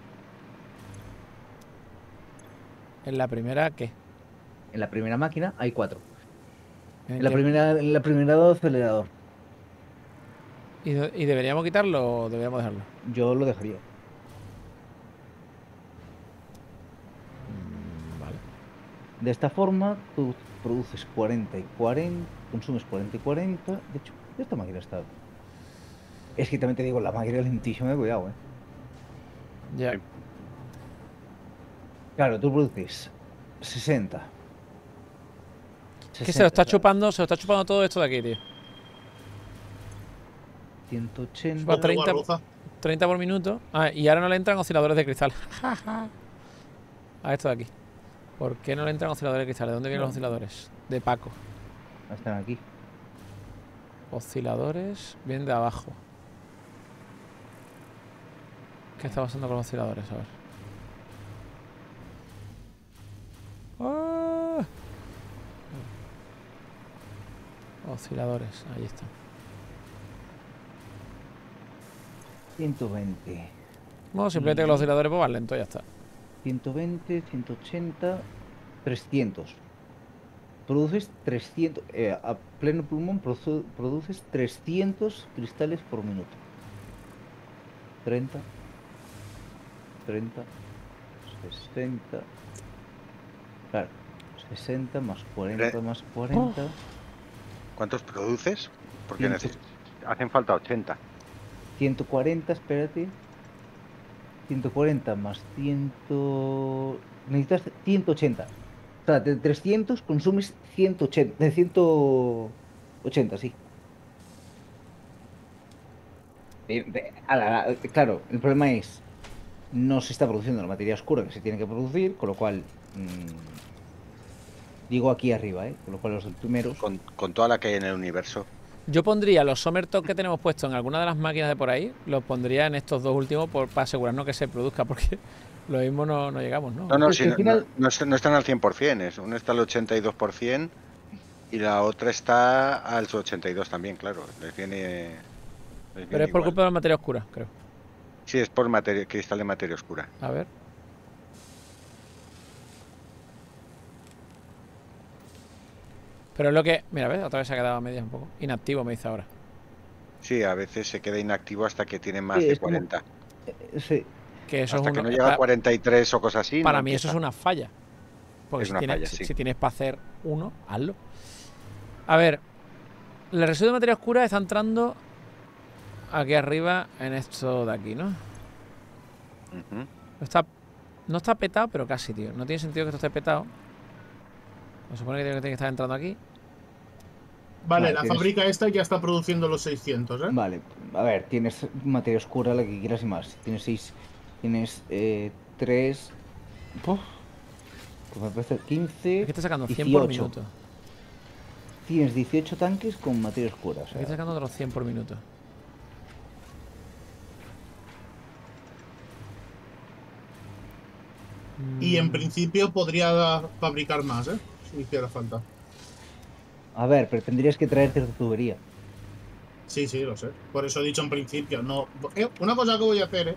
¿En la primera qué? En la primera máquina hay 4. ¿En En la qué? primera acelerador. ¿Y deberíamos quitarlo o deberíamos dejarlo? Yo lo dejaría. Vale. De esta forma, tú produces 40 y 40, consumes 40 y 40. De hecho, esta máquina está. Es que también te digo, la máquina es lentísima, cuidado, Ya. Claro, tú produces 60. Que se lo está 60, chupando todo esto de aquí, tío. 180. Va 30. Guarruza. 30 por minuto. Ah, y ahora no le entran osciladores de cristal. A esto de aquí. ¿Por qué no le entran osciladores de cristal? ¿De dónde vienen los osciladores? De Paco. Están aquí. Osciladores vienen de abajo. ¿Qué está pasando con los osciladores? A ver. ¡Ah! Osciladores, ahí están. 120. Bueno, simplemente que los osciladores pues van lentos, ya está. 120, 180, 300. Produces 300, a pleno pulmón produces 300 cristales por minuto. 30, 30, 60. Claro, 60 más 40 más 40. ¿Cuántos produces? Porque Ciento. hacen falta 80. 140, espérate. 140 más 100. Necesitas 180. O sea, de 300 consumes 180. De 180, sí. Claro, el problema es. No se está produciendo la materia oscura que se tiene que producir, con lo cual. Digo aquí arriba, con lo cual los primeros. Con toda la que hay en el universo. Yo pondría los Summer Talk que tenemos puestos en alguna de las máquinas de por ahí, los pondría en estos dos últimos para asegurarnos que se produzca, porque lo mismo no llegamos, ¿no? No, Es sí, que al final- no están al 100%. Uno está al 82% y la otra está al 82% también, claro. Les viene Pero es por igual. culpa de la materia oscura, creo. Sí, es por cristal de materia oscura. A ver. Pero es lo que... Mira, ¿ves? Otra vez se ha quedado a medias un poco. Inactivo me dice ahora. Sí, a veces se queda inactivo hasta que tiene más Sí, de es como- 40. Sí. Que eso Hasta es que uno- no llega a 43 o cosas así. Para no mí eso es empieza. una falla. Porque Es si una tienes, falla, si- sí. si tienes para hacer uno, hazlo. A ver, el residuo de materia oscura está entrando aquí arriba en esto de aquí, ¿no? Ujú. No está petado, pero casi, tío. No tiene sentido que esto esté petado. Se supone que tiene que estar entrando aquí. Vale, Vale, la tienes- fábrica esta ya está produciendo los 600, ¿eh? Vale, a ver, tienes materia oscura, la que quieras y más. Tienes 6, tienes 3, pues me parece 15, Aquí está sacando 100 por 18. minuto. Tienes 18 tanques con materia oscura. O Aquí sea, está sacando otros 100 por minuto. Y en principio podría fabricar más, ¿eh? Si hiciera falta. a ver, pero tendrías que traerte tu tubería. Sí, sí, lo sé. Por eso he dicho en principio. No. Una cosa que voy a hacer es.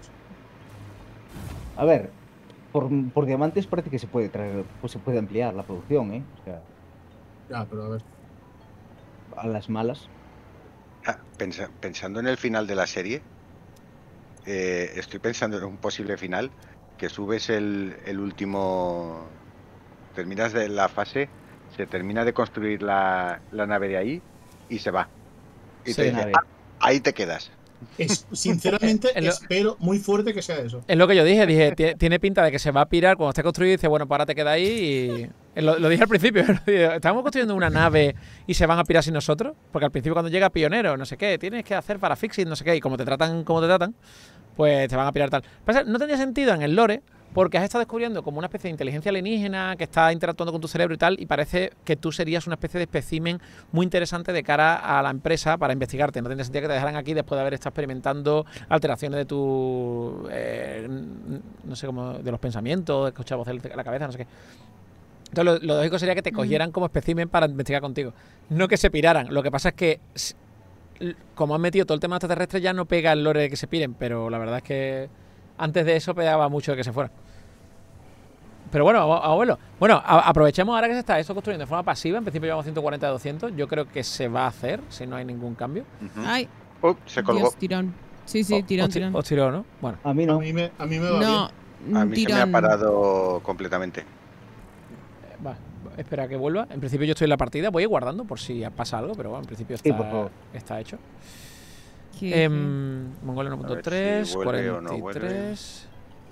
A ver, por diamantes parece que se puede traer, pues se puede ampliar la producción, ¿eh? O sea, Ya, pero a ver. a las malas. Ah, pensando en el final de la serie, estoy pensando en un posible final, que subes el último, terminas de la fase, se termina de construir la nave de ahí y se va. Y Sí, te dice, nave. ahí te quedas. Sinceramente, Es lo- espero muy fuerte que sea eso. Es lo que yo dije, tiene pinta de que se va a pirar cuando esté construido y dice, bueno, pues ahora te queda ahí y... Lo dije al principio, estamos construyendo una nave y se van a pirar sin nosotros, porque al principio cuando llega pionero, no sé qué, tienes que hacer para fixing, no sé qué, y como te tratan, pues te van a pirar tal. Pasa, no tendría sentido en el lore, porque has estado descubriendo como una especie de inteligencia alienígena que está interactuando con tu cerebro y tal, y parece que tú serías una especie de espécimen muy interesante de cara a la empresa para investigarte. No tendría sentido que te dejaran aquí después de haber estado experimentando alteraciones de tu... no sé cómo... de los pensamientos, de escuchar voces en la cabeza, no sé qué. Entonces lo lógico sería que te cogieran como espécimen para investigar contigo. No que se piraran. Lo que pasa es que, como han metido todo el tema extraterrestre, ya no pega el lore de que se piren, pero la verdad es que antes de eso pegaba mucho de que se fueran. Pero bueno, vamos a verlo. Bueno, aprovechemos ahora que se está eso construyendo de forma pasiva. En principio llevamos 140 de 200. Yo creo que se va a hacer si no hay ningún cambio. Ujú. Ay, Se colgó. Dios, tirón. Sí, sí, tirón, tirón. Os tiró, ¿no? Bueno. A mí no. A mí me va No, A mí se me ha tirón. parado completamente. Va, espera que vuelva. En principio yo estoy en la partida. Voy a ir guardando por si pasa algo, pero bueno, en principio Sí, por favor. está hecho. ¿Qué? Mongolia A 1.3, ver si vuelve o no 43.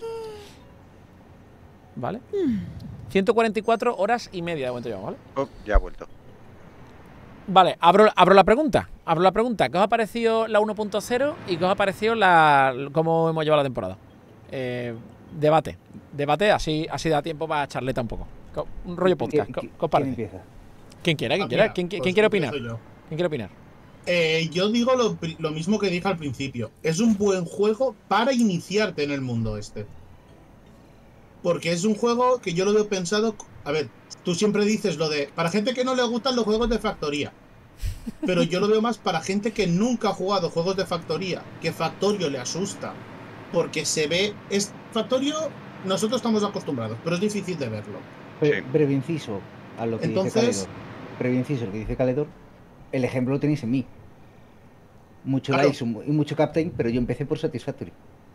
Vale. 144 horas y media de momento llevamos, ¿vale? Ya ha vuelto. Vale, abro la pregunta. Abro la pregunta. ¿Qué os ha parecido la 1.0 y qué os ha parecido cómo hemos llevado la temporada? Debate, así da tiempo para charleta un poco. Un rollo podcast. ¿Qué os ¿Quién parece? empieza? ¿Quién quiera? Mira, ¿Quién pues quiere opinar? empiezo yo. ¿Quién quiere opinar? Yo digo lo mismo que dije al principio. Es un buen juego para iniciarte en el mundo este. Porque es un juego que yo lo veo pensado... A ver, tú siempre dices lo de... Para gente que no le gustan los juegos de factoría. Pero yo lo veo más para gente que nunca ha jugado juegos de factoría. Que Factorio le asusta. Porque se ve... Factorio nosotros estamos acostumbrados, pero es difícil de verlo. Pero, Sí. breve inciso a lo que Entonces- dice Caledor. Breve inciso a lo que dice Caledor. El ejemplo lo tenéis en mí. Mucho Claro. Dice y mucho Captain, pero yo empecé por Satisfactory.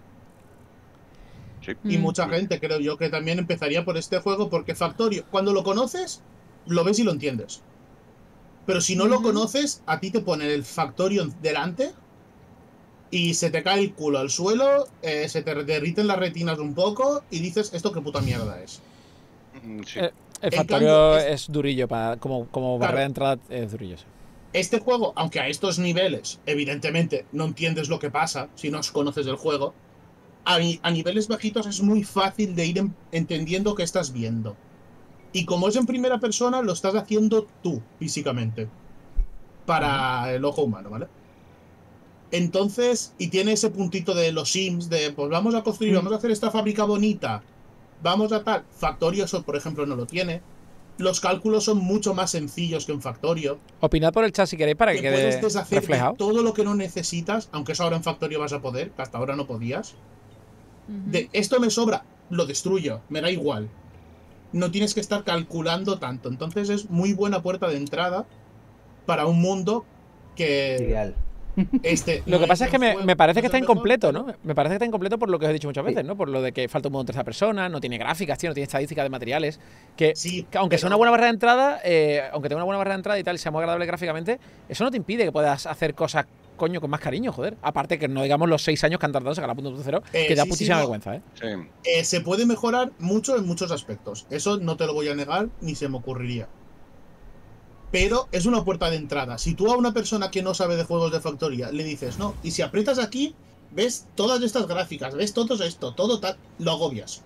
Sí. Y Mm. mucha gente creo yo que también empezaría por este juego porque Factorio, cuando lo conoces, lo ves y lo entiendes. Pero si no lo Ujú. conoces, a ti te ponen el Factorio delante y se te cae el culo al suelo, se te derriten las retinas un poco y dices, ¿esto qué puta mierda es? Sí. El En Factorio cambio, es durillo, como Claro. barrera de entrada es durillo. Sí. Este juego, aunque a estos niveles, evidentemente, no entiendes lo que pasa si no conoces el juego, a niveles bajitos es muy fácil de ir entendiendo qué estás viendo. Y como es en primera persona, lo estás haciendo tú, físicamente. Para el ojo humano, ¿vale? Entonces, y tiene ese puntito de los Sims, de pues vamos a construir, vamos a hacer esta fábrica bonita, vamos a tal. Factorio, eso, por ejemplo, no lo tiene. Los cálculos son mucho más sencillos que en Factorio. Opinad por el chat si queréis para que Que puedes quede deshacer de reflejado. todo lo que no necesitas, aunque eso ahora en Factorio vas a poder, que hasta ahora no podías. Ujú. De esto me sobra, lo destruyo, me da igual. No tienes que estar calculando tanto. Entonces es muy buena puerta de entrada para un mundo que Ideal. Lo que pasa es que me parece que está incompleto, ¿no? ¿no? Me parece que está incompleto por lo que os he dicho muchas veces, ¿no? Por lo de que falta un modo en tercera persona, no tiene gráficas, tío, no tiene estadísticas de materiales. Que Sí, aunque sea pero- una buena barrera de entrada, aunque tenga una buena barrera de entrada y tal, y sea muy agradable gráficamente, eso no te impide que puedas hacer cosas coño, con más cariño, joder. Aparte que no digamos los 6 años que han tardado en sacar la 1.0, que da sí, putísima no. vergüenza, ¿eh? Sí. Se puede mejorar mucho en muchos aspectos. Eso no te lo voy a negar, ni se me ocurriría. Pero es una puerta de entrada. Si tú a una persona que no sabe de juegos de factoría le dices, no, y si aprietas aquí, ves todas estas gráficas, ves todo esto, todo tal, lo agobias.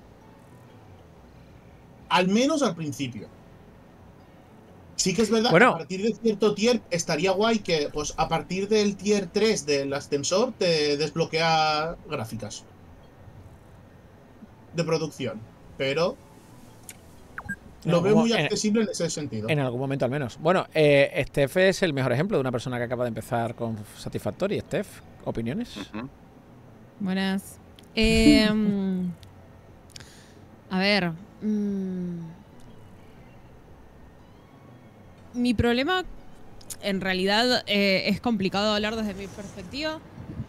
Al menos al principio. Sí que es verdad que a partir de cierto tier estaría guay que, pues, a partir del tier 3 del ascensor te desbloquea gráficas de producción. Pero lo veo muy accesible en ese sentido. En algún momento al menos. Bueno, Steph es el mejor ejemplo de una persona que acaba de empezar con Satisfactory. Steph, ¿opiniones? Buenas. A ver. Mi problema, en realidad, es complicado hablar desde mi perspectiva.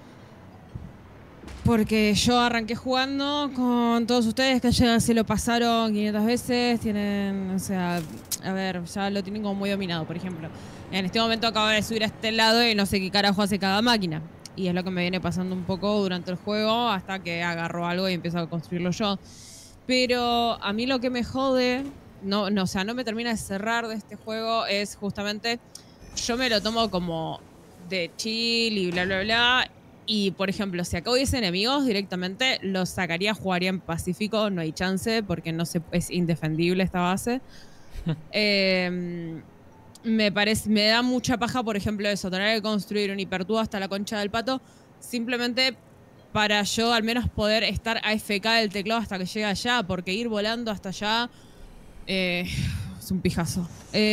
Porque yo arranqué jugando con todos ustedes que ya se lo pasaron 500 veces. Tienen, o sea, a ver, ya lo tienen como muy dominado, por ejemplo. En este momento acabo de subir a este lado y no sé qué carajo hace cada máquina. Y es lo que me viene pasando un poco durante el juego hasta que agarro algo y empiezo a construirlo yo. Pero a mí lo que me jode, o sea, no me termina de cerrar de este juego es justamente, yo me lo tomo como de chill y bla, bla, bla. Y, por ejemplo, si acá hubiese enemigos directamente, los sacaría, jugaría en Pacífico, no hay chance, porque no es indefendible esta base. Me da mucha paja, por ejemplo, eso, tener que construir un hipertubo hasta la concha del pato, simplemente para yo al menos poder estar AFK del teclado hasta que llegue allá, porque ir volando hasta allá es un pijazo.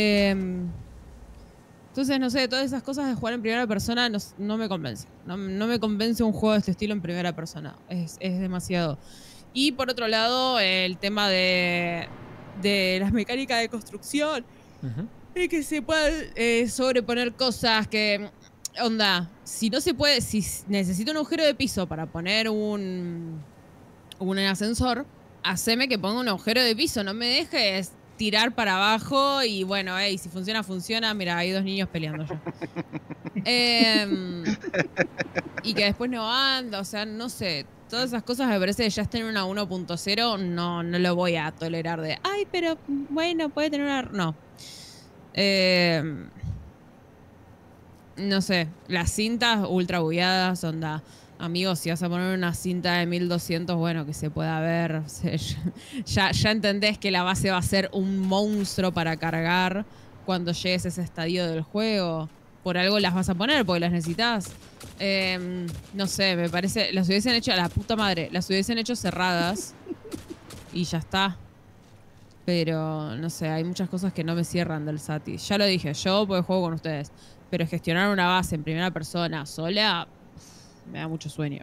Entonces, no sé, todas esas cosas de jugar en primera persona no me convence. No me convence un juego de este estilo en primera persona. Es demasiado. Y por otro lado, el tema de las mecánicas de construcción. Y que se puedan sobreponer cosas que... Onda, si no se puede... Si necesito un agujero de piso para poner un ascensor, haceme que ponga un agujero de piso. No me dejes tirar para abajo y bueno, si funciona, funciona. Mira, hay 2 niños peleando ya. Y que después no anda, o sea, no sé. Todas esas cosas me parece que ya estén en una 1.0, no lo voy a tolerar de, ay, pero bueno, puede tener una... No. No sé, las cintas ultra bugueadas, onda... Amigos, si vas a poner una cinta de 1200, bueno, que se pueda ver. O sea, ya entendés que la base va a ser un monstruo para cargar cuando llegues a ese estadio del juego. Por algo las vas a poner, porque las necesitas. No sé, me parece... Las hubiesen hecho a la puta madre. Las hubiesen hecho cerradas. Y ya está. Pero, no sé, hay muchas cosas que no me cierran del Sati. Ya lo dije, yo porque juego con ustedes. Pero gestionar una base en primera persona sola... Me da mucho sueño.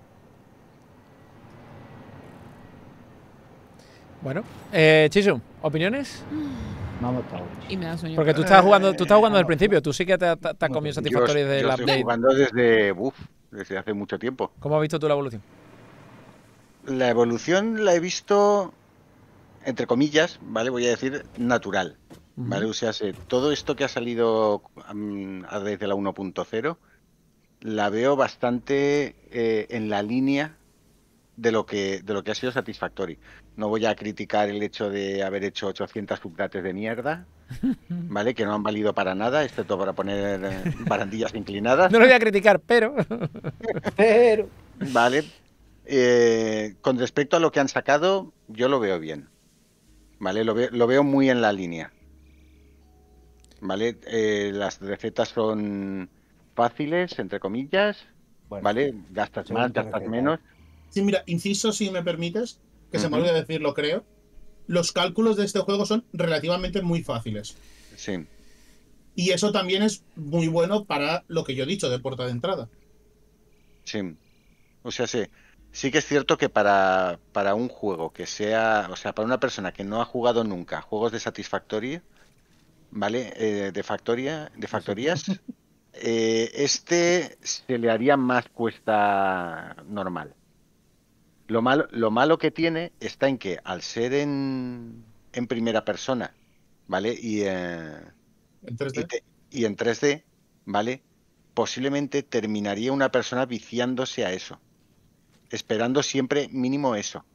Bueno, Chisu, ¿opiniones? Me ha matado. Y me da sueño. Porque tú estás jugando desde el principio. Tú sí que te has comido Satisfactory de la Play. Play. Estoy jugando desde hace mucho tiempo. ¿Cómo has visto tú la evolución? La evolución la he visto, entre comillas, ¿vale? Voy a decir natural, ¿vale? O sea, todo esto que ha salido desde la 1.0 la veo bastante en la línea de lo que ha sido Satisfactory. No voy a criticar el hecho de haber hecho 800 subdates de mierda, ¿vale? Que no han valido para nada, excepto para poner barandillas inclinadas. No lo voy a criticar, pero... Vale. Con respecto a lo que han sacado, yo lo veo bien. ¿Vale? Lo veo muy en la línea. ¿Vale? Las recetas son... fáciles, entre comillas, bueno, ¿vale? Gastas más, gastas menos. Sí, mira, inciso, si me permites, que se me olvida decirlo, creo. Los cálculos de este juego son relativamente muy fáciles. Sí. Y eso también es muy bueno para lo que yo he dicho de puerta de entrada. Sí. O sea, sí que es cierto que para un juego que sea, o sea, para una persona que no ha jugado nunca juegos de Satisfactory, ¿vale? De factorías... este se le haría más cuesta normal. Lo malo que tiene está en que al ser en primera persona, ¿vale? Y en 3D, ¿vale? posiblemente terminaría una persona viciándose a eso, esperando siempre mínimo eso,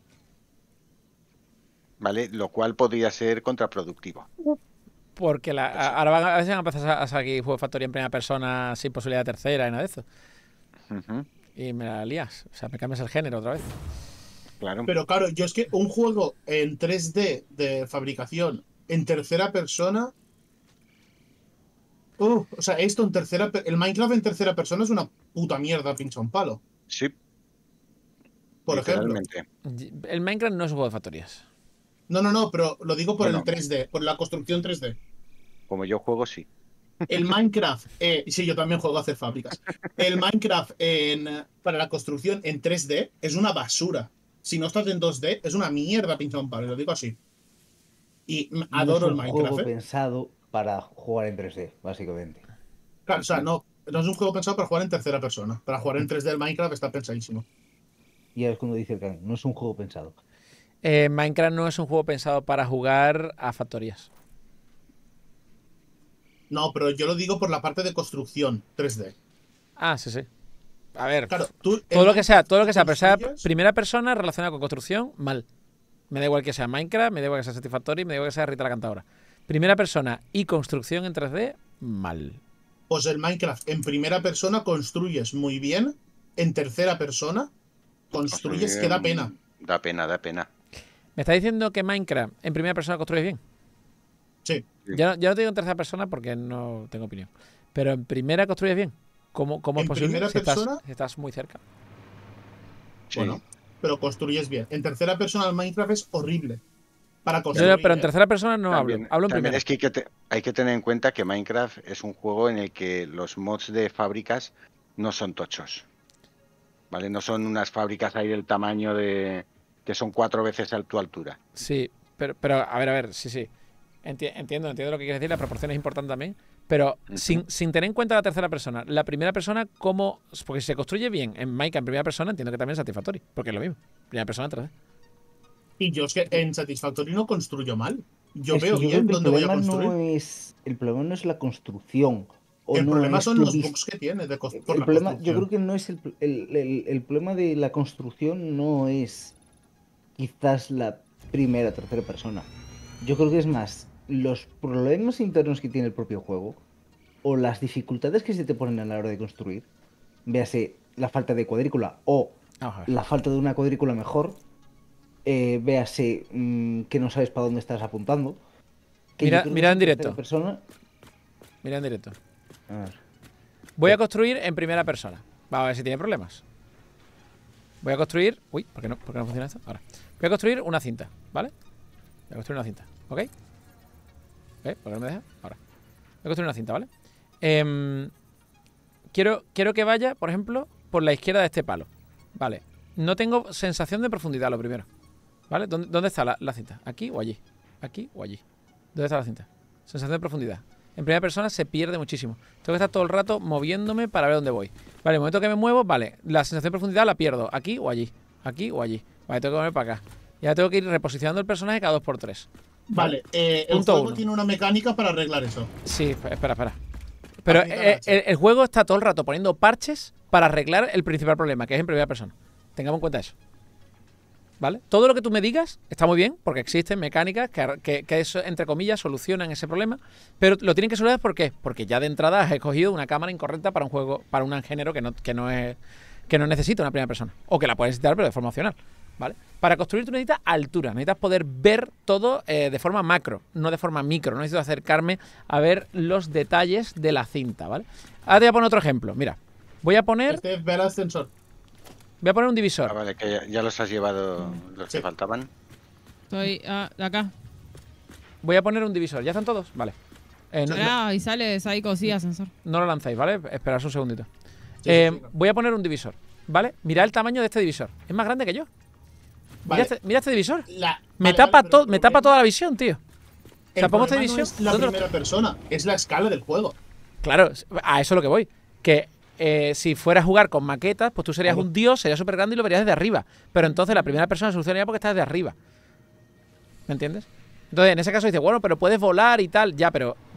¿vale? Lo cual podría ser contraproductivo. Porque ahora a veces van a empezar a salir juegos de factoría en primera persona sin posibilidad de tercera y nada de eso. Y me la lías. O sea, me cambias el género otra vez. Claro. Pero claro, yo es que un juego en 3D de fabricación en tercera persona. O sea, esto en tercera. El Minecraft en tercera persona es una puta mierda, pincha un palo. Sí. Por ejemplo. El Minecraft no es un juego de factorías. No, pero lo digo por Bueno. el 3D, por la construcción 3D. Como yo juego, sí. El Minecraft, sí, yo también juego a hacer fábricas. El Minecraft para la construcción en 3D es una basura. Si no estás en 2D, es una mierda pincha un palo, lo digo así. Y adoro el No es un Minecraft. juego pensado para jugar en 3D, básicamente. Claro, o sea, no es un juego pensado para jugar en tercera persona. Para jugar en 3D el Minecraft está pensadísimo. Y es cuando dice el Can, no es un juego pensado. Minecraft no es un juego pensado para jugar a factorías. No, pero yo lo digo por la parte de construcción 3D. Ah, sí. A ver, Claro, todo lo que sea, pero sea construyes- primera persona relacionada con construcción, mal. Me da igual que sea Minecraft, me da igual que sea Satisfactory, me da igual que sea Rita la Cantadora. Primera persona y construcción en 3D, mal. Pues el Minecraft en primera persona construyes muy bien. En tercera persona construyes que da pena. Da pena. ¿Me está diciendo que Minecraft en primera persona construyes bien? Sí. Ya no te digo en tercera persona porque no tengo opinión. Pero en primera construyes bien. ¿Cómo es ¿En posible primera si persona? estás muy cerca? Sí. Bueno, pero construyes bien. En tercera persona el Minecraft es horrible. Para construir. Pero en tercera persona no También hablo en primera. es que hay que tener en cuenta que Minecraft es un juego en el que los mods de fábricas no son tochos, ¿vale? No son unas fábricas ahí del tamaño de que son 4 veces a tu altura. Sí, pero a ver, sí. Entiendo lo que quieres decir, la proporción es importante también, pero sin tener en cuenta la tercera persona, la primera persona, ¿cómo? Porque si se construye bien en Minecraft en primera persona, entiendo que también es Satisfactory, porque es lo mismo, primera persona 3D. Y yo es que en Satisfactory no construyo mal. Yo Es que veo creo bien que dónde voy a construir. el problema no es la construcción. O El no problema es son tu los vis- bugs que tiene por El la problema, yo construcción. creo que no es el problema de la construcción, no es quizás la primera o tercera persona. Yo creo que es más los problemas internos que tiene el propio juego o las dificultades que se te ponen a la hora de construir. Véase la falta de cuadrícula o Vamos a ver. la falta de una cuadrícula mejor. Véase que no sabes para dónde estás apuntando. Que Mira- yo creo que mira es en directo. tercera persona. Mira en directo. A ver. Voy a construir en primera persona. Vamos a ver si tiene problemas. Voy a construir... Uy, ¿por qué no funciona esto? Ahora. Voy a construir una cinta, ¿vale? Voy a construir una cinta, ¿ok? ¿Por qué no me deja? Ahora. Voy a construir una cinta, ¿vale? Quiero que vaya, por ejemplo, por la izquierda de este palo. Vale. No tengo sensación de profundidad, lo primero. ¿Vale? ¿Dónde está la cinta? ¿Aquí o allí? ¿Aquí o allí? ¿Dónde está la cinta? Sensación de profundidad. En primera persona se pierde muchísimo. Tengo que estar todo el rato moviéndome para ver dónde voy. Vale, el momento que me muevo, vale, la sensación de profundidad la pierdo. Aquí o allí. Aquí o allí. Vale, tengo que mover para acá. Y ahora tengo que ir reposicionando el personaje cada 2x3. Vale, el Punto juego uno. tiene una mecánica para arreglar eso. Sí, espera. Pero Aplica la el juego está todo el rato poniendo parches para arreglar el principal problema, que es en primera persona. Tengamos en cuenta eso. ¿Vale? Todo lo que tú me digas está muy bien, porque existen mecánicas que eso, entre comillas, solucionan ese problema, pero lo tienen que solucionar ¿por qué? Porque ya de entrada has escogido una cámara incorrecta para un juego, para un género que no necesita una primera persona, o que la puedes necesitar pero de forma opcional, ¿vale? Para construir tú necesitas altura, necesitas poder ver todo de forma macro, no de forma micro, no necesito acercarme a ver los detalles de la cinta, ¿vale? Ahora te voy a poner otro ejemplo, mira, voy a poner Ve el ascensor. un divisor. Vale, que ya los has llevado los Sí. que faltaban. Estoy de acá. Voy a poner un divisor. ¿Ya están todos? Vale. Y sale ahí cosilla ascensor. No lo lancéis, ¿vale? Esperad un segundito. Sí, sí. Voy a poner un divisor, ¿vale? Mirad el tamaño de este divisor. Es más grande que yo. Vale. Mira este divisor. Me Vale, tapa, pero el me tapa problema- toda la visión, tío. El sea, pongo esta problema no división, es la ¿dónde lo primera persona, es la escala del juego. Claro, a eso es lo que voy. Que si fuera a jugar con maquetas, pues tú serías Claro. un dios, sería súper grande y lo verías desde arriba. Pero entonces la primera persona solucionaría porque está desde arriba. ¿Me entiendes? Entonces, en ese caso dices, bueno, pero puedes volar y tal. Ya, pero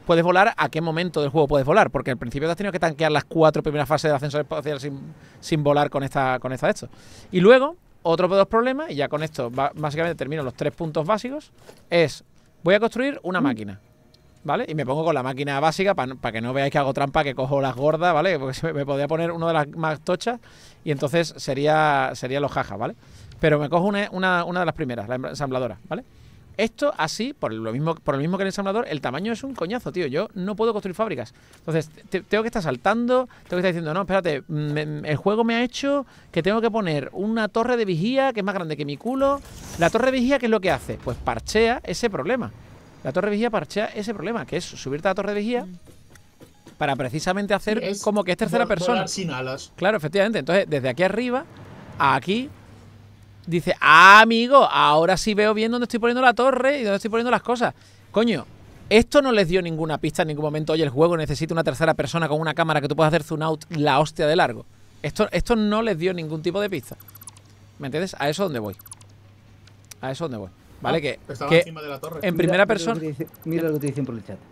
puedes volar, a qué momento del juego puedes volar, porque al principio te has tenido que tanquear las 4 primeras fases del ascensor espacial sin volar con esta de esto. Y luego, otro de los problemas, y ya con esto básicamente termino los 3 puntos básicos, es, voy a construir una máquina, ¿vale? Y me pongo con la máquina básica para que no veáis que hago trampa, que cojo las gordas, ¿vale? Porque me podría poner una de las más tochas y entonces sería los jajas, ¿vale? Pero me cojo una de las primeras, la ensambladora, ¿vale? Esto así, por el mismo que el ensamblador, el tamaño es un coñazo, tío. Yo no puedo construir fábricas. Entonces, tengo que estar saltando, tengo que estar diciendo, no, espérate, el juego me ha hecho que tengo que poner una torre de vigía que es más grande que mi culo. La torre de vigía, ¿qué es lo que hace? Pues parchea ese problema. La torre de vigía parchea ese problema, que es subirte a la torre de vigía para precisamente hacer como que es tercera persona. Volar sin alas. Claro, efectivamente. Entonces, desde aquí arriba a aquí, dice, amigo, ahora sí veo bien dónde estoy poniendo la torre y dónde estoy poniendo las cosas. Coño, esto no les dio ninguna pista en ningún momento. Oye, el juego necesita una tercera persona con una cámara que tú puedas hacer zoom out la hostia de largo. Esto no les dio ningún tipo de pista. ¿Me entiendes? A eso es donde voy. A eso es donde voy. ¿Vale? Estaba que encima de la torre. en primera persona... Mira lo que te dicen por el chat.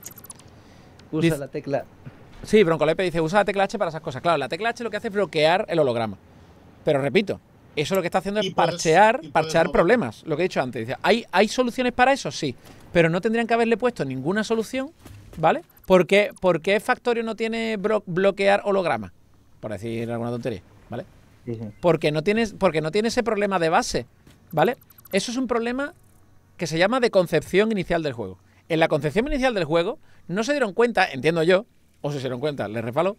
Usa Dice- la tecla... Sí, Broncolepe dice, usa la tecla H para esas cosas. Claro, la tecla H lo que hace es bloquear el holograma. Pero repito, eso lo que está haciendo es parchear mover. problemas. Lo que he dicho antes. Dice, ¿hay soluciones para eso? Sí. Pero no tendrían que haberle puesto ninguna solución, ¿vale? ¿Por qué Factorio no tiene bloquear holograma? Por decir alguna tontería, ¿vale? Sí, sí. Porque no tiene ese problema de base, ¿vale? Eso es un problema que se llama de concepción inicial del juego. En la concepción inicial del juego no se dieron cuenta, entiendo yo, o si se dieron cuenta, les resbaló,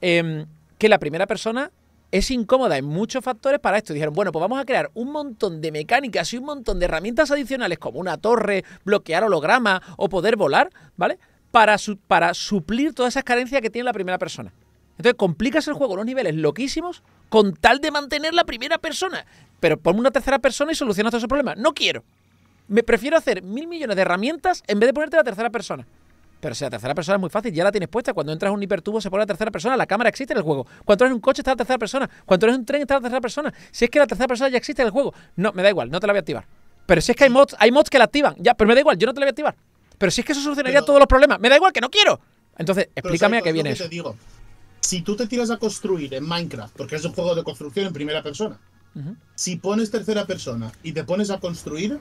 que la primera persona es incómoda en muchos factores para esto. Dijeron, bueno, pues vamos a crear un montón de mecánicas y un montón de herramientas adicionales como una torre, bloquear holograma o poder volar, ¿vale? Para suplir todas esas carencias que tiene la primera persona. Entonces complicas el juego a unos niveles loquísimos con tal de mantener la primera persona. Pero ponme una tercera persona y solucionas todos esos problemas. No quiero. Me prefiero hacer 1000 millones de herramientas en vez de ponerte la tercera persona. Pero si la tercera persona es muy fácil, ya la tienes puesta. Cuando entras en un hipertubo se pone la tercera persona. La cámara existe en el juego. Cuando eres en un coche está la tercera persona. Cuando eres en un tren está la tercera persona. Si es que la tercera persona ya existe en el juego. No, me da igual, no te la voy a activar. Pero si es que hay mods que la activan. Ya, pero me da igual, yo no te la voy a activar. Pero si es que eso solucionaría todos los problemas. Me da igual, que no quiero. Entonces, explícame a qué viene eso. Te digo, si tú te tiras a construir en Minecraft, porque es un juego de construcción en primera persona, si pones tercera persona y te pones a construir,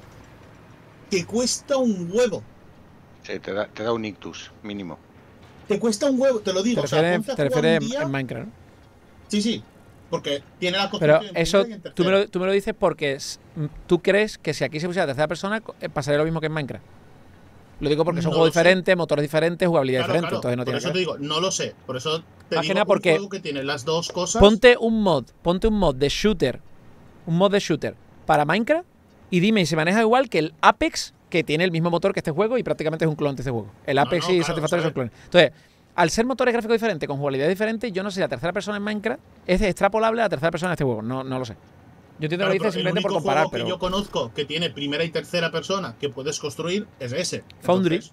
te cuesta un huevo. Sí, te da un ictus, mínimo. Te cuesta un huevo, te lo digo. Te refieres en Minecraft, ¿no? Sí, porque tiene la construcción. Pero eso tú me lo dices porque tú crees que si aquí se pusiera tercera persona pasaría lo mismo que en Minecraft. Lo digo porque son juegos diferentes, motores diferentes, jugabilidad diferente. Claro. Entonces no por tiene eso te digo, no lo sé. Por eso te Más que digo nada porque un juego que tiene las dos cosas. Ponte un mod de shooter. Un mod de shooter para Minecraft y dime si se maneja igual que el Apex, que tiene el mismo motor que este juego y prácticamente es un clon de este juego. El Apex y Satisfactory son clones. Entonces, al ser motores gráficos diferentes, con jugabilidad diferente, yo no sé si la tercera persona en Minecraft es extrapolable a la tercera persona en este juego. No lo sé. Yo entiendo que lo dices simplemente por comparar, pero el único juego que yo conozco que tiene primera y tercera persona que puedes construir es ese. Foundry.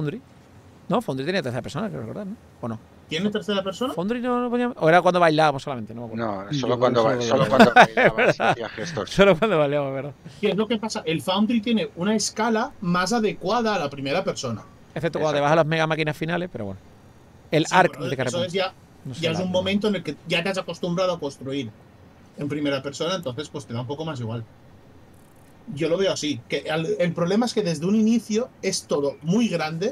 No, Foundry tenía tercera persona, creo recordar, ¿no? ¿O no? ¿Tiene tercera persona? Foundry no ponía... O era cuando bailábamos solamente, no me acuerdo. No, solo cuando bailábamos hacía gestos. Solo cuando bailábamos, ¿verdad? ¿Qué es lo que pasa? El Foundry tiene una escala más adecuada a la primera persona. Excepto cuando te vas a las mega máquinas finales, pero bueno. El ARC de eso es ya es un momento en el que ya te has acostumbrado a construir en primera persona, entonces pues te da un poco más igual. Yo lo veo así, que el problema es que desde un inicio es todo muy grande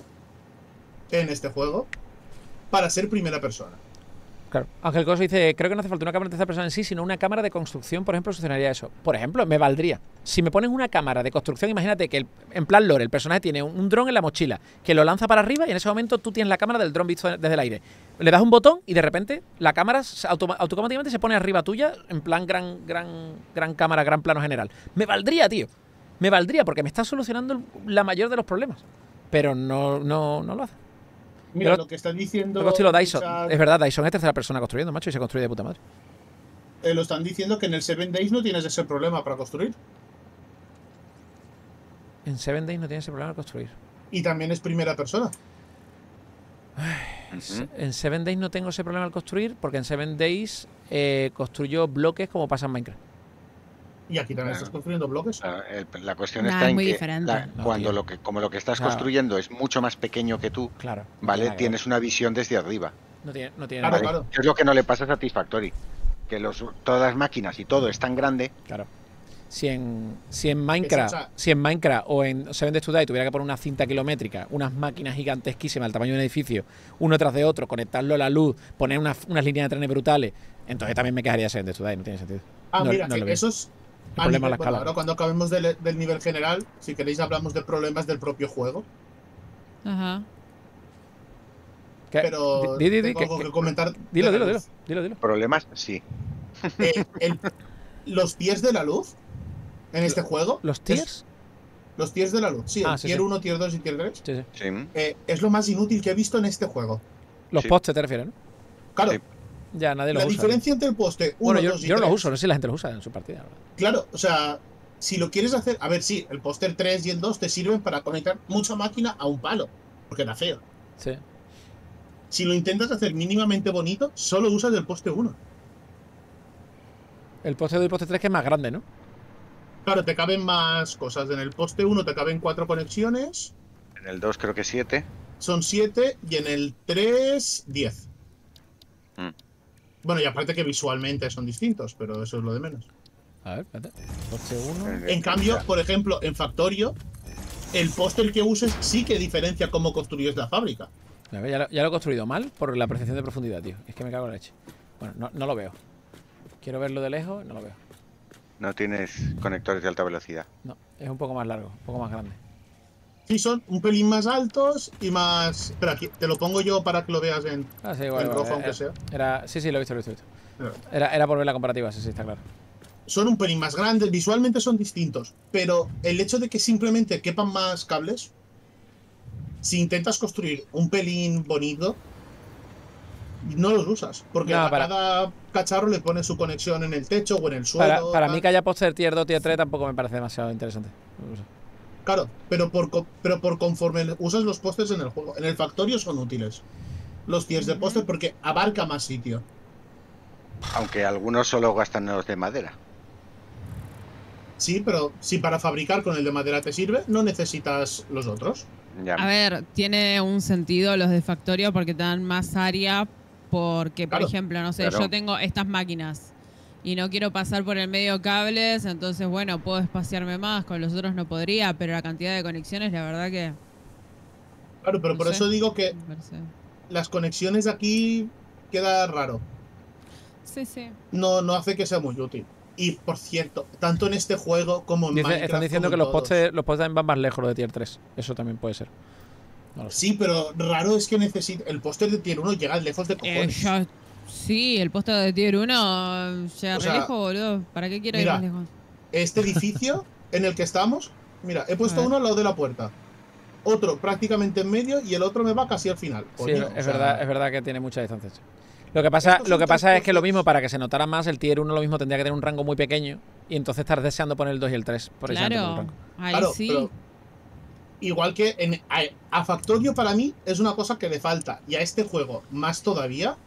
en este juego para ser primera persona. Claro. Ángel Coso dice, creo que no hace falta una cámara de tercera persona en sí, sino una cámara de construcción, por ejemplo, solucionaría eso. Por ejemplo, me valdría. Si me pones una cámara de construcción, imagínate que en plan lore, el personaje tiene un dron en la mochila, que lo lanza para arriba y en ese momento tú tienes la cámara del dron visto desde el aire. Le das un botón y de repente la cámara automáticamente se pone arriba tuya, en plan gran cámara, gran plano general. Me valdría, tío. Me valdría porque me está solucionando la mayor de los problemas. Pero no lo hace. Mira, lo que están diciendo... Dyson. Es verdad, Dyson es tercera persona construyendo, macho, y se construye de puta madre. Lo están diciendo que en el 7 Days no tienes ese problema para construir. En 7 Days no tienes ese problema para construir. Y también es primera persona. En 7 Days no tengo ese problema al construir, porque en 7 Days construyo bloques como pasa en Minecraft. Y aquí también estás construyendo bloques. La cuestión Nah, está es en muy que diferente. cuando tío. como lo que estás Claro. construyendo es mucho más pequeño que tú, Claro. no tiene ¿vale? nada que ver. Tienes una visión desde arriba. No tiene Claro, nada que ver. claro. Que es lo que no le pasa a Satisfactory. Que todas las máquinas y todo es tan grande. Claro. Si en Minecraft, o sea- si en Minecraft o en Seven Days to Die tuviera que poner una cinta kilométrica, unas máquinas gigantesquísimas del tamaño de un edificio, uno tras de otro, conectarlo a la luz, poner unas líneas de trenes brutales, entonces también me quedaría Seven Days to Die, no tiene sentido. No- Mira, no que lo veo. eso es. El problema es la bueno, escala. ahora cuando acabemos del nivel general, si queréis hablamos de problemas del propio juego. Ajá. ¿Qué? Pero Di, tengo algo que comentar. Dilo, de la dilo, luz. dilo. Problemas, sí. Los tiers de la luz en este juego. ¿Los tiers? Los tiers de la luz, sí, el Sí, tier sí. 1, tier 2 y tier 3. Sí, sí. Sí. Es lo más inútil que he visto en este juego. Los Sí. postes te refieres, ¿no? Claro, Sí. Ya, nadie los la usa. diferencia entre el poste 1, Bueno, 2 y yo no 3. los uso, no sé si la gente los usa en su partida. ¿Verdad? Claro, o sea, si lo quieres hacer. A ver, sí, el póster 3 y el 2 te sirven para conectar mucha máquina a un palo, porque era feo. Sí. Si lo intentas hacer mínimamente bonito, solo usas el poste 1. El poste 2 y el poste 3 que es más grande, ¿no? Claro, te caben más cosas. En el poste 1 te caben 4 conexiones, En el 2 creo que 7. son 7, y en el 3, 10. Mm. Bueno, y aparte que visualmente son distintos, pero eso es lo de menos. A ver, espérate. Poste 1. En cambio, por ejemplo, en Factorio, el póster que uses sí que diferencia cómo construyes la fábrica. Ya lo he construido mal por la percepción de profundidad, tío. Es que me cago en la leche. Bueno, no lo veo. Quiero verlo de lejos, no lo veo. No tienes conectores de alta velocidad. No, es un poco más largo, un poco más grande. Sí, son un pelín más altos y más. Espera, aquí te lo pongo yo para que lo veas en Sí, igual. rojo, aunque sea. Sí, lo he visto. Era por ver la comparativa, sí, está claro. Son un pelín más grandes, visualmente son distintos, pero el hecho de que simplemente quepan más cables, si intentas construir un pelín bonito, no los usas, porque No, a cada cacharro le pones su conexión en el techo o en el suelo. Para mí que haya póster tier 2, tier 3 tampoco me parece demasiado interesante. No sé. Claro, pero por conforme usas los pósters en el juego. En el Factorio son útiles los tiers de póster porque abarca más sitio. Aunque algunos solo gastan los de madera. Sí, pero si para fabricar con el de madera te sirve, no necesitas los otros. Ya. A ver, tiene un sentido los de Factorio porque te dan más área. Porque, por Claro, ejemplo, no sé, claro. yo tengo estas máquinas y no quiero pasar por el medio cables, entonces, bueno, puedo espaciarme más, con los otros no podría, pero la cantidad de conexiones, la verdad que... Claro, pero No por sé. eso digo que me parece- las conexiones aquí queda raro. Sí. No hace que sea muy útil. Y por cierto, tanto en este juego como en Minecraft. Están diciendo como que en los todos. postes también van más lejos, los de tier 3. Eso también puede ser. No lo sé. Sí, pero raro es que necesite. El póster de tier 1 llega lejos de cojones. Sí, el póster de Tier 1 llega O re sea, lejos, boludo. ¿Para qué quiero ir mira, más lejos? Este edificio en el que estamos, mira, he puesto A ver. uno al lado de la puerta, otro prácticamente en medio y el otro me va casi al final. Sí, Coño, es o sea, verdad que tiene mucha distancia. Sí. Lo que pasa Estos son es que lo tres mismo, postes. para que se notara más, el tier 1 lo mismo tendría que tener un rango muy pequeño y entonces estar deseando poner el 2 y el 3. Por Claro, el rango. ahí claro, sí. pero igual que a Factorio para mí es una cosa que le falta y a este juego más todavía,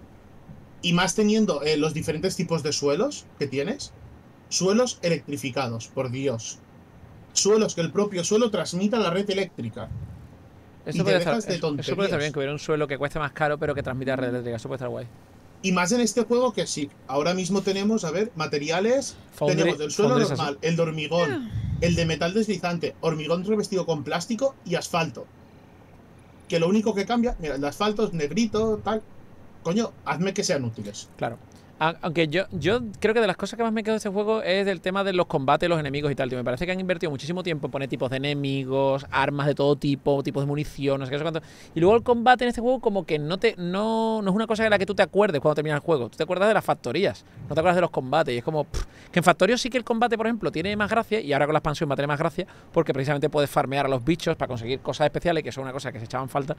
y más teniendo los diferentes tipos de suelos que tienes. Suelos electrificados, por Dios. Suelos que el propio suelo transmita a la red eléctrica. Y Eso te puede, dejas estar, de eso puede estar tonterías. bien, que hubiera un suelo que cueste más caro pero que transmita a red eléctrica. Eso puede estar guay. Y más en este juego que sí. Ahora mismo tenemos, a ver, materiales. Foundry- tenemos el suelo Foundry es normal, el de hormigón, el de metal deslizante, hormigón revestido con plástico y asfalto. Que lo único que cambia, mira, el asfalto es negrito, tal. Coño, hazme que sean útiles. Claro. Aunque yo creo que de las cosas que más me quedo de este juego es del tema de los combates, los enemigos y tal, tío. Me parece que han invertido muchísimo tiempo en poner tipos de enemigos, armas de todo tipo, tipos de munición, no sé qué, no sé cuánto. Y luego el combate en este juego como que no es una cosa de la que tú te acuerdes cuando terminas el juego. Tú te acuerdas de las factorías, no te acuerdas de los combates. Y es como que en Factorio sí que el combate, por ejemplo, tiene más gracia, y ahora con la expansión va a tener más gracia, porque precisamente puedes farmear a los bichos para conseguir cosas especiales, que son una cosa que se echaban falta.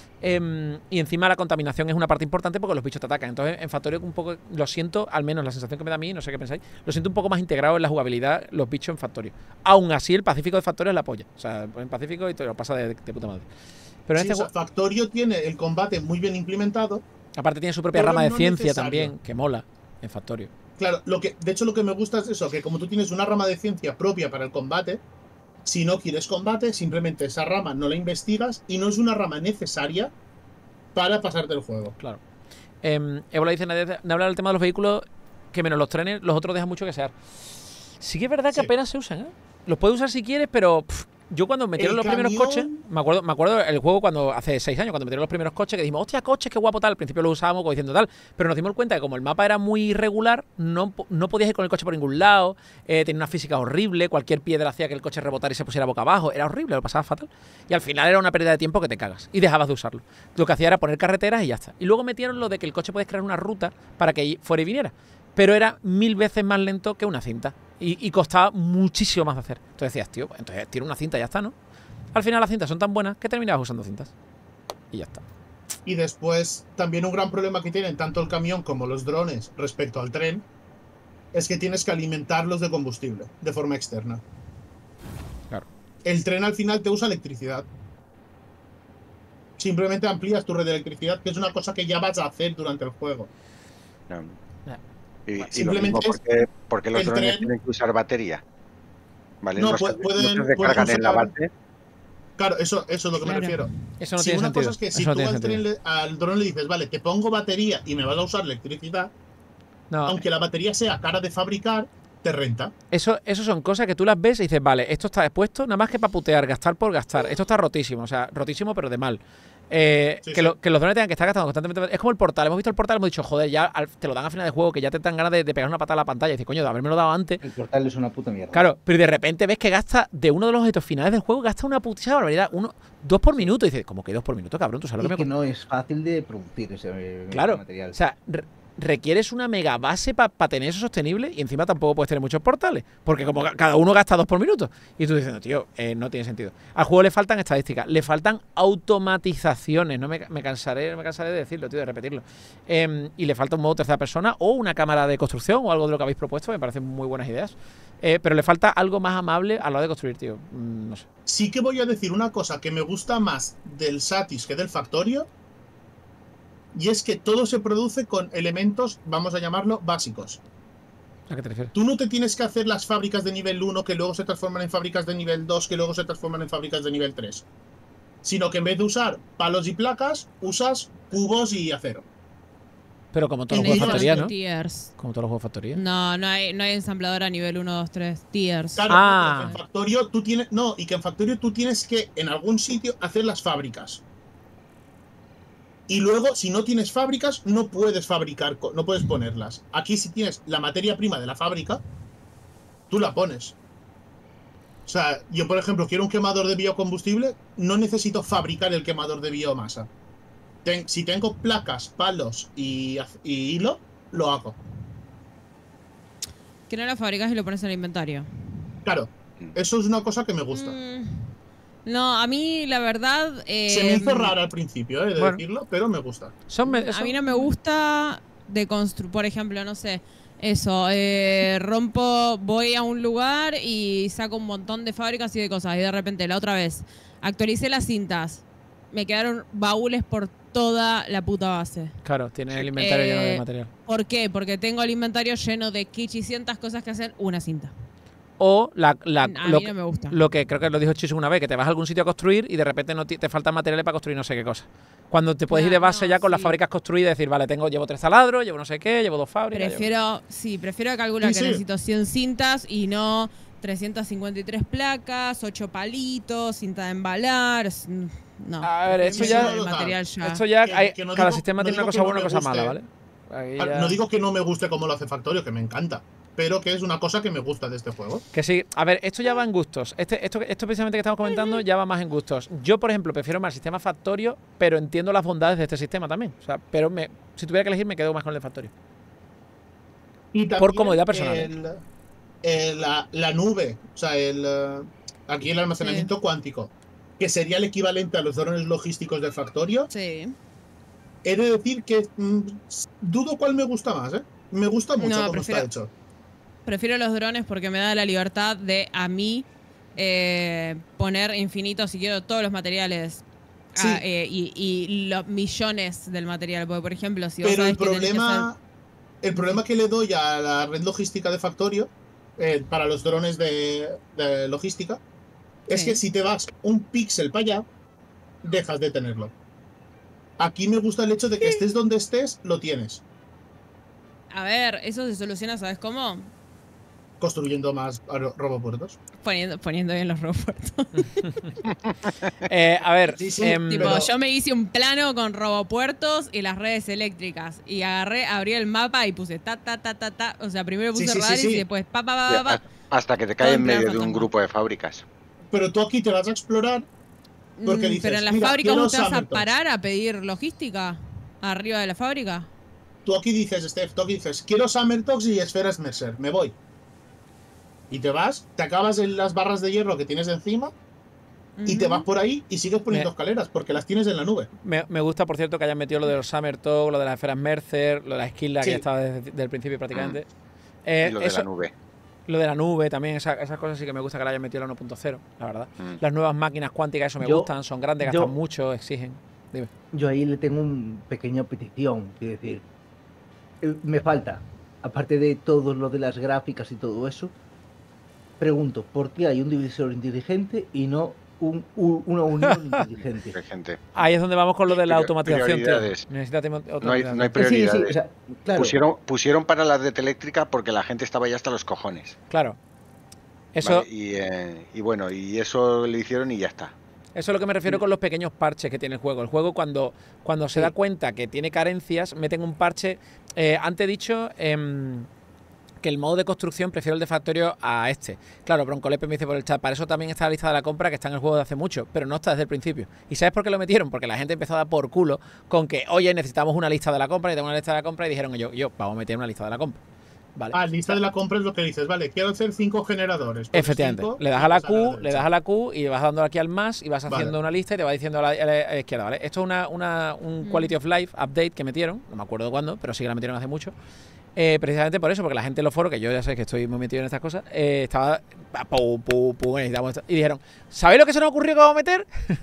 Y encima la contaminación es una parte importante porque los bichos te atacan. Entonces en Factorio un poco lo siento, al menos la sensación que me da a mí, no sé qué pensáis, lo siento un poco más integrado en la jugabilidad los bichos en Factorio. Aún así el Pacífico de Factorio es la polla. O sea, en Pacífico y te lo pasa de puta madre. Pero en Sí, este o sea, juego, Factorio tiene el combate muy bien implementado. aparte tiene su propia pero rama de no ciencia necesario. también, que mola en Factorio. Claro, de hecho lo que me gusta es eso, que como tú tienes una rama de ciencia propia para el combate, si no quieres combate, simplemente esa rama no la investigas y no es una rama necesaria para pasarte el juego. Claro. Ébola dice, nadie habla del tema de los vehículos, que menos los trenes, los otros dejan mucho que desear. Sí que es verdad que apenas se usan, ¿eh? Los puedes usar si quieres, pero yo cuando metieron los primeros coches, me acuerdo el juego cuando hace 6 años, cuando metieron los primeros coches, que dijimos, hostia, coches, qué guapo tal. Al principio lo usábamos como diciendo tal, pero nos dimos cuenta que como el mapa era muy irregular, no podías ir con el coche por ningún lado, tenía una física horrible, cualquier piedra hacía que el coche rebotara y se pusiera boca abajo, era horrible, lo pasabas fatal. Y al final era una pérdida de tiempo que te cagas y dejabas de usarlo. Lo que hacía era poner carreteras y ya está. Y luego metieron lo de que el coche puedes crear una ruta para que fuera y viniera, pero era 1000 veces más lento que una cinta. Y costaba muchísimo más de hacer. Entonces decías, tío, entonces tira una cinta y ya está, ¿no? Al final las cintas son tan buenas que terminabas usando cintas. Y ya está. Y después, también un gran problema que tienen tanto el camión como los drones respecto al tren es que tienes que alimentarlos de combustible de forma externa. Claro. El tren al final te usa electricidad. Simplemente amplías tu red de electricidad, que es una cosa que ya vas a hacer durante el juego. No. Y Simplemente lo mismo porque los drones tienen que usar batería. ¿Vale? No, no pueden se recargan en la base. Claro, eso es lo que me refiero. Eso no Si tiene una sentido. cosa es que si Eso no tú tiene al dron le dices, vale, te pongo batería y me vas a usar electricidad, No, aunque la batería sea cara de fabricar, te renta. eso son cosas que tú las ves y dices, vale, esto está expuesto nada más que para putear, gastar por gastar. Esto está rotísimo, o sea, rotísimo pero de mal. Que los drones tengan que estar gastando constantemente. Es como el portal. Hemos visto el portal, hemos dicho, joder, ya te lo dan al final de juego, que ya te dan ganas de pegar una patada a la pantalla. Y dices, coño, de haberme lo dado antes. El portal es una puta mierda. Claro, pero de repente ves que gasta, de uno de los objetos finales del juego, gasta una putísima barbaridad. 2 por minuto. Y dices, ¿cómo que 2 por minuto, cabrón? ¿Tú sabes lo Y que que no es fácil de producir ese Claro, material. o sea, requieres una mega base para tener eso sostenible y encima tampoco puedes tener muchos portales, porque como cada uno gasta 2 por minuto. Y tú diciendo, tío, no tiene sentido. Al juego le faltan estadísticas, le faltan automatizaciones, no me cansaré de decirlo, tío, de repetirlo. Y le falta un modo tercera persona o una cámara de construcción o algo de lo que habéis propuesto, me parecen muy buenas ideas. Pero le falta algo más amable a la hora de construir, tío. No sé. Sí que voy a decir una cosa que me gusta más del Satis que del Factorio. Y es que todo se produce con elementos, vamos a llamarlo, básicos. ¿A qué te refieres? Tú no te tienes que hacer las fábricas de nivel 1 que luego se transforman en fábricas de nivel 2 que luego se transforman en fábricas de nivel 3. Sino que en vez de usar palos y placas, usas cubos y acero. Pero como todos los juegos de factoría, ¿no? Como todos los juegos de factoría. No hay ensamblador a nivel 1, 2, 3, tiers. Claro, en Factorio tú tienes. No, y que en Factorio tú tienes que en algún sitio hacer las fábricas. Y luego, si no tienes fábricas, no puedes fabricar, no puedes ponerlas. Aquí, si tienes la materia prima de la fábrica, tú la pones. O sea, yo, por ejemplo, quiero un quemador de biocombustible, no necesito fabricar el quemador de biomasa. Si tengo placas, palos y hilo, lo hago. Que no lo fabricas y lo pones en el inventario. Claro, eso es una cosa que me gusta. No, a mí la verdad... Se me hizo raro al principio, de decirlo, pero me gusta. A mí no me gusta de construir, por ejemplo, no sé, eso, voy a un lugar y saco un montón de fábricas y de cosas y de repente la otra vez actualicé las cintas, me quedaron baúles por toda la puta base. Claro, tiene el inventario lleno de material. ¿Por qué? Porque tengo el inventario lleno de kichicientas cosas que hacen una cinta. O a mí no me gusta. Lo que creo que lo dijo Chisu una vez, que te vas a algún sitio a construir y de repente no te faltan materiales para construir no sé qué cosa. Cuando te puedes ir de base ya con las fábricas construidas y decir, vale, llevo 3 taladros, llevo no sé qué, llevo 2 fábricas. Prefiero calcular que necesito 100 cintas y no 353 placas, 8 palitos, cinta de embalar. No. A ver, esto ya cada sistema tiene una cosa buena y una cosa mala, ¿vale? No digo que no me guste como lo hace Factorio, que me encanta, pero que es una cosa que me gusta de este juego. Que sí, a ver, esto ya va en gustos. Esto precisamente que estamos comentando ya va más en gustos. Yo, por ejemplo, prefiero más el sistema Factorio, pero entiendo las bondades de este sistema también. O sea, pero si tuviera que elegir, me quedo más con el de Factorio. Y también por comodidad personal. La nube, o sea, aquí el almacenamiento cuántico, que sería el equivalente a los drones logísticos del Factorio. Sí. He de decir que dudo cuál me gusta más, ¿eh? Me gusta mucho cómo está hecho. Prefiero los drones porque me da la libertad de a mí poner infinito, si quiero, todos los materiales y los millones del material. Porque, por ejemplo, si vos pero sabés el problema el problema que le doy a la red logística de Factorio, para los drones de logística, es que si te vas un píxel para allá, dejas de tenerlo. Aquí me gusta el hecho de que estés donde estés, lo tienes. A ver, eso se soluciona, ¿sabes cómo? Construyendo más robopuertos. Poniendo bien los robopuertos. A ver, Sí, sí, Tipo, pero- yo me hice un plano con robopuertos y las redes eléctricas. Y abrí el mapa y puse ta. O sea, primero puse Sí, sí, sí, radares sí. y después pa. Hasta que te Todo cae en en plan medio de un fantasma. grupo de fábricas. Pero tú aquí te vas a explorar porque dices, Pero en las mira, fábricas quiero vos te vas a Summertops. parar a pedir logística. Arriba de la fábrica. Tú aquí dices, Steph, tú aquí dices, quiero Summertops y esferas Mercer, me voy. Y te vas, te acabas en las barras de hierro que tienes encima y te vas por ahí y sigues poniendo escaleras porque las tienes en la nube. me gusta, por cierto, que hayan metido lo de los Summer Talk, lo de las esferas Mercer, lo de la Skilla Sí. que estaba desde el principio prácticamente. Y lo de Eso- la nube. Lo de la nube también, esas cosas sí que me gusta que la hayan metido en la 1.0, la verdad. Mm. Las nuevas máquinas cuánticas, eso me Yo- gustan, son grandes, yo- gastan mucho, exigen. Dime. Yo ahí le tengo una pequeña petición, quiero decir, me falta, aparte de todo lo de las gráficas y todo eso, pregunto, ¿por qué hay un divisor inteligente y no una unión inteligente? Gente. Ahí es donde vamos con lo de la Prior- automatización, tío. prioridades. Necesita No hay automatización. prioridades. O sea, claro, Pusieron para la red eléctrica porque la gente estaba ya hasta los cojones. Claro. Eso, ¿vale? Y bueno, y eso lo hicieron y ya está. Eso es lo que me refiero con los pequeños parches que tiene el juego. El juego cuando se da cuenta que tiene carencias, meten un parche. Antes he dicho que el modo de construcción prefiero el de Factorio a este. Claro, Broncolepe me dice por el chat, para eso también está la lista de la compra que está en el juego de hace mucho, pero no está desde el principio. ¿Y sabes por qué lo metieron? Porque la gente empezó a dar por culo con que, oye, necesitamos una lista de la compra, necesitamos una lista de la compra, y dijeron yo, vamos a meter una lista de la compra. Vale. Lista de la compra es lo que dices, vale, quiero hacer 5 generadores. Pues Efectivamente, 5, le das a la y pues Q, derecha. le das a la Q y vas dando aquí al más y vas Vale. haciendo una lista y te va diciendo a la izquierda, ¿vale? Esto es un Quality of Life update que metieron, no me acuerdo cuándo, pero sí que la metieron hace mucho. Precisamente por eso, porque la gente en los foros, que yo ya sé que estoy muy metido en estas cosas, estaba necesitamos esto. Y dijeron, ¿sabéis lo que se nos ocurrió que vamos a meter?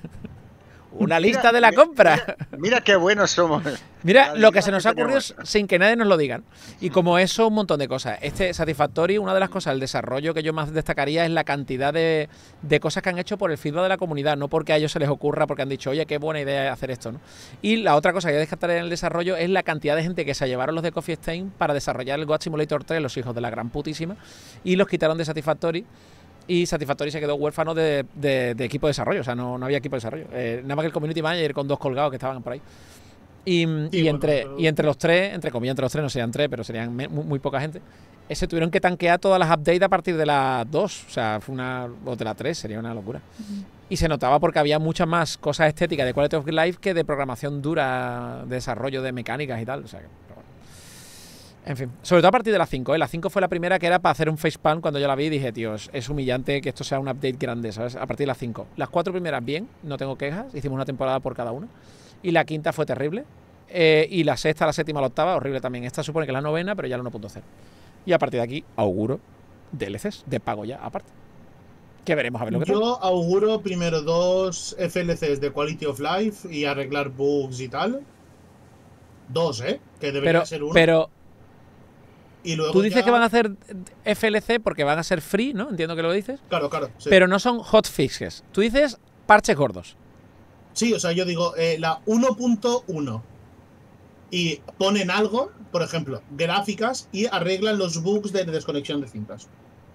Una lista de la compra. Mira qué buenos somos. Mira La lo que lista se nos ha ocurrido tenemos. sin que nadie nos lo digan. Y como eso, un montón de cosas. Este Satisfactory, una de las cosas, el desarrollo que yo más destacaría es la cantidad de cosas que han hecho por el feedback de la comunidad, no porque a ellos se les ocurra, porque han dicho, oye, qué buena idea hacer esto, ¿no? Y la otra cosa que yo destacaré en el desarrollo es la cantidad de gente que se llevaron los de Coffee Stain para desarrollar el Goat Simulator 3, los hijos de la gran putísima, y los quitaron de Satisfactory. Y Satisfactory se quedó huérfano de equipo de desarrollo, o sea, no había equipo de desarrollo. Nada más que el community manager con 2 colgados que estaban por ahí. Y entre los tres, entre comillas, entre los tres, no serían 3, pero serían muy poca gente, se tuvieron que tanquear todas las updates a partir de las 2, o sea, o de la 3, sería una locura. Y se notaba porque había muchas más cosas estéticas de Quality of Life que de programación dura, de desarrollo de mecánicas y tal, o sea que... En fin, sobre todo a partir de la 5, ¿eh? La 5 fue la primera que era para hacer un facepalm. Cuando yo la vi dije, tío, es humillante que esto sea un update grande, ¿sabes? A partir de la 5. Las 4 primeras bien, no tengo quejas, hicimos una temporada por cada una. Y la 5ª fue terrible. Y la 6ª, la 7ª, la 8ª, horrible también. Esta supone que es la 9ª, pero ya la 1.0. Y a partir de aquí, auguro DLCs de pago ya, aparte. Que veremos a ver lo que tal. Yo auguro primero 2 FLCs de Quality of Life y arreglar bugs y tal. 2, que debería ser 1. Pero Y luego tú dices ya- que van a hacer FLC porque van a ser free, ¿no? Entiendo que lo dices. Claro, sí. Pero no son hotfixes. Tú dices parches gordos. Sí, o sea, yo digo, la 1.1 y ponen algo, por ejemplo, gráficas y arreglan los bugs de desconexión de cintas.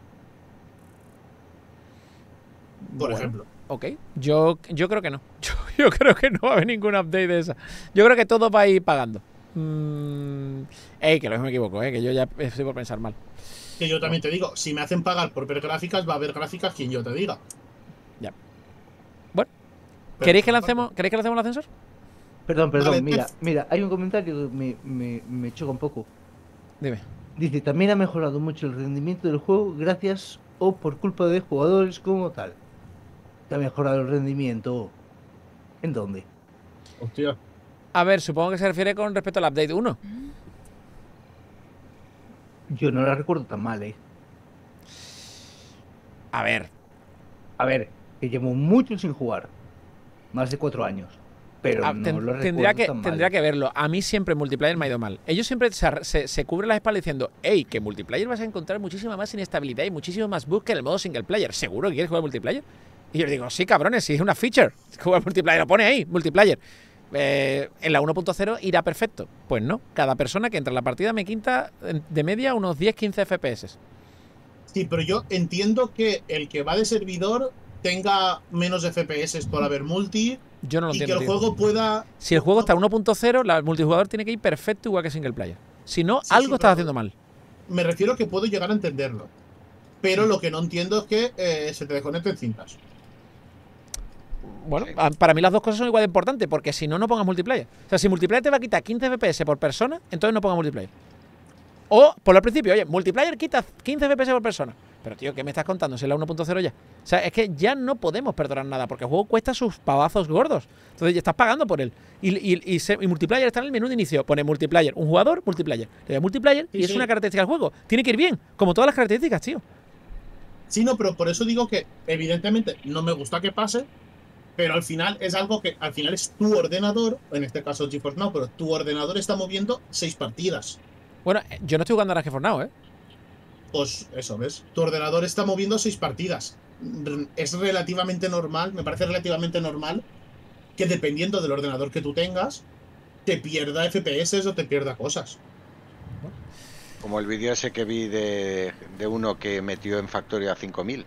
Por Bueno, ejemplo. Ok, yo creo que no. Yo creo que no va a haber ningún update de esa. Yo creo que todo va a ir pagando. Que lo mismo me equivoco, que yo ya estoy por pensar mal. Que yo también te digo, si me hacen pagar por ver gráficas, va a haber gráficas quien yo te diga. Ya. Bueno, Pero, ¿queréis que lancemos el ascensor? Perdón, Vale, mira, hay un comentario que me choca un poco. Dime. Dice, también ha mejorado mucho el rendimiento del juego gracias o por culpa de jugadores como tal. ¿Te ha mejorado el rendimiento? ¿En dónde? Hostia. A ver, supongo que se refiere con respecto al update 1. Yo no la recuerdo tan mal, A ver, A ver, que llevo mucho sin jugar. Más de 4 años. Pero Ah, no lo tendría recuerdo tan mal. tendría que verlo. A mí siempre en multiplayer me ha ido mal. Ellos siempre se cubren la espalda diciendo, hey, que en multiplayer vas a encontrar muchísima más inestabilidad y muchísimo más bug que en el modo single player. ¿Seguro que quieres jugar multiplayer? Y yo les digo, sí, cabrones, si es una feature. Jugar multiplayer, lo pone ahí, multiplayer. En la 1.0 irá perfecto. Pues no, cada persona que entra en la partida me quita de media unos 10-15 FPS. Sí, pero yo entiendo que el que va de servidor tenga menos FPS por haber multi Yo no lo y que entiendo, el tío. juego pueda... Si el juego está a 1.0, el multijugador tiene que ir perfecto igual que single player. Si no, Sí, algo sí, estás pero- haciendo mal. Me refiero a que puedo llegar a entenderlo. Pero lo que no entiendo es que se te desconecten cintas. Bueno, Sí. para mí las dos cosas son igual de importantes, porque si no, no pongas multiplayer. O sea, si multiplayer te va a quitar 15 FPS por persona, entonces no pongas multiplayer. O, por el principio, oye, multiplayer quita 15 FPS por persona. Pero, tío, ¿qué me estás contando? Si es la 1.0 ya. O sea, es que ya no podemos perdonar nada, porque el juego cuesta sus pavazos gordos. Entonces ya estás pagando por él. Y multiplayer está en el menú de inicio. Pone multiplayer, un jugador, multiplayer. Le da multiplayer y Sí, es sí. una característica del juego. Tiene que ir bien, como todas las características, tío. Sí, no, pero por eso digo que evidentemente no me gusta que pase, pero al final es algo que al final es tu ordenador, en este caso GeForce Now, pero tu ordenador está moviendo 6 partidas. Bueno, yo no estoy jugando a Rage for Now, ¿eh? Pues eso, ¿ves? Tu ordenador está moviendo 6 partidas. Es relativamente normal, me parece relativamente normal que dependiendo del ordenador que tú tengas, te pierda FPS o te pierda cosas. Como el vídeo ese que vi de uno que metió en Factorio a 5000.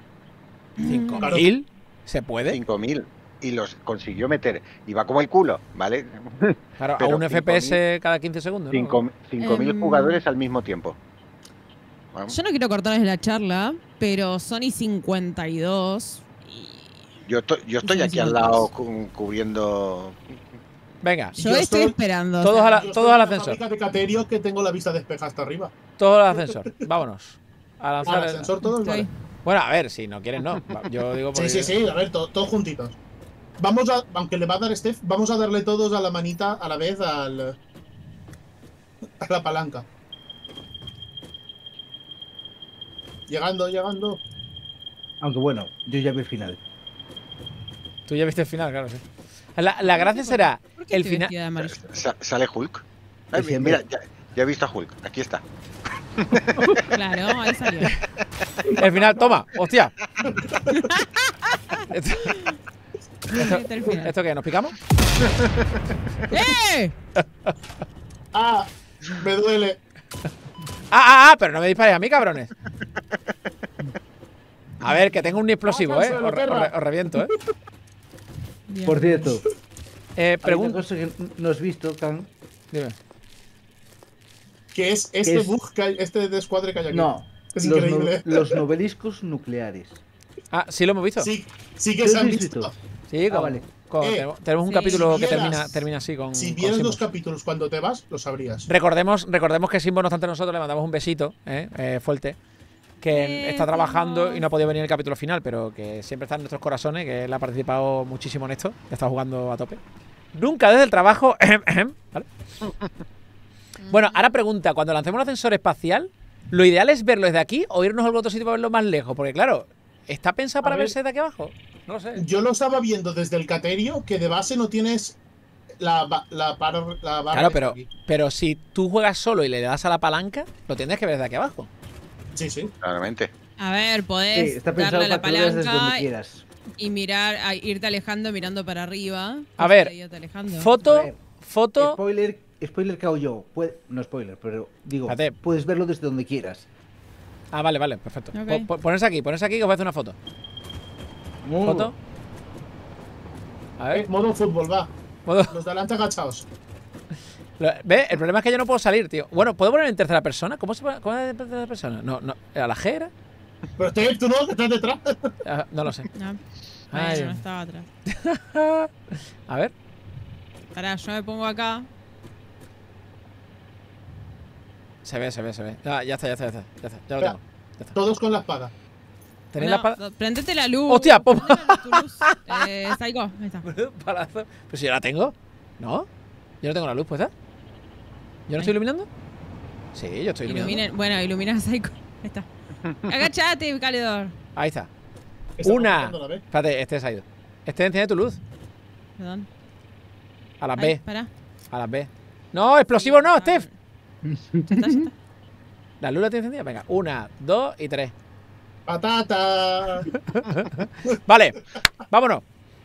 5.000, ¿se puede? 5000. Y los consiguió meter. Y va como el culo, ¿vale? Claro, a Pero un 5.000 FPS cada 15 segundos, ¿no? 5.000 jugadores al mismo tiempo. Vamos. Yo no quiero cortarles la charla, pero Sony 52 y Yo estoy aquí al lado cubriendo. Venga, yo Yo estoy estoy- esperando. Todos o sea, a la- Yo todos estoy al en la ascensor. fábrica de Caterio que tengo la vista despejada hasta arriba. todo el ascensor. Vámonos. A lanzar Al el- ascensor todos, estoy- vale. Bueno, a ver, si no quieres, no. Yo digo Sí, porque- sí, sí, a ver, todos juntitos. Vamos a, aunque le va a dar Steph, vamos a darle todos a la manita a la vez a la palanca. Llegando. Aunque bueno, yo ya vi el final. Tú ya viste el final, claro, sí. La gracia será ¿Por qué el estoy final. vestida de amarillo? Sale Hulk. Ay, Sí, siempre. mira, ya he visto a Hulk. Aquí está. Claro, ahí salió. El final, toma, hostia. esto, Ahí está el final. ¿Esto qué? ¿Nos picamos? ¡Eh! ¡Ah! Me duele. Pero no me disparéis a mí, cabrones. A ver, que tengo un explosivo, ¿eh? Os reviento, ¿eh? Bien. Por cierto, hay una Pregunta. cosa que no has visto, Can. Dime. Que es este es? bug, este descuadre que hay aquí. No, Es los, increíble. los noveliscos nucleares. Ah, sí lo hemos visto. Sí que ¿Lo se han habéis visto. visto? Sí, vale. tenemos un Sí. capítulo Si que vieras- termina así con. Si con vieras Simbo. los capítulos cuando te vas, lo sabrías. Recordemos que Simbo, no obstante, nosotros le mandamos un besito, fuerte, que está trabajando y no ha podido venir el capítulo final, pero que siempre está en nuestros corazones, que él ha participado muchísimo en esto, que está jugando a tope. Nunca desde el trabajo. ¿Vale? Bueno, ahora pregunta, cuando lancemos un ascensor espacial, ¿lo ideal es verlo desde aquí o irnos a algún otro sitio para verlo más lejos? Porque claro, ¿está pensado para A ver. verse de aquí abajo? No lo sé. Yo lo estaba viendo desde el Caterio, que de base no tienes la barra. Claro, esta aquí. pero si tú juegas solo y le das a la palanca, lo tienes que ver desde aquí abajo. Sí, sí. Claramente. A ver, Sí, podés está pensado darle a la para que lo veas desde donde palanca quieras. y mirar, irte alejando mirando para arriba. A ver, Irte alejando. A Foto, ver, foto. Spoiler que hago yo. No spoiler, pero digo, Espérate. puedes verlo desde donde quieras. Ah, vale, perfecto. Ok. Ponerse aquí que os voy a hacer una foto. Foto. A ver, Modo fútbol, va. ¿puedo? Los delante agachados. ¿Ves? El problema es que yo no puedo salir, tío. Bueno, ¿puedo poner en tercera persona? ¿Cómo es en tercera persona? No, ¿a la G era? Pero Steph, tú no, que estás detrás. Ah, no lo sé. No, Ay, yo no Dios. estaba atrás. A ver. Pará, yo me pongo acá. Se ve. Ah, ya está. Ya lo tengo. Todos con la espada. ¿Tenéis No, la espada? Prendete la luz. ¡Hostia! ¡Pum! Prendeme tu luz. Psycho, ahí está. Palazo. Pero si yo la tengo. ¿No? Yo no tengo la luz puesta. ¿Yo no estoy iluminando? Sí, yo estoy iluminando. Bueno, ilumina a Psycho. Ahí está. Agachate, Calidor. Ahí está. Estamos Una. buscando la B. Espérate, este se ha ido. Enciende tu luz. Perdón. A las Ay, B. pará. A las B. No, explosivo no, Steph. Ya está, ya está. ¿La luz la tiene encendida? Venga, 1, 2 y 3. ¡Patata! Vale, vámonos.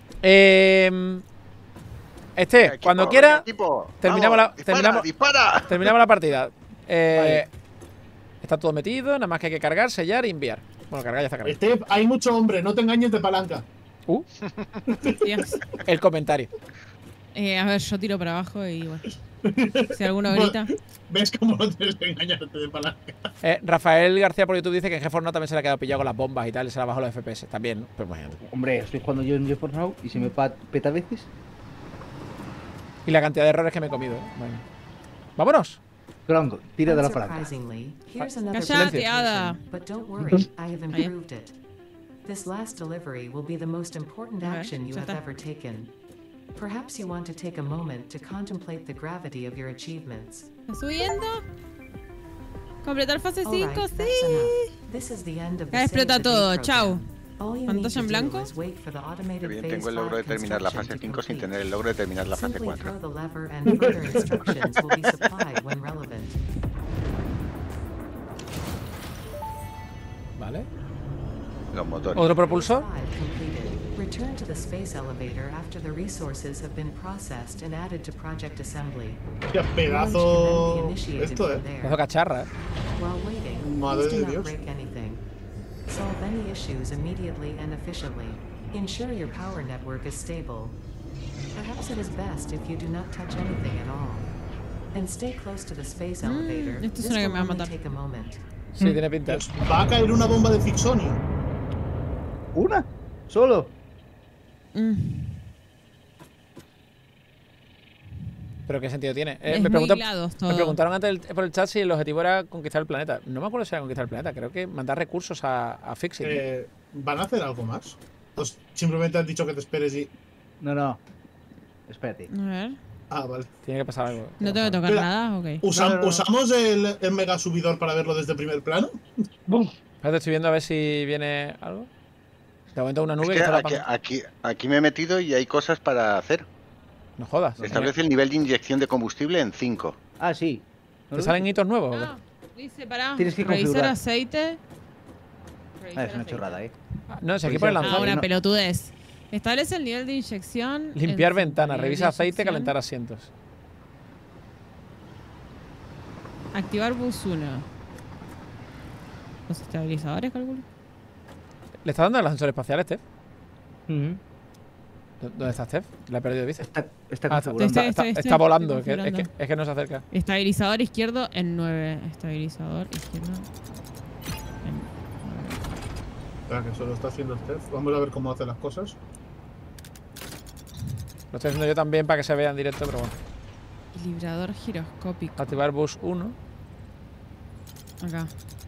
Cuando Equipo, quiera, venga, equipo. terminamos Vamos, la- dispara. terminamos la partida. Está todo metido, nada más que hay que cargar, sellar y enviar. Bueno, cargar ya está cargado. Steph, hay mucho hombre, no te engañes de palanca. Dios. El comentario. A ver, yo tiro para abajo y bueno. Si alguno grita. ¿Ves cómo no tienes que engañarte de palanca? Rafael García por YouTube dice que en GeForce Now también se le ha quedado pillado con las bombas y tal, y se le ha bajado los FPS. También, pues imagínate. Hombre, estoy jugando yo en GeForce Now y se me peta a veces. Y la cantidad de errores que me he comido. Bueno. ¡Vámonos! Grongo, tira de la palanca. Unsurprisingly, here's another Cállate, basic Ada. mission, but don't worry, I have improved it. This last delivery will be the most important A ver, action you ya have está. ever taken. Perhaps you want to take a moment to contemplate the gravity of your achievements. ¿Está subiendo? Completar fase All right, 5, that's sí. enough. This is the end of the Ya Save explota the Day todo, program. chau. All you need ¿Pantalla to en do blanco? is wait for the Qué automated bien, phase tengo el logro de 5 terminar la fase construction 5 to sin complete. tener el logro de terminar la fase Simply 4. throw the lever and further instructions will be supplied when relevant. Vale. Los motores. ¿Otro propulsor? 5 completed. Return to the space elevator after the resources have been processed and added to project assembly. Qué pedazo. Launch can then be initiated Esto, from Pedazo there. cacharra, While waiting, Madre please de do not Dios. break anything. Solve any issues immediately and efficiently. Ensure your power network is stable. Perhaps it is best if you do not touch anything at all. And stay close to the space elevator. esto This suena que will me va a only matar. take a moment. Sí, tiene pinta. Dios, va a caer una bomba de Fixonio. ¿Una? ¿Solo? ¿Pero qué sentido tiene? Es Me muy preguntan- GLaDOS Me todo. preguntaron antes por el chat si el objetivo era conquistar el planeta. No me acuerdo si era conquistar el planeta. Creo que mandar recursos a Fixit. ¿Van a hacer algo más? Pues simplemente han dicho que te esperes y. No. Espérate. A ver. Ah, vale. Tiene que pasar algo. ¿No tengo que tocar Espera. nada? Ok. No. ¿Usamos el mega subidor para verlo desde primer plano? Espérate, estoy viendo a ver si viene algo. De momento una Es nube que que está tapando. aquí me he metido y hay cosas para hacer. No jodas. Establece el nivel de inyección de combustible en 5. Ah, sí. ¿No ¿Te lo salen viste? hitos nuevos? o qué? Ah, dice, pará. Tienes que revisar configurar. aceite. Ah, Revisar es una aceite. chorrada, No, si aquí Pues pone ya- lanzar. Ah, una no. pelotudez. Establece el nivel de inyección. Limpiar en ventanas, nivel revisa de aceite, inyección. calentar asientos. Activar bus 1. Los estabilizadores, calculo. ¿Le está dando el ascensor espacial, Steph? Ujú. ¿Dónde está Steph? La he perdido de vista. Está Ah, configurando. está volando, estoy que- configurando. es que no se acerca. Estabilizador izquierdo en 9. Estabilizador izquierdo en 9. Espera, que eso lo está haciendo Steph. Vamos a ver cómo hace las cosas. Lo estoy haciendo yo también para que se vea en directo, pero bueno. Equilibrador giroscópico. Activar bus 1. Acá.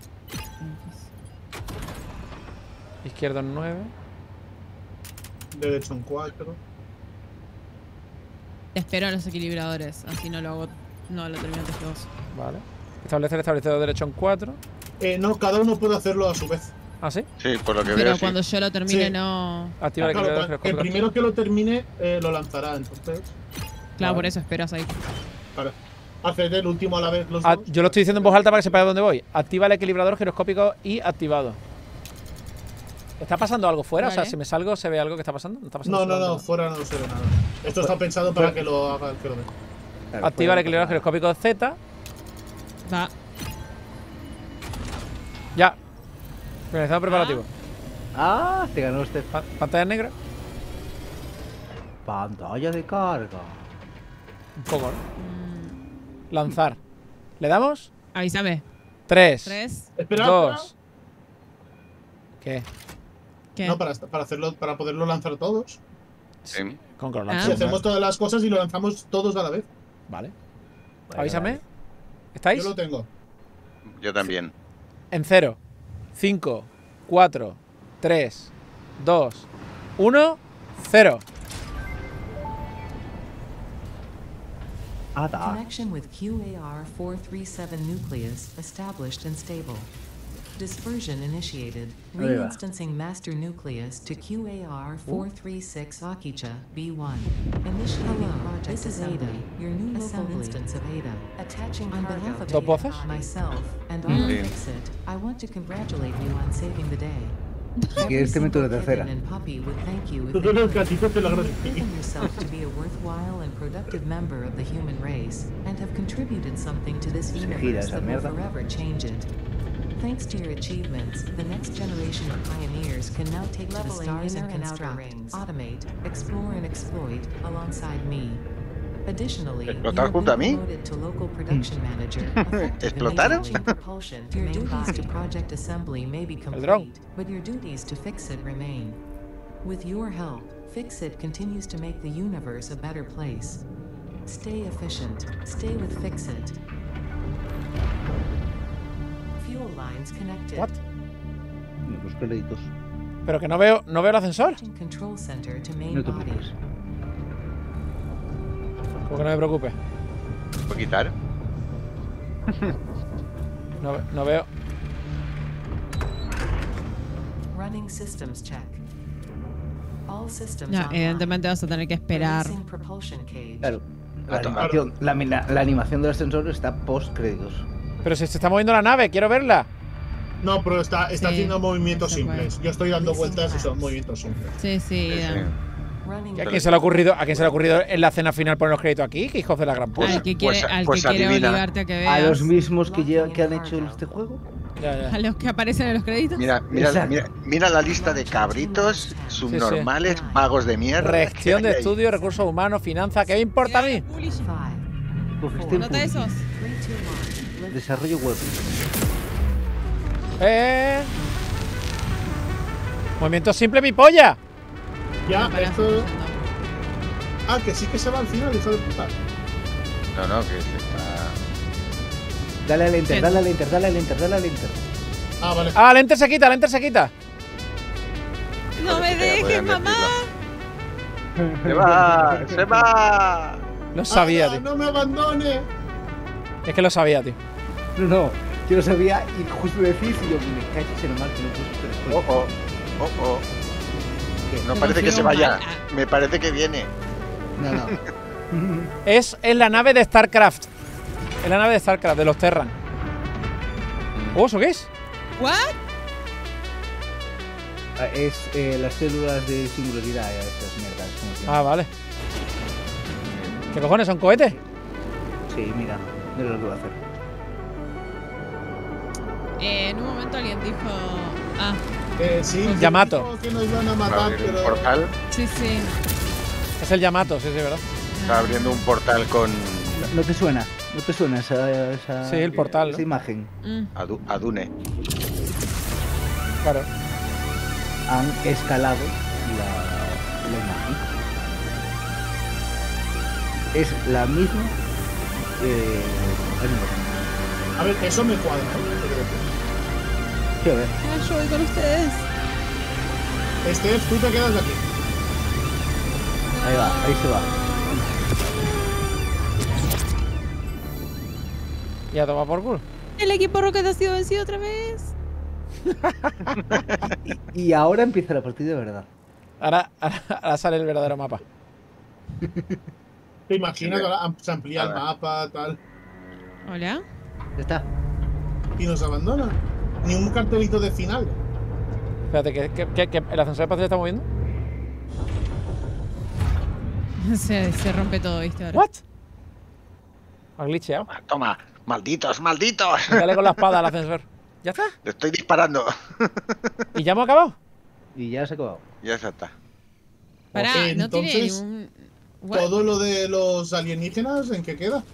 Izquierdo en 9. Derecho en 4. Espero a los equilibradores. Así no lo hago. No lo termino antes que vos. Vale. Establece el establecedor derecho en 4. No, cada uno puede hacerlo a su vez. ¿Ah, sí? Sí, por lo que Pero veo, sí. cuando yo lo termine, Sí. no. Activa el Claro, equilibrador el giroscópico. primero que lo termine lo lanzará, entonces. Claro, Vale. por eso esperas ahí. Vale. Haced el último a la vez los Ah, dos. yo lo estoy diciendo en voz alta para que sepáis dónde voy. Activa el equilibrador giroscópico y activado. ¿Está pasando algo fuera? O sea, Vale. si me salgo, ¿se ve algo que está pasando? ¿No está pasando No, absolutamente fuera no se ve nada. Esto está pensado para que lo haga el que lo ve. Claro, Activa el puede equilibrador pasar. giroscópico Z. Va. Ya. Finalizado preparativo. Ah, te ganó este. Pantalla negra. Pantalla de carga. Un poco, ¿no? Lanzar. ¿Le damos? Avísame. 3, 3. Espera, 2. ¿Qué? ¿Qué? No, para hacerlo, para poderlo lanzar todos. Sí. Con que lo Ah. lance Si uno. hacemos todas las cosas y lo lanzamos todos a la vez. Vale. Bueno, Avísame. vale. ¿Estáis? Yo lo tengo. Yo también. En 0, 5, 4, 3, 2, 1, 0. Ada. Connection with QAR-437 nucleus established and stable. Dispersion initiated. Ahí va. Reinstancing master nucleus to QAR-436 Akicha B1. Initiating project this is Ada, your new local instance of Ada. Attaching on behalf of ¿Dos voces? myself, and all Fixit, I want to congratulate you on saving the day. Si quieres te meto la tercera. And Puppy would thank you if Todo they el gatito te lo You've agradecí. proven yourself to be a worthwhile and productive member of the human race, and have contributed something to this gira universe esa that will mierda. forever change it. Thanks to your achievements, the next generation of pioneers can now take to the stars and construct, automate, explore and exploit alongside me. Additionally, you ¿Explotar have been junto a mí? promoted to local production manager, effective ¿Explotaron? immediately. Propulsion to your duties to project assembly may be dron. complete, but your duties to Fixit remain. With your help, Fixit continues to make the universe a better place. Stay efficient. Stay with Fixit. Fuel lines connected. What? Los créditos. Pero que no veo el ascensor. Control center to main No te body. preocupes. Como que no me preocupe. ¿Puedo quitar? No veo. Running systems check. All systems No, online. evidentemente vas a tener que esperar. Releasing propulsion cage. Claro. La Claro. animación, la animación del ascensor está post créditos. Pero si se está moviendo la nave, quiero verla. No, pero está Sí, haciendo movimientos se puede. simples. Yo estoy dando vueltas y son movimientos simples. Sí, sí. Running ¿A quién se le ha ocurrido en la escena final poner los créditos aquí? ¿Qué hijos de la gran puta? Al que quiere, pues quiere adivina. obligarte a que A veas. los mismos que han hecho este juego. Ya. A los que aparecen en los créditos. Exacto. Mira la lista de cabritos, subnormales, vagos de mierda. Reacción que de hay ahí. estudio, recursos humanos, finanzas. ¿Qué me importa a mí? Five, Pues este Anota esos. 3, 2, 1. desarrollo web. Movimiento simple, mi polla. Ya, Para, esto. Ah, que sí que se va al final, hijo de puta. No, que se está. Dale al enter, dale al enter, dale al enter, dale al enter. Ah, vale. Ah, el enter se quita, el enter se quita. No me dejes, mamá. ¡Se va! ¡Se va! Lo sabía, ¡Ana, tío. ¡No me abandone! Es que lo sabía, tío. No, yo lo sabía y justo decís y yo me cacho en el mal que no puse. Oh. No parece que se vaya. Me parece que viene. No. Es la nave de StarCraft. Es la nave de StarCraft, de los Terran. Oh, ¿eso qué es? ¿What? Es las células de singularidad, esas mierdas. ¿cómo se llama? Ah, vale. ¿Qué cojones? ¿Son cohetes? Sí, mira lo que va a hacer. En un momento alguien dijo. Ah, Sí. Yamato. dijo que nos van a Va a matar, abrir un pero. portal. sí. Es el Yamato, sí, ¿verdad? Está abriendo un portal con ¿No te suena? ¿No te suena esa Sí, el portal, ¿no? esa imagen? Adune. Claro. Han escalado la imagen. Es la misma animación. A ver, eso me cuadra, ¿eh? Sí, a ver. Ah, yo voy con ustedes. Steph, tú te quedas aquí. Ahí va, ahí se va. Ya toma por culo. El equipo Rocket ha sido vencido otra vez. Y ahora empieza la partida de verdad. Ahora sale el verdadero mapa. ¿Te imaginas que ahora se amplía el mapa, tal? Hola. Ya está. Y nos abandona. Ni un cartelito de final. Espérate, que el ascensor espacial está moviendo. Se rompe todo, ¿viste? Ahora. ¿What? Ha glitcheado. Toma, malditos. Dale con la espada al ascensor. ¿Ya está? Le estoy disparando. ¿Y ya hemos acabado? Y ya se ha acabado. Ya está. Pará, no tiene Entonces, ningún. What? todo lo de los alienígenas, ¿en qué queda?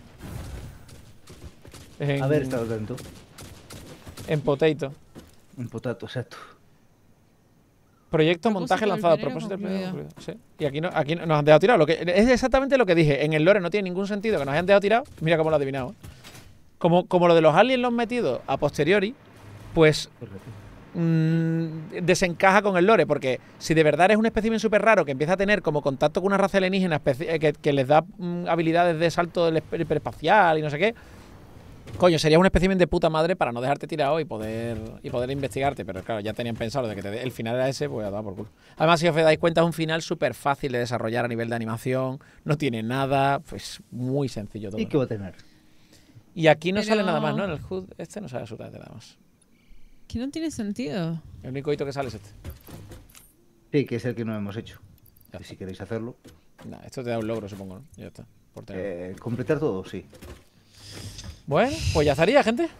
En, Haber estado atento. En Potato. Un potato, exacto. Proyecto, montaje, lanzado. Propósito, sí. Y aquí nos han dejado tirado. Es exactamente lo que dije. En el lore no tiene ningún sentido que nos hayan dejado tirado. Mira cómo lo he adivinado. Como lo de los aliens los metidos a posteriori, pues desencaja con el lore. Porque si de verdad eres un espécimen súper raro que empieza a tener como contacto con una raza alienígena que les da habilidades de salto del hiperespacial y no sé qué, Coño, sería un espécimen de puta madre para no dejarte tirado y poder investigarte. Pero claro, ya tenían pensado de que el final era ese, pues a dar por culo. Además, si os dais cuenta, es un final súper fácil de desarrollar a nivel de animación. No tiene nada, pues muy sencillo todo. ¿Y qué va a tener? Y aquí no Pero- sale nada más, ¿no? En el HUD este no sale absolutamente nada más. Que no tiene sentido. El único hito que sale es este. Sí, que es el que no hemos hecho. Ya Y está. si queréis hacerlo. Nah, esto te da un logro, supongo, ¿no? Ya está. Por tener. Completar todo, sí. Bueno, pues ya estaría, gente.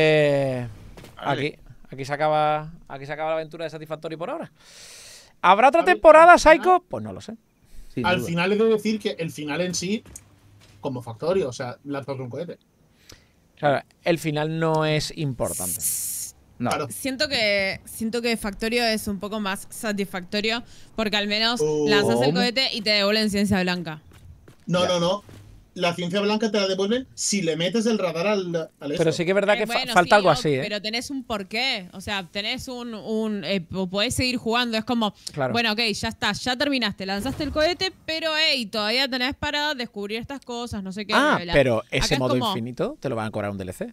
Vale. Aquí se acaba la aventura de Satisfactory por ahora. ¿Habrá otra A ver, temporada, al final- Psycho? Pues no lo sé. Sin Al duda. final he de decir que el final en sí, como Factorio, o sea, lanzas un cohete. Claro, el final no es importante. No. Claro. Siento que Factorio es un poco más satisfactorio porque al menos Oh. lanzas el cohete y te devuelven ciencia blanca. No. La ciencia blanca te la devuelven si le metes el radar al Pero esto. sí que es verdad que Bueno, falta sí, algo así, ¿eh? Pero tenés un porqué. O sea, tenés podés seguir jugando. Es como, Claro. bueno, ok, ya está, ya terminaste, lanzaste el cohete, pero hey, todavía tenés para descubrir estas cosas, no sé qué. Ah, bla, bla. pero Acá ese es modo como- infinito te lo van a cobrar un DLC.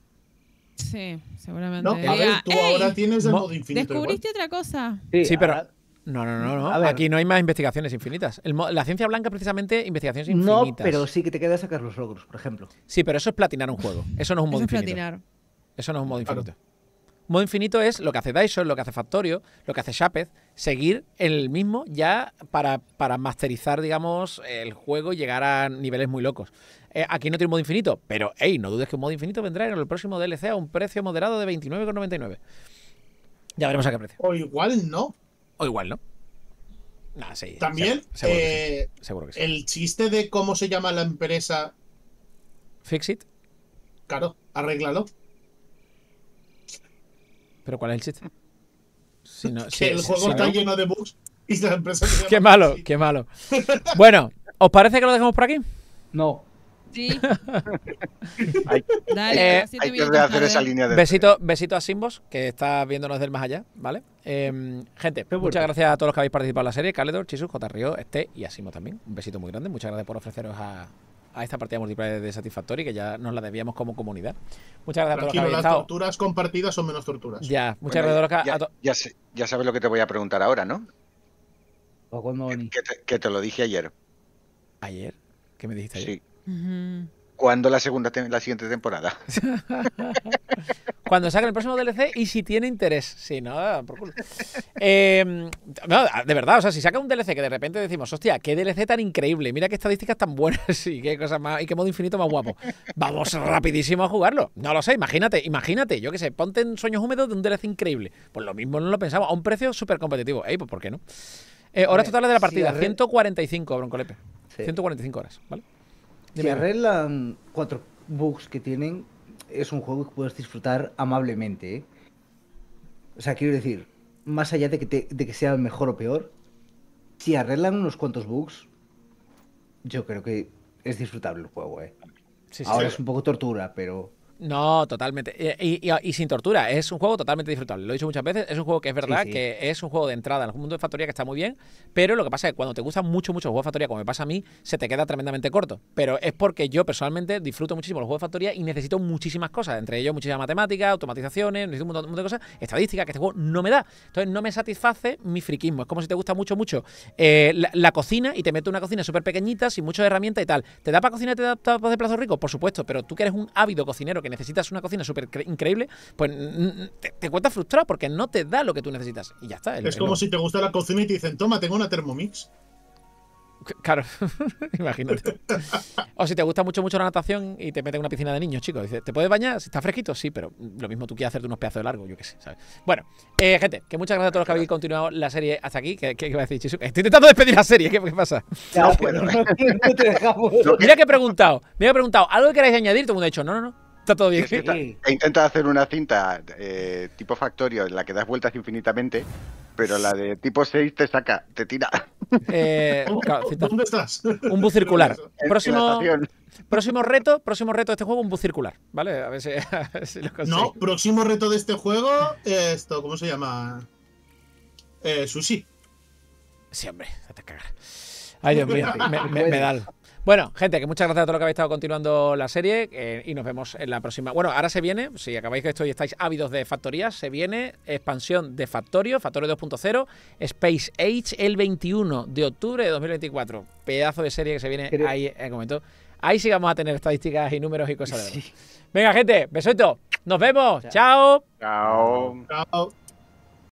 Sí, seguramente. No, a ver, Diga, tú "Ey, ahora tienes el mo- modo infinito. ¿descubriste otra cosa? Sí, pero- ahora- No. A ver. Aquí no hay más investigaciones infinitas. La ciencia blanca, precisamente, investigaciones No, infinitas. pero sí que te queda sacar los logros, por ejemplo. Sí, pero eso es platinar un juego. Eso no es un modo Eso es infinito. platinar. Eso no es un modo Claro. infinito. Modo infinito es lo que hace Dyson, lo que hace Factorio, lo que hace Shapez, seguir el mismo ya para masterizar, digamos, el juego y llegar a niveles muy locos. Aquí no tiene un modo infinito, pero, hey, no dudes que un modo infinito vendrá en el próximo DLC a un precio moderado de 29,99. Ya veremos a qué precio. O igual no. O igual, ¿no? Nah, sí. También, seguro que sí. Seguro que sí. el chiste de cómo se llama la empresa, Fix it. claro, arréglalo. ¿Pero cuál es el chiste? Si no- Que si- el si- juego si está no- lleno de bugs y la empresa se llama Qué malo, así. qué malo. Bueno, ¿os parece que lo dejamos por aquí? No. Sí. Hay, Dale, a 7 hay que minutos rehacer tarde. esa línea de. Besito a Simbos, que está viéndonos del más allá, ¿vale? Gente, bueno. muchas gracias a todos los que habéis participado en la serie, Caledor, Chisu, J. Río, Este y Asimo también. Un besito muy grande. Muchas gracias por ofreceros a esta partida multiplayer de Satisfactory, que ya nos la debíamos como comunidad. Muchas gracias a todos los que Tranquilo, habéis las estado. torturas compartidas son menos torturas. Ya, muchas Bueno, gracias a todos los que... ya sabes lo que te voy a preguntar ahora, ¿no? ¿O cuándo van? Que te lo dije ayer. ¿Ayer? ¿Qué me dijiste ayer? Sí. Ujú. ¿Cuándo la siguiente temporada? Cuando saquen el próximo DLC y si tiene interés. Sí, no, por culo. No, de verdad, o sea, si saca un DLC que de repente decimos, hostia, qué DLC tan increíble, mira qué estadísticas tan buenas y qué cosas más, y qué modo infinito más guapo. Vamos rapidísimo a jugarlo. No lo sé, imagínate, yo qué sé, ponte en Sueños Húmedos de un DLC increíble. Pues lo mismo no lo pensamos, a un precio súper competitivo. Ey, pues ¿por qué no? Horas totales de la partida, 145, Broncolepe. Sí. 145 horas, ¿vale? Si Dime. arreglan 4 bugs que tienen, es un juego que puedes disfrutar amablemente, ¿eh? O sea, quiero decir, más allá de que sea mejor o peor, si arreglan unos cuantos bugs, yo creo que es disfrutable el juego, ¿eh? Sí, sí, Ahora sí. es un poco tortura, pero... No, totalmente. Y sin tortura. Es un juego totalmente disfrutable. Lo he dicho muchas veces. Es un juego que es verdad Sí. que es un juego de entrada al mundo de factoría que está muy bien. Pero lo que pasa es que cuando te gustan mucho los juegos de factoría, como me pasa a mí, se te queda tremendamente corto. Pero es porque yo personalmente disfruto muchísimo los juegos de factoría y necesito muchísimas cosas. Entre ellos muchísimas matemáticas, automatizaciones, necesito un montón de cosas, estadísticas que este juego no me da. Entonces no me satisface mi friquismo. Es como si te gusta mucho la cocina y te meto una cocina súper pequeñita, sin muchas herramientas y tal. ¿Te da para cocinar y te da para hacer platos ricos? Por supuesto, pero tú que eres un ávido cocinero que necesitas una cocina súper increíble, pues te encuentras frustrado porque no te da lo que tú necesitas. Y ya está. Es como si te gusta la cocina y te dicen, toma, tengo una Thermomix. Claro, imagínate. O si te gusta mucho la natación y te metes en una piscina de niños, chicos. Dices, ¿te puedes bañar? Si está fresquito, sí, pero lo mismo tú quieres hacerte unos pedazos de largo, yo qué sé, ¿sabes? Bueno, gente, que muchas gracias a todos los que habéis continuado la serie hasta aquí. ¿Qué iba a decir, Chisu? Estoy intentando despedir la serie, ¿qué pasa? Ya, No pero puedo. no te dejamos. Mira que he preguntado, ¿algo que queráis añadir? Todo el mundo ha dicho, no. Está todo bien. Es que Sí. he intentado hacer una cinta tipo Factorio en la que das vueltas infinitamente, pero la de tipo 6 te saca, te tira. Claro, ¿Dónde estás? un bus circular. En Próximo natación. próximo reto de este juego, un bus circular, ¿vale? A ver si lo No, consigo. próximo reto de este juego, esto, ¿cómo se llama? Sushi. Sí, hombre, te cagar. Ay, Dios mío, me da algo. Bueno, gente, que muchas gracias a todos los que habéis estado continuando la serie y nos vemos en la próxima. Bueno, ahora se viene, si acabáis de esto y estáis ávidos de factorías, se viene expansión de Factorio 2.0, Space Age el 21 de octubre de 2024. Pedazo de serie que se viene ahí en el momento. Ahí sí vamos a tener estadísticas y números y cosas de verdad. Venga, gente, besito. Nos vemos. Chao. Chao. Chao.